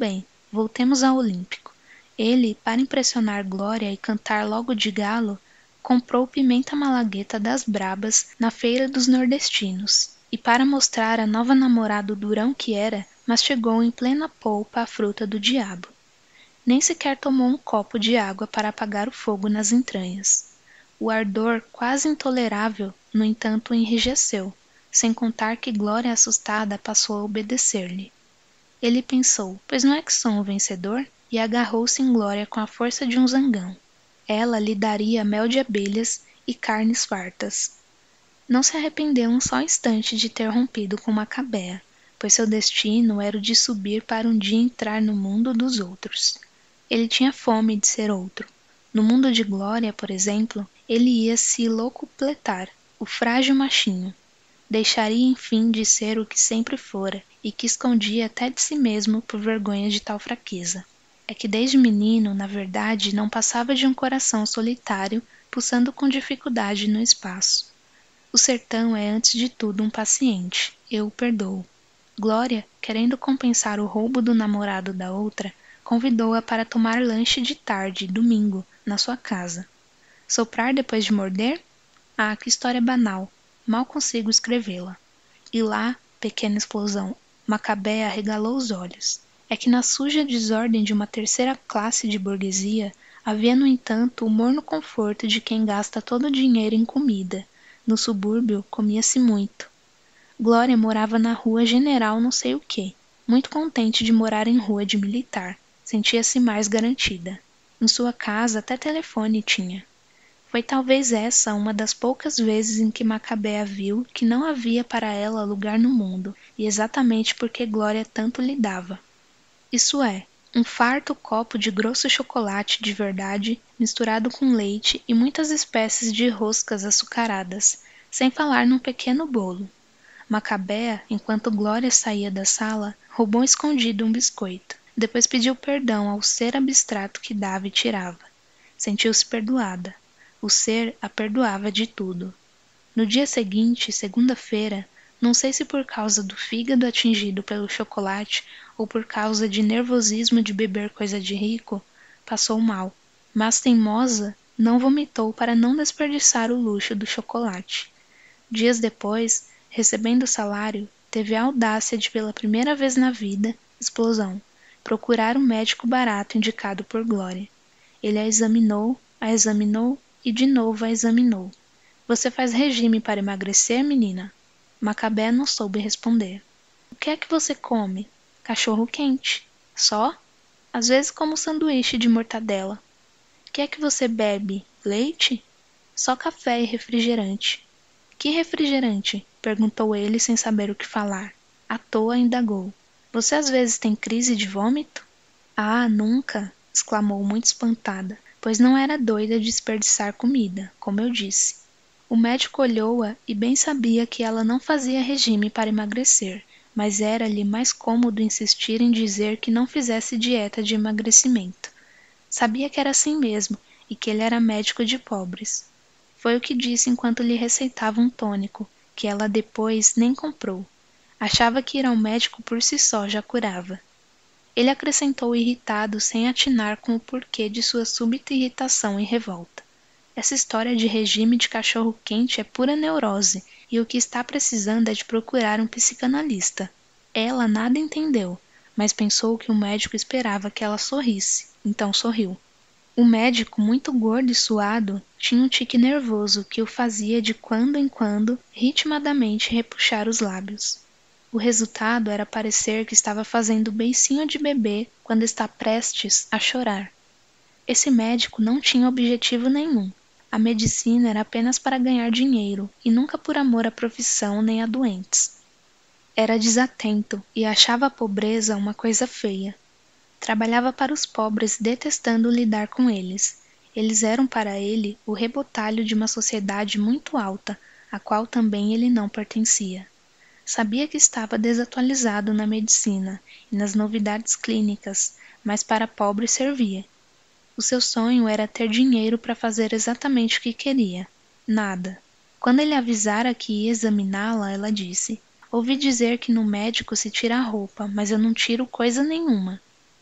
Voltemos ao Olímpico. Ele, para impressionar Glória e cantar logo de galo, comprou pimenta malagueta das brabas na feira dos nordestinos, e para mostrar à nova namorada o durão que era, mastigou em plena polpa a fruta do diabo. Nem sequer tomou um copo de água para apagar o fogo nas entranhas. O ardor, quase intolerável, no entanto, o enrijeceu, sem contar que Glória assustada passou a obedecer-lhe. Ele pensou, pois não é que sou um vencedor? E agarrou-se em Glória com a força de um zangão. Ela lhe daria mel de abelhas e carnes fartas. Não se arrependeu um só instante de ter rompido com Macabea, pois seu destino era o de subir para um dia entrar no mundo dos outros. Ele tinha fome de ser outro. No mundo de Glória, por exemplo, ele ia se locupletar, o frágil machinho. Deixaria enfim de ser o que sempre fora, e que escondia até de si mesmo por vergonha de tal fraqueza. É que desde menino, na verdade, não passava de um coração solitário, pulsando com dificuldade no espaço. O sertão é antes de tudo um paciente, eu o perdoo. Glória, querendo compensar o roubo do namorado da outra, convidou-a para tomar lanche de tarde, domingo, na sua casa. Soprar depois de morder? Ah, que história banal. Mal consigo escrevê-la. E lá, pequena explosão, Macabea arregalou os olhos. É que na suja desordem de uma terceira classe de burguesia, havia no entanto o morno conforto de quem gasta todo o dinheiro em comida. No subúrbio, comia-se muito. Glória morava na rua General não sei o quê, muito contente de morar em rua de militar. Sentia-se mais garantida. Em sua casa até telefone tinha. Foi talvez essa uma das poucas vezes em que Macabea viu que não havia para ela lugar no mundo, e exatamente porque Glória tanto lhe dava. Isso é, um farto copo de grosso chocolate de verdade, misturado com leite e muitas espécies de roscas açucaradas, sem falar num pequeno bolo. Macabea, enquanto Glória saía da sala, roubou escondido um biscoito. Depois pediu perdão ao ser abstrato que dava e tirava. Sentiu-se perdoada. O ser a perdoava de tudo. No dia seguinte, segunda-feira, não sei se por causa do fígado atingido pelo chocolate ou por causa de nervosismo de beber coisa de rico, passou mal. Mas teimosa, não vomitou para não desperdiçar o luxo do chocolate. Dias depois, recebendo o salário, teve a audácia de pela primeira vez na vida, explosão, procurar um médico barato indicado por Glória. Ele a examinou, a examinou e de novo a examinou. Você faz regime para emagrecer, menina? Macabea não soube responder. O que é que você come? Cachorro quente. Só? Às vezes como sanduíche de mortadela. O que é que você bebe? Leite? Só café e refrigerante. Que refrigerante? Perguntou ele sem saber o que falar. À toa indagou. Você às vezes tem crise de vômito? Ah, nunca! Exclamou muito espantada, pois não era doida de desperdiçar comida, como eu disse. O médico olhou-a e bem sabia que ela não fazia regime para emagrecer, mas era-lhe mais cômodo insistir em dizer que não fizesse dieta de emagrecimento. Sabia que era assim mesmo e que ele era médico de pobres. Foi o que disse enquanto lhe receitava um tônico, que ela depois nem comprou. Achava que ir ao médico por si só já curava. Ele acrescentou irritado sem atinar com o porquê de sua súbita irritação e revolta. Essa história de regime de cachorro-quente é pura neurose, e o que está precisando é de procurar um psicanalista. Ela nada entendeu, mas pensou que o médico esperava que ela sorrisse, então sorriu. O médico, muito gordo e suado, tinha um tique nervoso que o fazia de quando em quando ritmadamente repuxar os lábios. O resultado era parecer que estava fazendo beicinho de bebê quando está prestes a chorar. Esse médico não tinha objetivo nenhum. A medicina era apenas para ganhar dinheiro, e nunca por amor à profissão nem a doentes. Era desatento e achava a pobreza uma coisa feia. Trabalhava para os pobres, detestando lidar com eles. Eles eram para ele o rebotalho de uma sociedade muito alta, a qual também ele não pertencia. Sabia que estava desatualizado na medicina e nas novidades clínicas, mas para pobre servia. O seu sonho era ter dinheiro para fazer exatamente o que queria. Nada. Quando ele avisara que ia examiná-la, ela disse: ouvi dizer que no médico se tira a roupa, mas eu não tiro coisa nenhuma.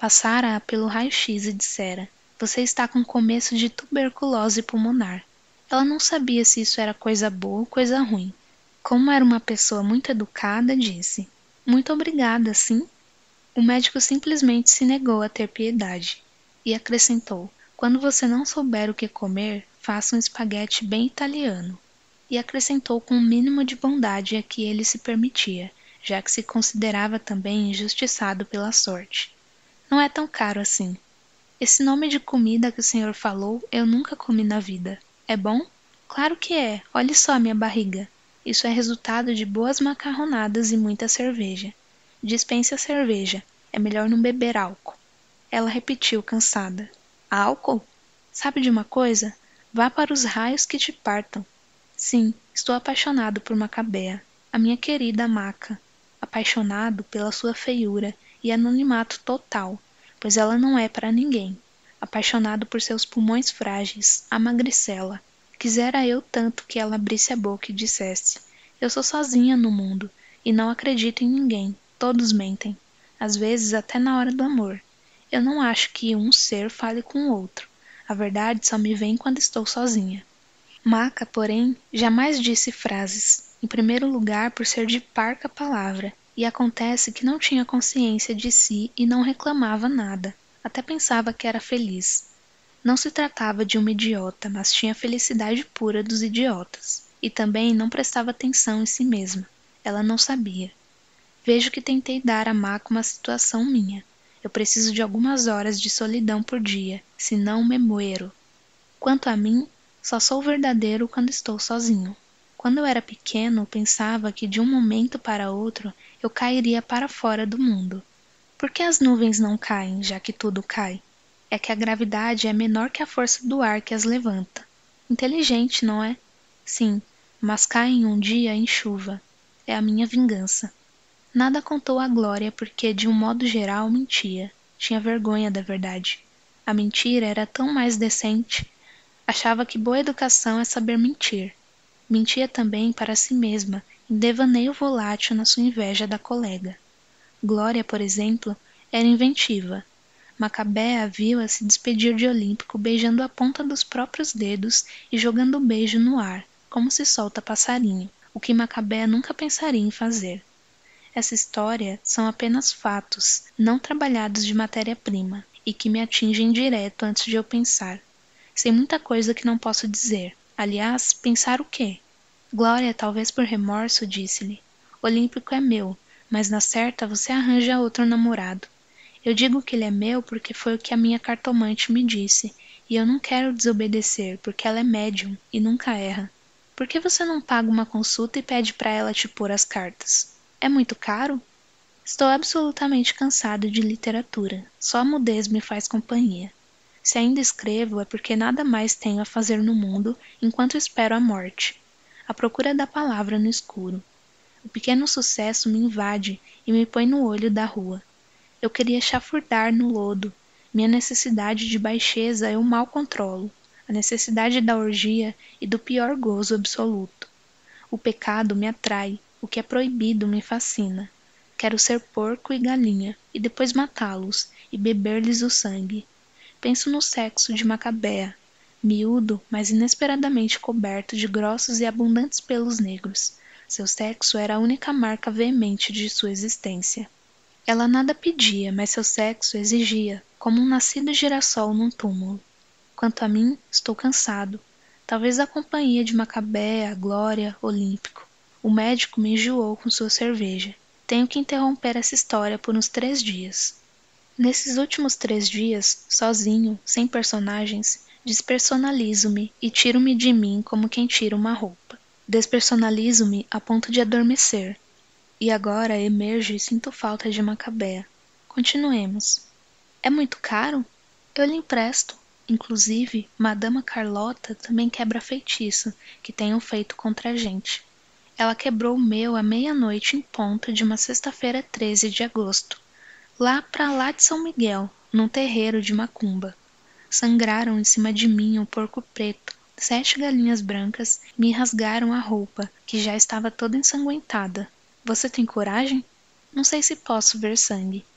Passara-a pelo raio-x e dissera: você está com começo de tuberculose pulmonar. Ela não sabia se isso era coisa boa ou coisa ruim. Como era uma pessoa muito educada, disse: muito obrigada, sim. O médico simplesmente se negou a ter piedade. E acrescentou: quando você não souber o que comer, faça um espaguete bem italiano. E acrescentou com o mínimo de bondade a que ele se permitia, já que se considerava também injustiçado pela sorte. Não é tão caro assim. Esse nome de comida que o senhor falou, eu nunca comi na vida. É bom? Claro que é. Olhe só a minha barriga. Isso é resultado de boas macarronadas e muita cerveja. Dispense a cerveja. É melhor não beber álcool. Ela repetiu, cansada. Álcool? Sabe de uma coisa? Vá para os raios que te partam. Sim, estou apaixonado por Macabea, a minha querida Maca. Apaixonado pela sua feiura e anonimato total, pois ela não é para ninguém. Apaixonado por seus pulmões frágeis, a magricela. Quisera eu tanto que ela abrisse a boca e dissesse: eu sou sozinha no mundo, e não acredito em ninguém, todos mentem. Às vezes até na hora do amor. Eu não acho que um ser fale com o outro. A verdade só me vem quando estou sozinha. Maca, porém, jamais disse frases, em primeiro lugar por ser de parca palavra, e acontece que não tinha consciência de si e não reclamava nada, até pensava que era feliz. Não se tratava de uma idiota, mas tinha a felicidade pura dos idiotas, e também não prestava atenção em si mesma. Ela não sabia. Vejo que tentei dar a Maca uma situação minha. Eu preciso de algumas horas de solidão por dia, senão me muero. Quanto a mim, só sou verdadeiro quando estou sozinho. Quando eu era pequeno, pensava que de um momento para outro eu cairia para fora do mundo. Por que as nuvens não caem, já que tudo cai? É que a gravidade é menor que a força do ar que as levanta. Inteligente, não é? Sim, mas caem um dia em chuva. É a minha vingança. Nada contou a Glória porque, de um modo geral, mentia. Tinha vergonha da verdade. A mentira era tão mais decente. Achava que boa educação é saber mentir. Mentia também para si mesma, em devaneio volátil na sua inveja da colega. Glória, por exemplo, era inventiva. Macabea viu-a se despedir de Olímpico beijando a ponta dos próprios dedos e jogando o beijo no ar, como se solta passarinho, o que Macabea nunca pensaria em fazer. Essa história são apenas fatos, não trabalhados de matéria-prima, e que me atingem direto antes de eu pensar. Sei muita coisa que não posso dizer. Aliás, pensar o quê? Glória, talvez por remorso, disse-lhe. Olímpico é meu, mas na certa você arranja outro namorado. Eu digo que ele é meu porque foi o que a minha cartomante me disse, e eu não quero desobedecer porque ela é médium e nunca erra. Por que você não paga uma consulta e pede para ela te pôr as cartas? É muito caro? Estou absolutamente cansado de literatura. Só a mudez me faz companhia. Se ainda escrevo é porque nada mais tenho a fazer no mundo enquanto espero a morte. A procura da palavra no escuro. O pequeno sucesso me invade e me põe no olho da rua. Eu queria chafurdar no lodo. Minha necessidade de baixeza eu mal controlo. A necessidade da orgia e do pior gozo absoluto. O pecado me atrai. O que é proibido me fascina. Quero ser porco e galinha, e depois matá-los, e beber-lhes o sangue. Penso no sexo de Macabea, miúdo, mas inesperadamente coberto de grossos e abundantes pelos negros. Seu sexo era a única marca veemente de sua existência. Ela nada pedia, mas seu sexo exigia, como um nascido girassol num túmulo. Quanto a mim, estou cansado. Talvez a companhia de Macabea, Glória, Olímpico. O médico me enjoou com sua cerveja. Tenho que interromper essa história por uns três dias. Nesses últimos três dias, sozinho, sem personagens, despersonalizo-me e tiro-me de mim como quem tira uma roupa. Despersonalizo-me a ponto de adormecer. E agora emerjo e sinto falta de Macabea. Continuemos. É muito caro? Eu lhe empresto. Inclusive, Madama Carlota também quebra feitiço que tenham feito contra a gente. Ela quebrou o meu à meia-noite em ponto de uma sexta-feira treze de agosto. Lá pra lá de São Miguel, num terreiro de macumba. Sangraram em cima de mim um porco preto, sete galinhas brancas me rasgaram a roupa, que já estava toda ensanguentada. Você tem coragem? Não sei se posso ver sangue.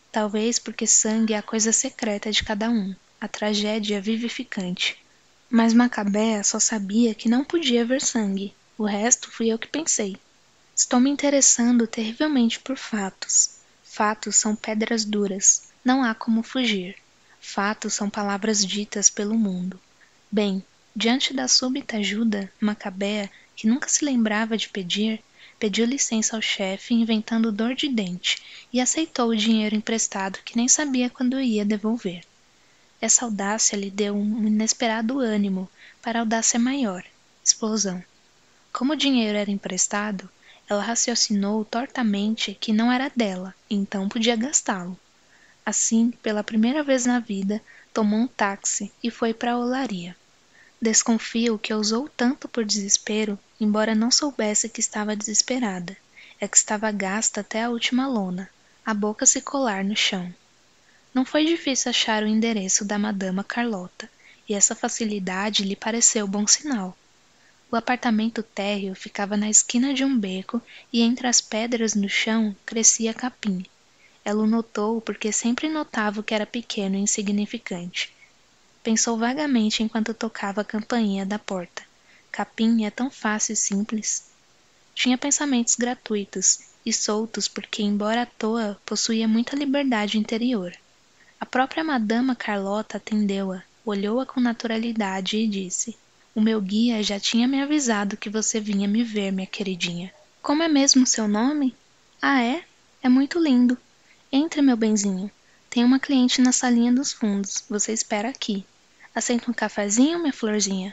Talvez porque sangue é a coisa secreta de cada um, a tragédia vivificante. Mas Macabea só sabia que não podia ver sangue. O resto fui eu que pensei. Estou me interessando terrivelmente por fatos. Fatos são pedras duras. Não há como fugir. Fatos são palavras ditas pelo mundo. Bem, diante da súbita ajuda, Macabea, que nunca se lembrava de pedir, pediu licença ao chefe inventando dor de dente e aceitou o dinheiro emprestado que nem sabia quando ia devolver. Essa audácia lhe deu um inesperado ânimo para audácia maior, explosão. Como o dinheiro era emprestado, ela raciocinou tortamente que não era dela, então podia gastá-lo. Assim, pela primeira vez na vida, tomou um táxi e foi para a olaria. Desconfio que ousou tanto por desespero, embora não soubesse que estava desesperada. É que estava gasta até a última lona, a boca se colar no chão. Não foi difícil achar o endereço da Madama Carlota, e essa facilidade lhe pareceu bom sinal. O apartamento térreo ficava na esquina de um beco e entre as pedras no chão crescia capim. Ela o notou porque sempre notava que era pequeno e insignificante. Pensou vagamente enquanto tocava a campainha da porta. Capim é tão fácil e simples. Tinha pensamentos gratuitos e soltos porque, embora à toa, possuía muita liberdade interior. A própria Madama Carlota atendeu-a, olhou-a com naturalidade e disse: "O meu guia já tinha me avisado que você vinha me ver, minha queridinha. Como é mesmo seu nome? Ah, é? É muito lindo. Entre, meu benzinho. Tem uma cliente na salinha dos fundos. Você espera aqui. Aceita um cafezinho, minha florzinha?"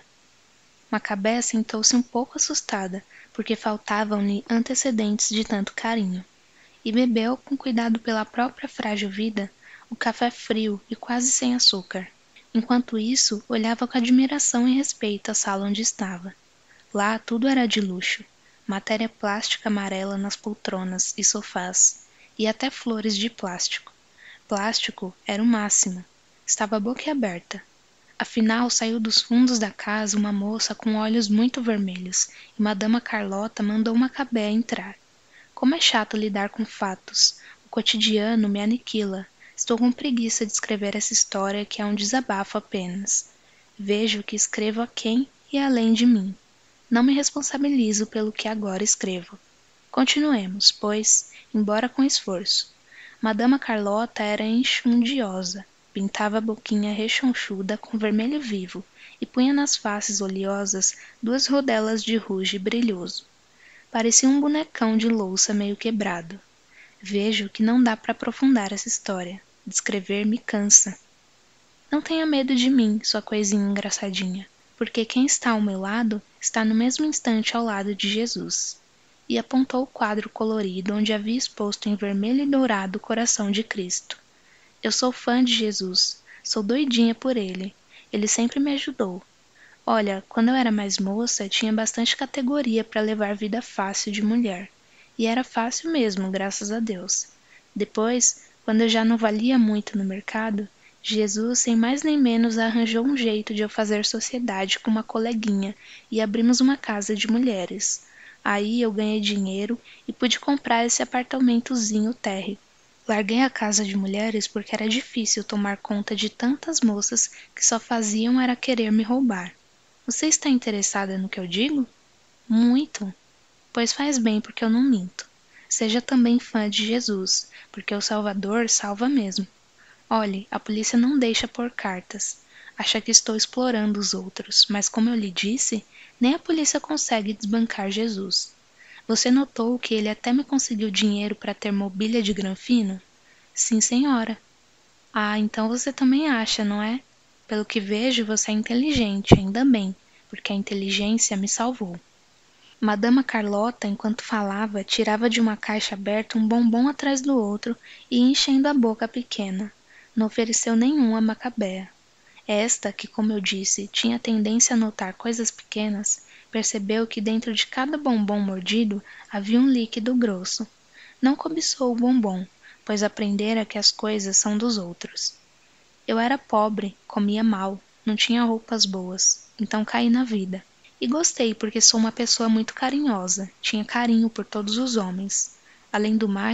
Macabé sentou-se um pouco assustada, porque faltavam-lhe antecedentes de tanto carinho, e bebeu, com cuidado pela própria frágil vida, o café frio e quase sem açúcar. Enquanto isso, olhava com admiração e respeito a sala onde estava. Lá tudo era de luxo, matéria plástica amarela nas poltronas e sofás, e até flores de plástico. Plástico era o máximo. Estava boquiaberta. Afinal, saiu dos fundos da casa uma moça com olhos muito vermelhos, e Madama Carlota mandou Macabé entrar. Como é chato lidar com fatos. O cotidiano me aniquila. Estou com preguiça de escrever essa história que é um desabafo apenas. Vejo que escrevo a quem e além de mim. Não me responsabilizo pelo que agora escrevo. Continuemos, pois, embora com esforço. Madama Carlota era enxundiosa, pintava a boquinha rechonchuda com vermelho vivo e punha nas faces oleosas duas rodelas de ruge brilhoso. Parecia um bonecão de louça meio quebrado. Vejo que não dá para aprofundar essa história. Descrever me cansa. Não tenha medo de mim, sua coisinha engraçadinha, porque quem está ao meu lado está no mesmo instante ao lado de Jesus. E apontou o quadro colorido onde havia exposto em vermelho e dourado o coração de Cristo. Eu sou fã de Jesus, sou doidinha por ele. Ele sempre me ajudou. Olha, quando eu era mais moça, tinha bastante categoria para levar vida fácil de mulher. E era fácil mesmo, graças a Deus. Depois, quando eu já não valia muito no mercado, Jesus, sem mais nem menos, arranjou um jeito de eu fazer sociedade com uma coleguinha e abrimos uma casa de mulheres. Aí eu ganhei dinheiro e pude comprar esse apartamentozinho térreo. Larguei a casa de mulheres porque era difícil tomar conta de tantas moças que só faziam era querer me roubar. Você está interessada no que eu digo? Muito. Pois faz bem porque eu não minto. Seja também fã de Jesus, porque o Salvador salva mesmo. Olhe, a polícia não deixa pôr cartas. Acha que estou explorando os outros, mas como eu lhe disse, nem a polícia consegue desbancar Jesus. Você notou que ele até me conseguiu dinheiro para ter mobília de granfino? Sim, senhora. Ah, então você também acha, não é? Pelo que vejo, você é inteligente, ainda bem, porque a inteligência me salvou. Madama Carlota, enquanto falava, tirava de uma caixa aberta um bombom atrás do outro e ia enchendo a boca pequena. Não ofereceu nenhum a Macabea. Esta, que, como eu disse, tinha tendência a notar coisas pequenas, percebeu que dentro de cada bombom mordido havia um líquido grosso. Não cobiçou o bombom, pois aprendera que as coisas são dos outros. Eu era pobre, comia mal, não tinha roupas boas, então caí na vida. E gostei porque sou uma pessoa muito carinhosa, tinha carinho por todos os homens. Além do mais,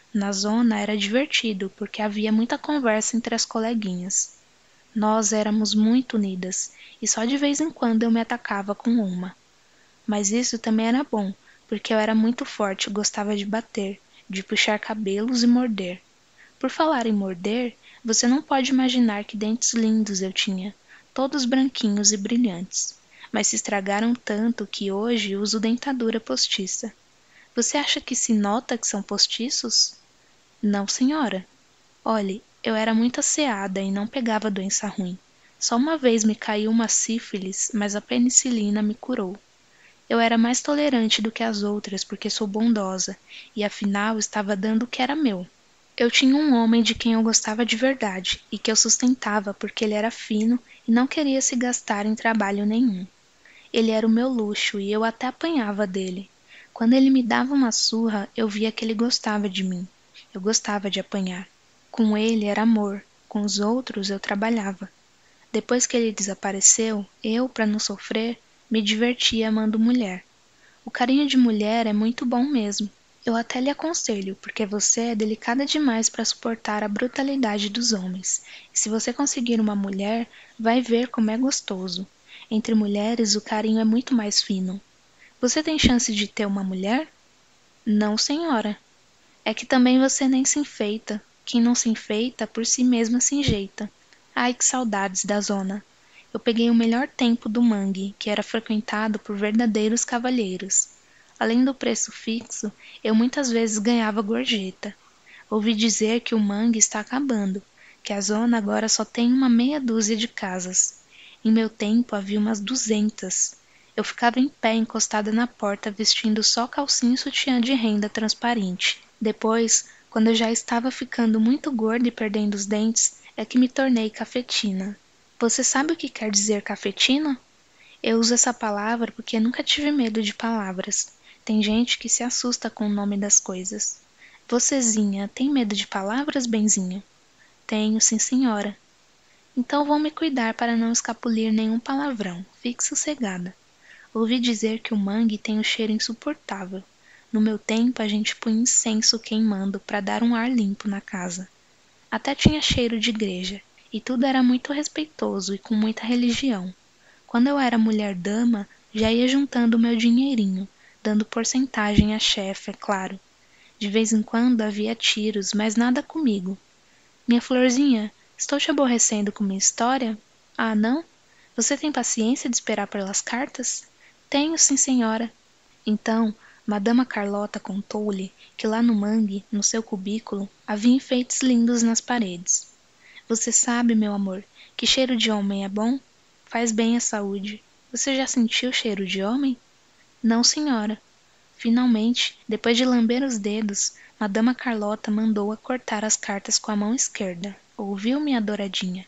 Na zona era divertido, porque havia muita conversa entre as coleguinhas. Nós éramos muito unidas, e só de vez em quando eu me atacava com uma. Mas isso também era bom, porque eu era muito forte e gostava de bater, de puxar cabelos e morder. Por falar em morder, você não pode imaginar que dentes lindos eu tinha, todos branquinhos e brilhantes, mas se estragaram tanto que hoje uso dentadura postiça. Você acha que se nota que são postiços? Não, senhora. Olhe, eu era muito asseada e não pegava doença ruim. Só uma vez me caiu uma sífilis, mas a penicilina me curou. Eu era mais tolerante do que as outras porque sou bondosa, e afinal estava dando o que era meu. Eu tinha um homem de quem eu gostava de verdade e que eu sustentava porque ele era fino e não queria se gastar em trabalho nenhum. Ele era o meu luxo e eu até apanhava dele. Quando ele me dava uma surra, eu via que ele gostava de mim. Eu gostava de apanhar. Com ele era amor, com os outros eu trabalhava. Depois que ele desapareceu, eu, para não sofrer, me divertia amando mulher. O carinho de mulher é muito bom mesmo. Eu até lhe aconselho, porque você é delicada demais para suportar a brutalidade dos homens. E se você conseguir uma mulher, vai ver como é gostoso. Entre mulheres, o carinho é muito mais fino. Você tem chance de ter uma mulher? Não, senhora. É que também você nem se enfeita. Quem não se enfeita, por si mesma se enjeita. Ai, que saudades da zona. Eu peguei o melhor tempo do mangue, que era frequentado por verdadeiros cavalheiros. Além do preço fixo, eu muitas vezes ganhava gorjeta. Ouvi dizer que o mangue está acabando, que a zona agora só tem uma meia dúzia de casas. Em meu tempo havia umas duzentas. Eu ficava em pé encostada na porta vestindo só calcinha e sutiã de renda transparente. Depois, quando eu já estava ficando muito gorda e perdendo os dentes, é que me tornei cafetina. Você sabe o que quer dizer cafetina? Eu uso essa palavra porque nunca tive medo de palavras. Tem gente que se assusta com o nome das coisas. Vocezinha, tem medo de palavras, benzinho? Tenho, sim, senhora. Então vão me cuidar para não escapulir nenhum palavrão. Fique sossegada. Ouvi dizer que o mangue tem um cheiro insuportável. No meu tempo a gente punha incenso queimando para dar um ar limpo na casa. Até tinha cheiro de igreja, e tudo era muito respeitoso e com muita religião. Quando eu era mulher-dama, já ia juntando o meu dinheirinho, dando porcentagem à chefe, é claro. De vez em quando havia tiros, mas nada comigo. Minha florzinha, estou te aborrecendo com minha história? Ah, não? Você tem paciência de esperar pelas cartas? Tenho, sim, senhora. Então, Madama Carlota contou-lhe que lá no mangue, no seu cubículo, havia enfeites lindos nas paredes. Você sabe, meu amor, que cheiro de homem é bom? Faz bem à saúde. Você já sentiu cheiro de homem? Não, senhora. Finalmente, depois de lamber os dedos, Madama Carlota mandou-a cortar as cartas com a mão esquerda. Ouviu, minha douradinha?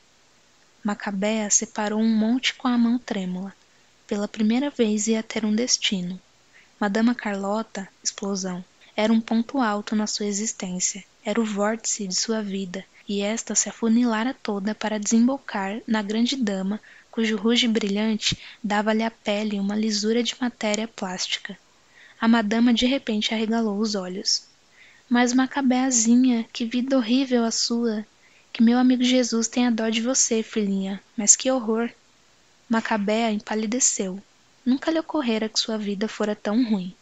Macabea separou um monte com a mão trêmula. Pela primeira vez ia ter um destino. Madama Carlota, explosão, era um ponto alto na sua existência. Era o vórtice de sua vida, e esta se afunilara toda para desembocar na grande dama, cujo ruge brilhante dava-lhe à pele uma lisura de matéria plástica. A madama de repente arregalou os olhos. Mas Macabeazinha, que vida horrível a sua! Que meu amigo Jesus tenha dó de você, filhinha, mas que horror! Macabea empalideceu. Nunca lhe ocorrera que sua vida fora tão ruim.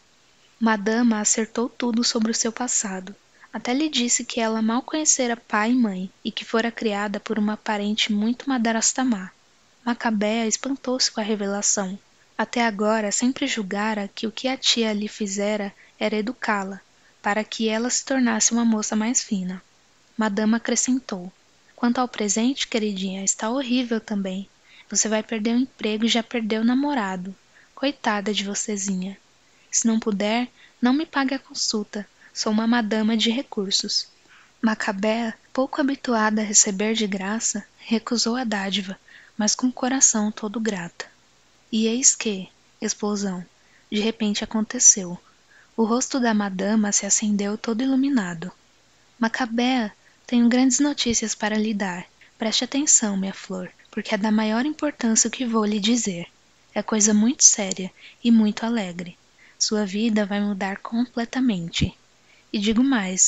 Madama acertou tudo sobre o seu passado. Até lhe disse que ela mal conhecera pai e mãe, e que fora criada por uma parente muito madrasta má. Macabea espantou-se com a revelação. Até agora sempre julgara que o que a tia lhe fizera era educá-la, para que ela se tornasse uma moça mais fina. Madama acrescentou: quanto ao presente, queridinha, está horrível também. Você vai perder o emprego e já perdeu o namorado. Coitada de vocezinha. Se não puder, não me pague a consulta. Sou uma madama de recursos. Macabea, pouco habituada a receber de graça, recusou a dádiva, mas com o coração todo grata. E eis que, explosão, de repente aconteceu. O rosto da madama se acendeu todo iluminado. Macabea, tenho grandes notícias para lhe dar. Preste atenção, minha flor, porque é da maior importância o que vou lhe dizer. É coisa muito séria e muito alegre. Sua vida vai mudar completamente. E digo mais,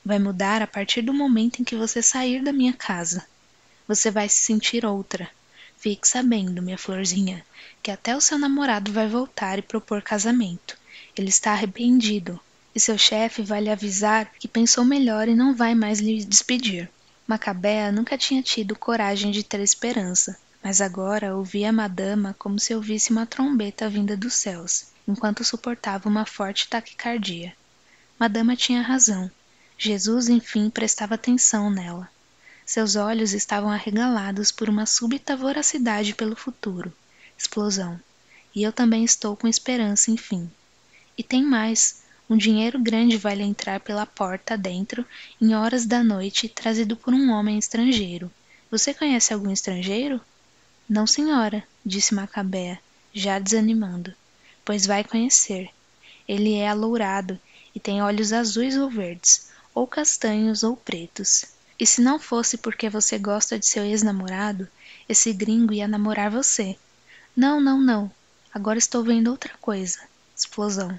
Vai mudar a partir do momento em que você sair da minha casa. Você vai se sentir outra. Fique sabendo, minha florzinha, que até o seu namorado vai voltar e propor casamento. Ele está arrependido, e seu chefe vai lhe avisar que pensou melhor e não vai mais lhe despedir. Macabea nunca tinha tido coragem de ter esperança, mas agora ouvia a madama como se ouvisse uma trombeta vinda dos céus, enquanto suportava uma forte taquicardia. Madama tinha razão. Jesus, enfim, prestava atenção nela. Seus olhos estavam arregalados por uma súbita voracidade pelo futuro. Explosão. E eu também estou com esperança, enfim. E tem mais. Um dinheiro grande vai lhe entrar pela porta dentro, em horas da noite, trazido por um homem estrangeiro. Você conhece algum estrangeiro? Não, senhora, disse Macabea, já desanimando. Pois vai conhecer. Ele é alourado e tem olhos azuis ou verdes, ou castanhos ou pretos. E se não fosse porque você gosta de seu ex-namorado, esse gringo ia namorar você. Não, não, não. Agora estou vendo outra coisa. Explosão.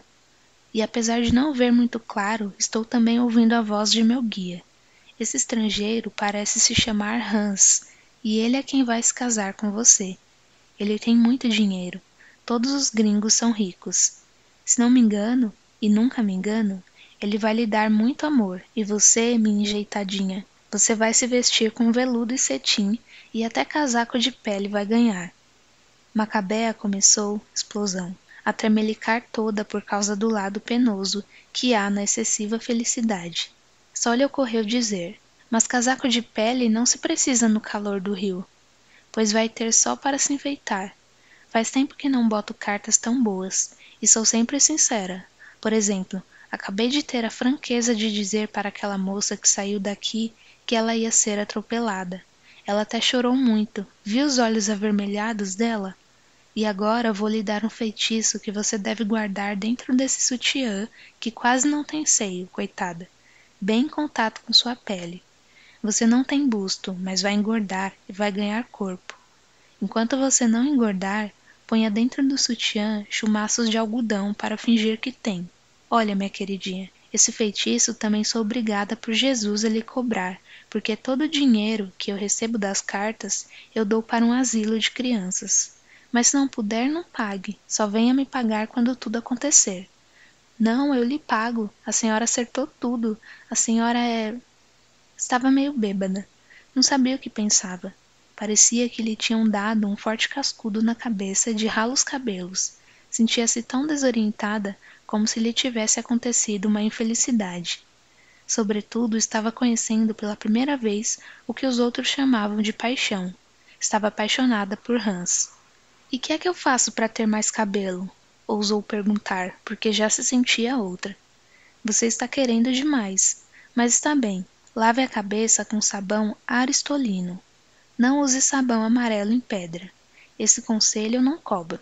E apesar de não ver muito claro, estou também ouvindo a voz de meu guia. Esse estrangeiro parece se chamar Hans, e ele é quem vai se casar com você. Ele tem muito dinheiro. Todos os gringos são ricos. Se não me engano, e nunca me engano, ele vai lhe dar muito amor, e você, minha enjeitadinha, você vai se vestir com veludo e cetim, e até casaco de pele vai ganhar. Macabea começou, explosão, a tremelicar toda por causa do lado penoso que há na excessiva felicidade. Só lhe ocorreu dizer, mas casaco de pele não se precisa no calor do rio, pois vai ter só para se enfeitar. Faz tempo que não boto cartas tão boas, e sou sempre sincera. Por exemplo, acabei de ter a franqueza de dizer para aquela moça que saiu daqui que ela ia ser atropelada. Ela até chorou muito. Viu os olhos avermelhados dela? E agora vou lhe dar um feitiço que você deve guardar dentro desse sutiã que quase não tem seio, coitada. Bem em contato com sua pele. Você não tem busto, mas vai engordar e vai ganhar corpo. Enquanto você não engordar, ponha dentro do sutiã chumaços de algodão para fingir que tem. Olha, minha queridinha, esse feitiço também sou obrigada por Jesus a lhe cobrar, porque todo o dinheiro que eu recebo das cartas eu dou para um asilo de crianças. Mas se não puder, não pague, só venha me pagar quando tudo acontecer. Não, eu lhe pago, a senhora acertou tudo, a senhora é... Estava meio bêbada, não sabia o que pensava. Parecia que lhe tinham dado um forte cascudo na cabeça de ralos cabelos. Sentia-se tão desorientada como se lhe tivesse acontecido uma infelicidade. Sobretudo, estava conhecendo pela primeira vez o que os outros chamavam de paixão. Estava apaixonada por Hans. E que é que eu faço para ter mais cabelo? Ousou perguntar, porque já se sentia outra. Você está querendo demais, mas está bem. Lave a cabeça com sabão aristolino. Não use sabão amarelo em pedra. Esse conselho eu não cobro.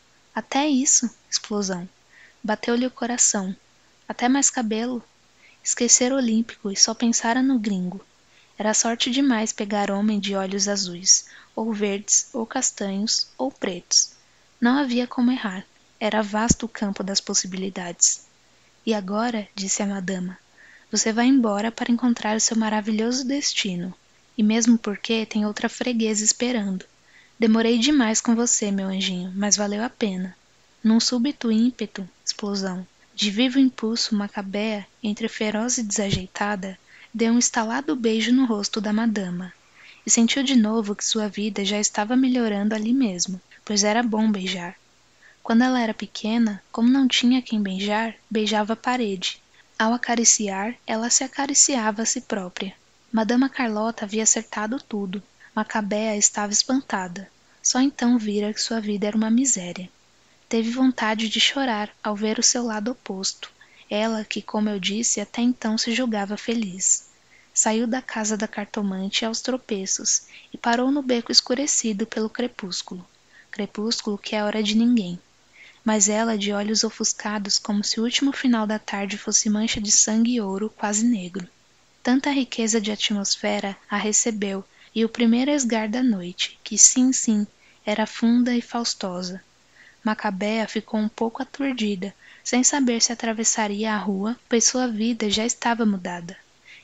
Até isso, explosão. Bateu-lhe o coração. Até mais cabelo. Esquecera Olímpico e só pensara no gringo. Era sorte demais pegar homem de olhos azuis, ou verdes, ou castanhos, ou pretos. Não havia como errar. Era vasto o campo das possibilidades. E agora, disse a madama, você vai embora para encontrar o seu maravilhoso destino. E mesmo porque tem outra freguesa esperando. Demorei demais com você, meu anjinho, mas valeu a pena. Num súbito ímpeto, explosão, de vivo impulso, Macabea, entre feroz e desajeitada, deu um estalado beijo no rosto da madama. E sentiu de novo que sua vida já estava melhorando ali mesmo, pois era bom beijar. Quando ela era pequena, como não tinha quem beijar, beijava a parede. Ao acariciar, ela se acariciava a si própria. Madama Carlota havia acertado tudo. Macabea estava espantada. Só então vira que sua vida era uma miséria. Teve vontade de chorar ao ver o seu lado oposto. Ela que, como eu disse, até então se julgava feliz. Saiu da casa da cartomante aos tropeços e parou no beco escurecido pelo crepúsculo. Crepúsculo que é hora de ninguém. Mas ela de olhos ofuscados como se o último final da tarde fosse mancha de sangue e ouro quase negro. Tanta riqueza de atmosfera a recebeu, e o primeiro esgar da noite, que sim, sim, era funda e faustosa. Macabea ficou um pouco aturdida, sem saber se atravessaria a rua, pois sua vida já estava mudada.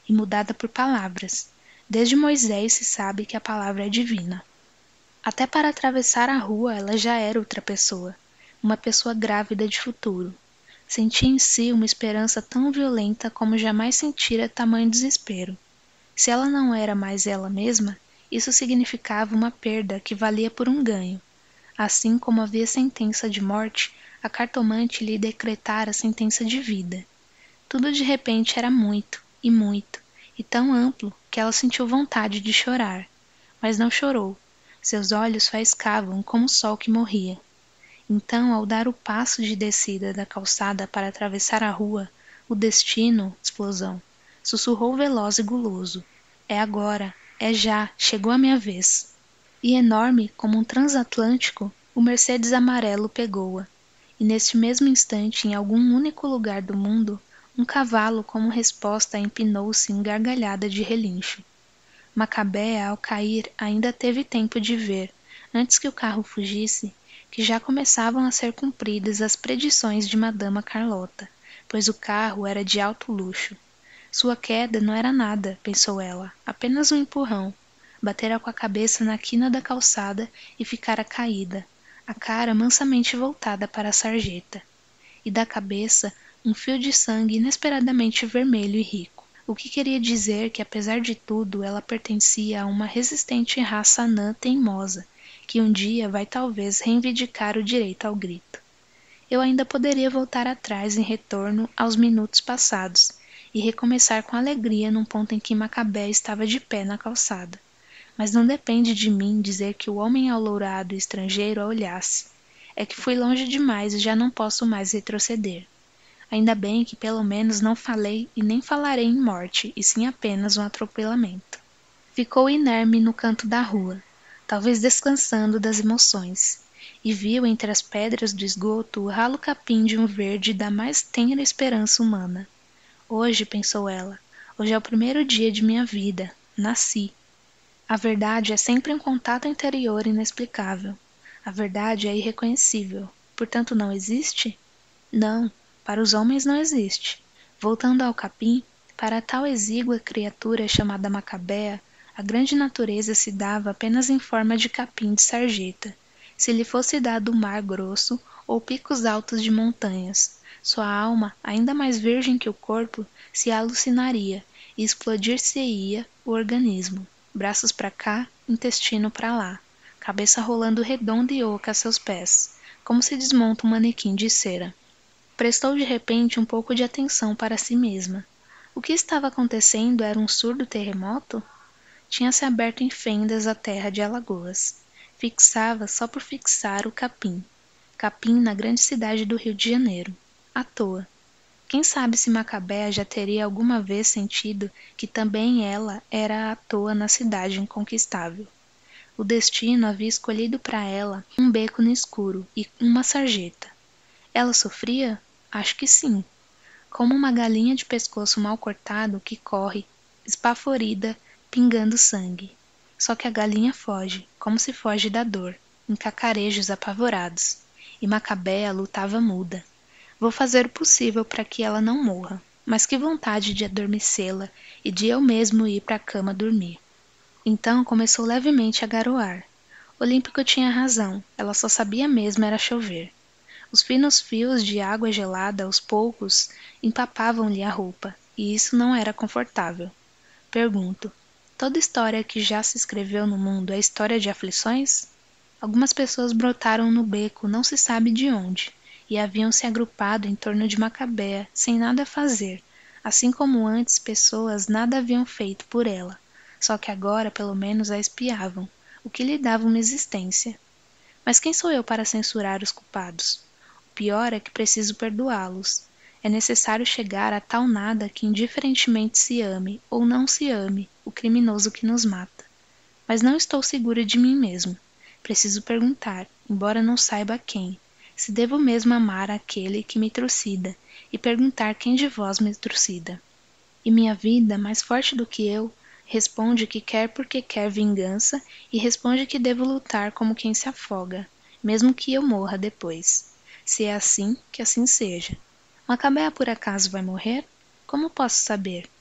e mudada por palavras. Desde Moisés se sabe que a palavra é divina. Até para atravessar a rua ela já era outra pessoa, uma pessoa grávida de futuro. Sentia em si uma esperança tão violenta como jamais sentira tamanho desespero. Se ela não era mais ela mesma, isso significava uma perda que valia por um ganho. Assim como havia sentença de morte, a cartomante lhe decretara sentença de vida. Tudo de repente era muito, e muito, e tão amplo que ela sentiu vontade de chorar. Mas não chorou. Seus olhos faiscavam como o sol que morria. Então, ao dar o passo de descida da calçada para atravessar a rua, o destino, explosão, sussurrou veloz e guloso. É agora, é já, chegou a minha vez. E enorme como um transatlântico, o Mercedes amarelo pegou-a. E neste mesmo instante, em algum único lugar do mundo, um cavalo como resposta empinou-se em gargalhada de relincho. Macabea, ao cair, ainda teve tempo de ver, antes que o carro fugisse, que já começavam a ser cumpridas as predições de Madama Carlota, pois o carro era de alto luxo. Sua queda não era nada, pensou ela, apenas um empurrão. Batera com a cabeça na quina da calçada e ficara caída, a cara mansamente voltada para a sarjeta. E da cabeça, um fio de sangue inesperadamente vermelho e rico. O que queria dizer que, apesar de tudo, ela pertencia a uma resistente raça anã teimosa, que um dia vai talvez reivindicar o direito ao grito. Eu ainda poderia voltar atrás em retorno aos minutos passados, e recomeçar com alegria num ponto em que Macabé estava de pé na calçada. Mas não depende de mim dizer que o homem alourado e estrangeiro a olhasse. É que fui longe demais e já não posso mais retroceder. Ainda bem que pelo menos não falei e nem falarei em morte, e sim apenas um atropelamento. Ficou inerme no canto da rua, talvez descansando das emoções, e viu entre as pedras do esgoto o ralo capim de um verde da mais tenra esperança humana. Hoje, pensou ela, hoje é o primeiro dia de minha vida, nasci. A verdade é sempre um contato interior inexplicável. A verdade é irreconhecível, portanto não existe? Não, para os homens não existe. Voltando ao capim, para tal exígua criatura chamada Macabea, a grande natureza se dava apenas em forma de capim de sarjeta. Se lhe fosse dado o mar grosso ou picos altos de montanhas, sua alma, ainda mais virgem que o corpo, se alucinaria e explodir-se-ia o organismo. Braços para cá, intestino para lá, cabeça rolando redonda e oca a seus pés, como se desmonta um manequim de cera. Prestou de repente um pouco de atenção para si mesma. O que estava acontecendo era um surdo terremoto? Tinha-se aberto em fendas a terra de Alagoas. Fixava só por fixar o capim. Capim na grande cidade do Rio de Janeiro. À toa. Quem sabe se Macabea já teria alguma vez sentido que também ela era à toa na cidade inconquistável. O destino havia escolhido para ela um beco no escuro e uma sarjeta. Ela sofria? Acho que sim. Como uma galinha de pescoço mal cortado que corre, espaforida, pingando sangue. Só que a galinha foge, como se foge da dor, em cacarejos apavorados. E Macabea lutava muda. Vou fazer o possível para que ela não morra, mas que vontade de adormecê-la e de eu mesmo ir para a cama dormir. Então começou levemente a garoar. Olímpico tinha razão, ela só sabia mesmo era chover. Os finos fios de água gelada, aos poucos, empapavam-lhe a roupa, e isso não era confortável. Pergunto, toda história que já se escreveu no mundo é história de aflições? Algumas pessoas brotaram no beco não se sabe de onde, e haviam se agrupado em torno de Macabea, sem nada fazer, assim como antes pessoas nada haviam feito por ela, só que agora pelo menos a espiavam, o que lhe dava uma existência. Mas quem sou eu para censurar os culpados? Pior é que preciso perdoá-los. É necessário chegar a tal nada que indiferentemente se ame ou não se ame o criminoso que nos mata. Mas não estou segura de mim mesmo. Preciso perguntar, embora não saiba quem, se devo mesmo amar aquele que me trucida, e perguntar quem de vós me trucida. E minha vida, mais forte do que eu, responde que quer porque quer vingança e responde que devo lutar como quem se afoga, mesmo que eu morra depois. Se é assim, que assim seja. Macabea por acaso vai morrer? Como posso saber?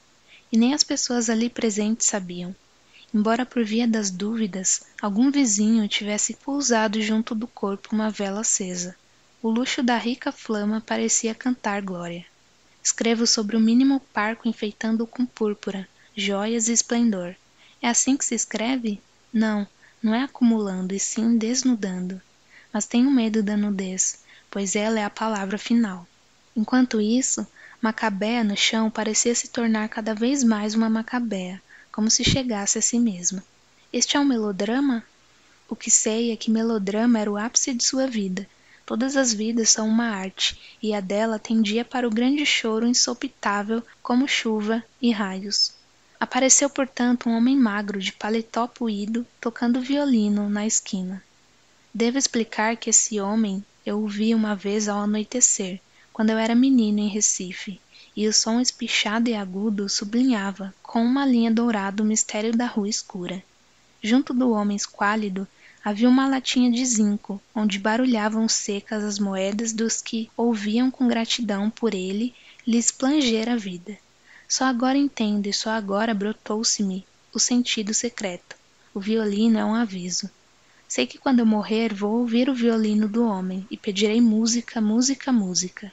e nem as pessoas ali presentes sabiam. Embora por via das dúvidas, algum vizinho tivesse pousado junto do corpo uma vela acesa. O luxo da rica flama parecia cantar glória. Escrevo sobre o mínimo parco enfeitando-o com púrpura, joias e esplendor. É assim que se escreve? Não, não é acumulando, e sim desnudando. Mas tenho medo da nudez, pois ela é a palavra final. Enquanto isso, Macabéa no chão parecia se tornar cada vez mais uma Macabéa, como se chegasse a si mesma. Este é um melodrama? O que sei é que melodrama era o ápice de sua vida. Todas as vidas são uma arte, e a dela tendia para o grande choro insopitável como chuva e raios. Apareceu, portanto, um homem magro de paletó puído, tocando violino na esquina. Devo explicar que esse homem eu o vi uma vez ao anoitecer, quando eu era menino em Recife, e o som espichado e agudo sublinhava, com uma linha dourada, o mistério da rua escura. Junto do homem esquálido havia uma latinha de zinco, onde barulhavam secas as moedas dos que ouviam com gratidão por ele lhes planger a vida. Só agora entendo e só agora brotou-se-me o sentido secreto. O violino é um aviso. Sei que quando eu morrer vou ouvir o violino do homem e pedirei música, música, música.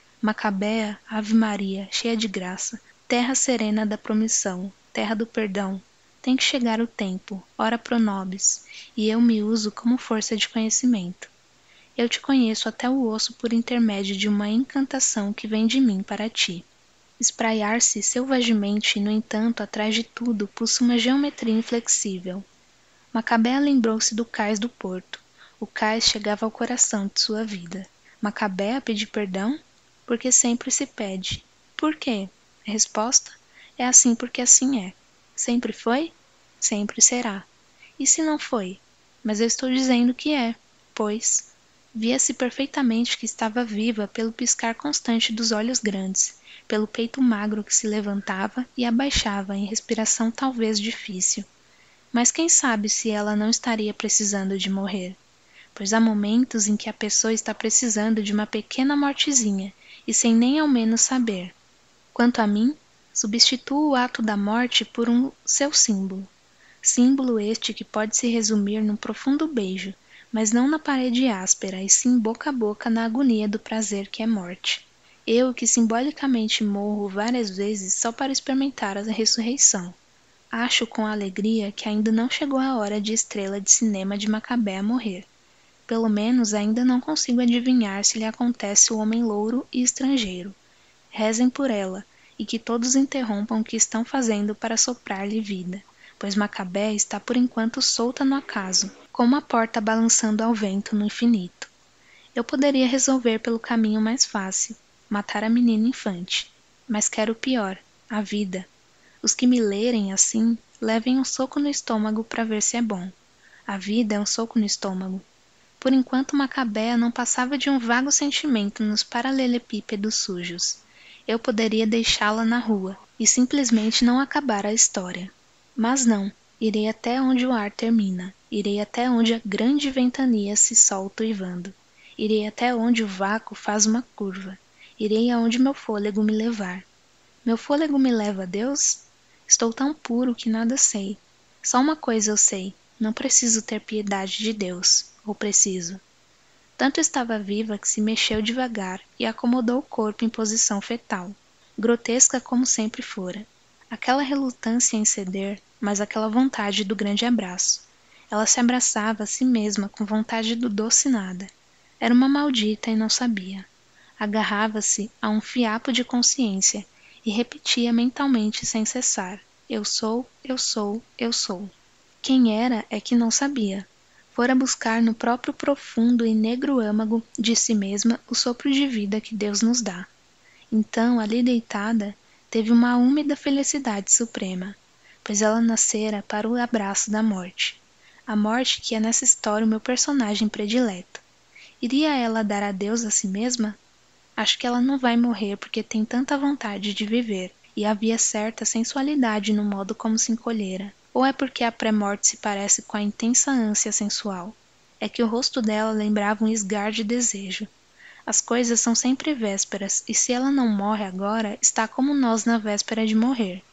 Macabéa, Ave Maria, cheia de graça, terra serena da promissão, terra do perdão. Tem que chegar o tempo, ora pro nobis, e eu me uso como força de conhecimento. Eu te conheço até o osso por intermédio de uma encantação que vem de mim para ti. Espraiar-se selvagemente, no entanto, atrás de tudo, pulsa uma geometria inflexível. Macabéa lembrou-se do cais do porto. O cais chegava ao coração de sua vida. Macabéa pedir perdão? Porque sempre se pede. Por quê? A resposta é assim porque assim é. Sempre foi? Sempre será. E se não foi? Mas eu estou dizendo que é, pois via-se perfeitamente que estava viva pelo piscar constante dos olhos grandes, pelo peito magro que se levantava e abaixava em respiração talvez difícil. Mas quem sabe se ela não estaria precisando de morrer? Pois há momentos em que a pessoa está precisando de uma pequena mortezinha, e sem nem ao menos saber. Quanto a mim, substituo o ato da morte por um seu símbolo. Símbolo este que pode se resumir num profundo beijo, mas não na parede áspera, e sim boca a boca na agonia do prazer que é morte. Eu que simbolicamente morro várias vezes só para experimentar a ressurreição. Acho com alegria que ainda não chegou a hora de estrela de cinema de Macabéa morrer. Pelo menos ainda não consigo adivinhar se lhe acontece o homem louro e estrangeiro. Rezem por ela, e que todos interrompam o que estão fazendo para soprar-lhe vida, pois Macabéa está por enquanto solta no acaso, como a porta balançando ao vento no infinito. Eu poderia resolver pelo caminho mais fácil, matar a menina infante, mas quero o pior, a vida. Os que me lerem assim, levem um soco no estômago para ver se é bom. A vida é um soco no estômago. Por enquanto Macabéa não passava de um vago sentimento nos paralelepípedos sujos. Eu poderia deixá-la na rua e simplesmente não acabar a história. Mas não, irei até onde o ar termina, irei até onde a grande ventania se solta uivando, irei até onde o vácuo faz uma curva, irei aonde meu fôlego me levar. Meu fôlego me leva a Deus? Estou tão puro que nada sei. Só uma coisa eu sei, não preciso ter piedade de Deus. Ou preciso? Tanto estava viva que se mexeu devagar e acomodou o corpo em posição fetal, grotesca como sempre fora. Aquela relutância em ceder, mas aquela vontade do grande abraço. Ela se abraçava a si mesma com vontade do doce nada. Era uma maldita e não sabia. Agarrava-se a um fiapo de consciência e repetia mentalmente sem cessar: eu sou, eu sou, eu sou. Quem era é que não sabia. Fora buscar no próprio profundo e negro âmago de si mesma o sopro de vida que Deus nos dá. Então, ali deitada, teve uma úmida felicidade suprema, pois ela nascera para o abraço da morte. A morte que é nessa história o meu personagem predileto. Iria ela dar adeus a si mesma? Acho que ela não vai morrer porque tem tanta vontade de viver, e havia certa sensualidade no modo como se encolhera. Ou é porque a pré-morte se parece com a intensa ânsia sensual? É que o rosto dela lembrava um esgar de desejo. As coisas são sempre vésperas, e se ela não morre agora, está como nós na véspera de morrer.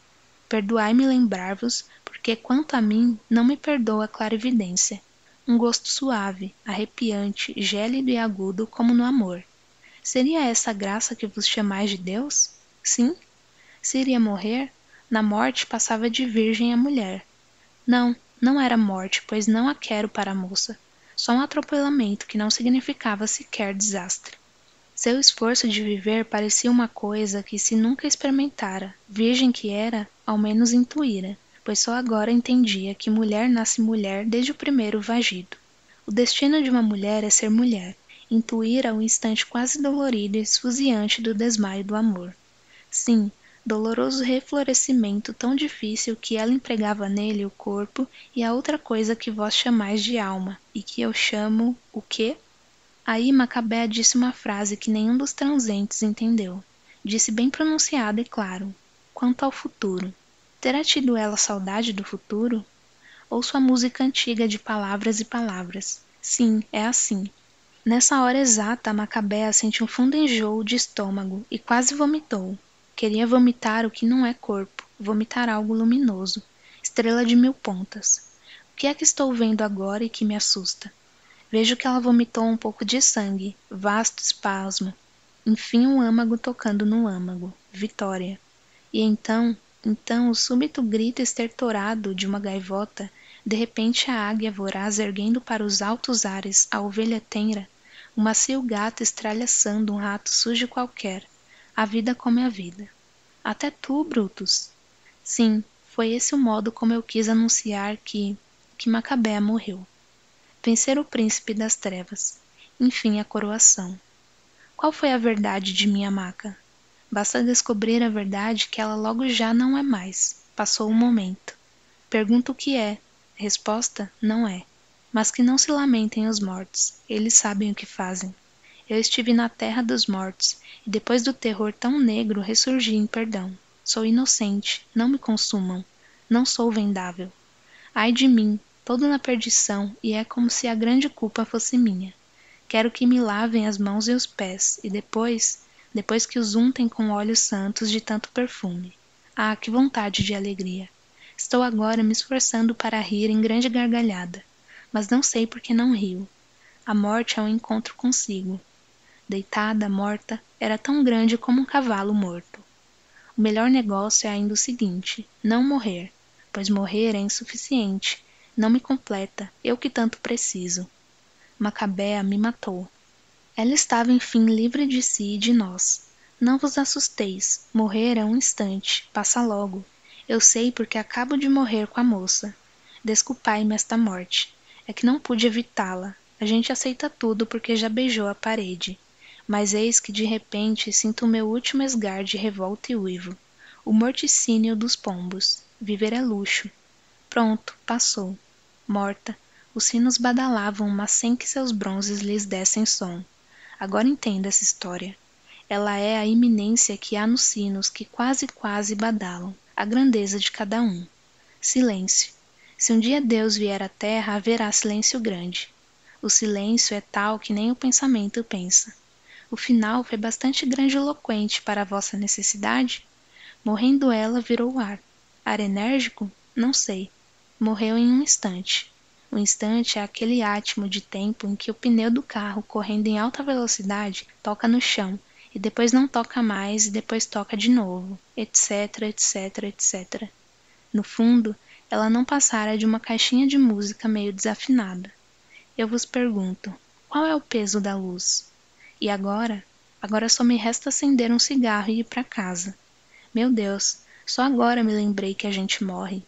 Perdoai-me lembrar-vos, porque quanto a mim, não me perdoa a clarividência. Um gosto suave, arrepiante, gélido e agudo como no amor. Seria essa a graça que vos chamais de Deus? Sim? Se iria morrer, na morte passava de virgem a mulher. Não, não era morte, pois não a quero para a moça. Só um atropelamento que não significava sequer desastre. Seu esforço de viver parecia uma coisa que se nunca experimentara, virgem que era, ao menos intuíra, pois só agora entendia que mulher nasce mulher desde o primeiro vagido. O destino de uma mulher é ser mulher, intuíra o instante quase dolorido e esfuziante do desmaio do amor. Sim, doloroso reflorescimento tão difícil que ela empregava nele o corpo e a outra coisa que vós chamais de alma, e que eu chamo o quê? Aí Macabea disse uma frase que nenhum dos transentes entendeu. Disse bem pronunciado e claro: quanto ao futuro. Terá tido ela saudade do futuro? Ouço a música antiga de palavras e palavras. Sim, é assim. Nessa hora exata, Macabea sente um fundo enjoo de estômago e quase vomitou. Queria vomitar o que não é corpo, vomitar algo luminoso, estrela de mil pontas. O que é que estou vendo agora e que me assusta? Vejo que ela vomitou um pouco de sangue, vasto espasmo. Enfim um âmago tocando no âmago. Vitória. E então, então o súbito grito estertorado de uma gaivota, de repente a águia voraz erguendo para os altos ares a ovelha tenra, o macio gato estralhaçando um rato sujo qualquer. A vida come a vida. Até tu, Brutus. Sim, foi esse o modo como eu quis anunciar que, que Macabea morreu. Vencer o príncipe das trevas. Enfim a coroação. Qual foi a verdade de minha maca? Basta descobrir a verdade que ela logo já não é mais. Passou o momento. Pergunto o que é. Resposta, não é. Mas que não se lamentem os mortos. Eles sabem o que fazem. Eu estive na terra dos mortos, e depois do terror tão negro ressurgi em perdão. Sou inocente, não me consumam. Não sou vendável. Ai de mim, todo na perdição, e é como se a grande culpa fosse minha. Quero que me lavem as mãos e os pés, e depois, depois que os untem com óleos santos de tanto perfume. Ah, que vontade de alegria! Estou agora me esforçando para rir em grande gargalhada, mas não sei por que não rio. A morte é um encontro consigo. Deitada, morta, era tão grande como um cavalo morto. O melhor negócio é ainda o seguinte, não morrer, pois morrer é insuficiente, não me completa, eu que tanto preciso. Macabea me matou. Ela estava enfim livre de si e de nós. Não vos assusteis, morrer é um instante, passa logo. Eu sei porque acabo de morrer com a moça. Desculpai-me esta morte, é que não pude evitá-la. A gente aceita tudo porque já beijou a parede. Mas eis que de repente sinto o meu último esgar de revolta e uivo. O morticínio dos pombos. Viver é luxo. Pronto, passou. Morta, os sinos badalavam, mas sem que seus bronzes lhes dessem som. Agora entenda essa história. Ela é a iminência que há nos sinos que quase quase badalam, a grandeza de cada um. Silêncio. Se um dia Deus vier à terra, haverá silêncio grande. O silêncio é tal que nem o pensamento pensa. O final foi bastante grandiloquente para a vossa necessidade? Morrendo ela, virou ar. Ar enérgico? Não sei. Morreu em um instante. O instante é aquele átimo de tempo em que o pneu do carro, correndo em alta velocidade, toca no chão, e depois não toca mais, e depois toca de novo, etc, etc, etcétera. No fundo, ela não passara de uma caixinha de música meio desafinada. Eu vos pergunto, qual é o peso da luz? E agora? Agora só me resta acender um cigarro e ir para casa. Meu Deus, só agora me lembrei que a gente morre.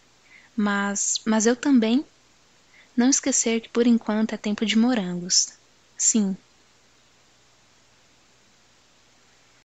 Mas, mas eu também? Não esquecer que por enquanto é tempo de morangos. Sim,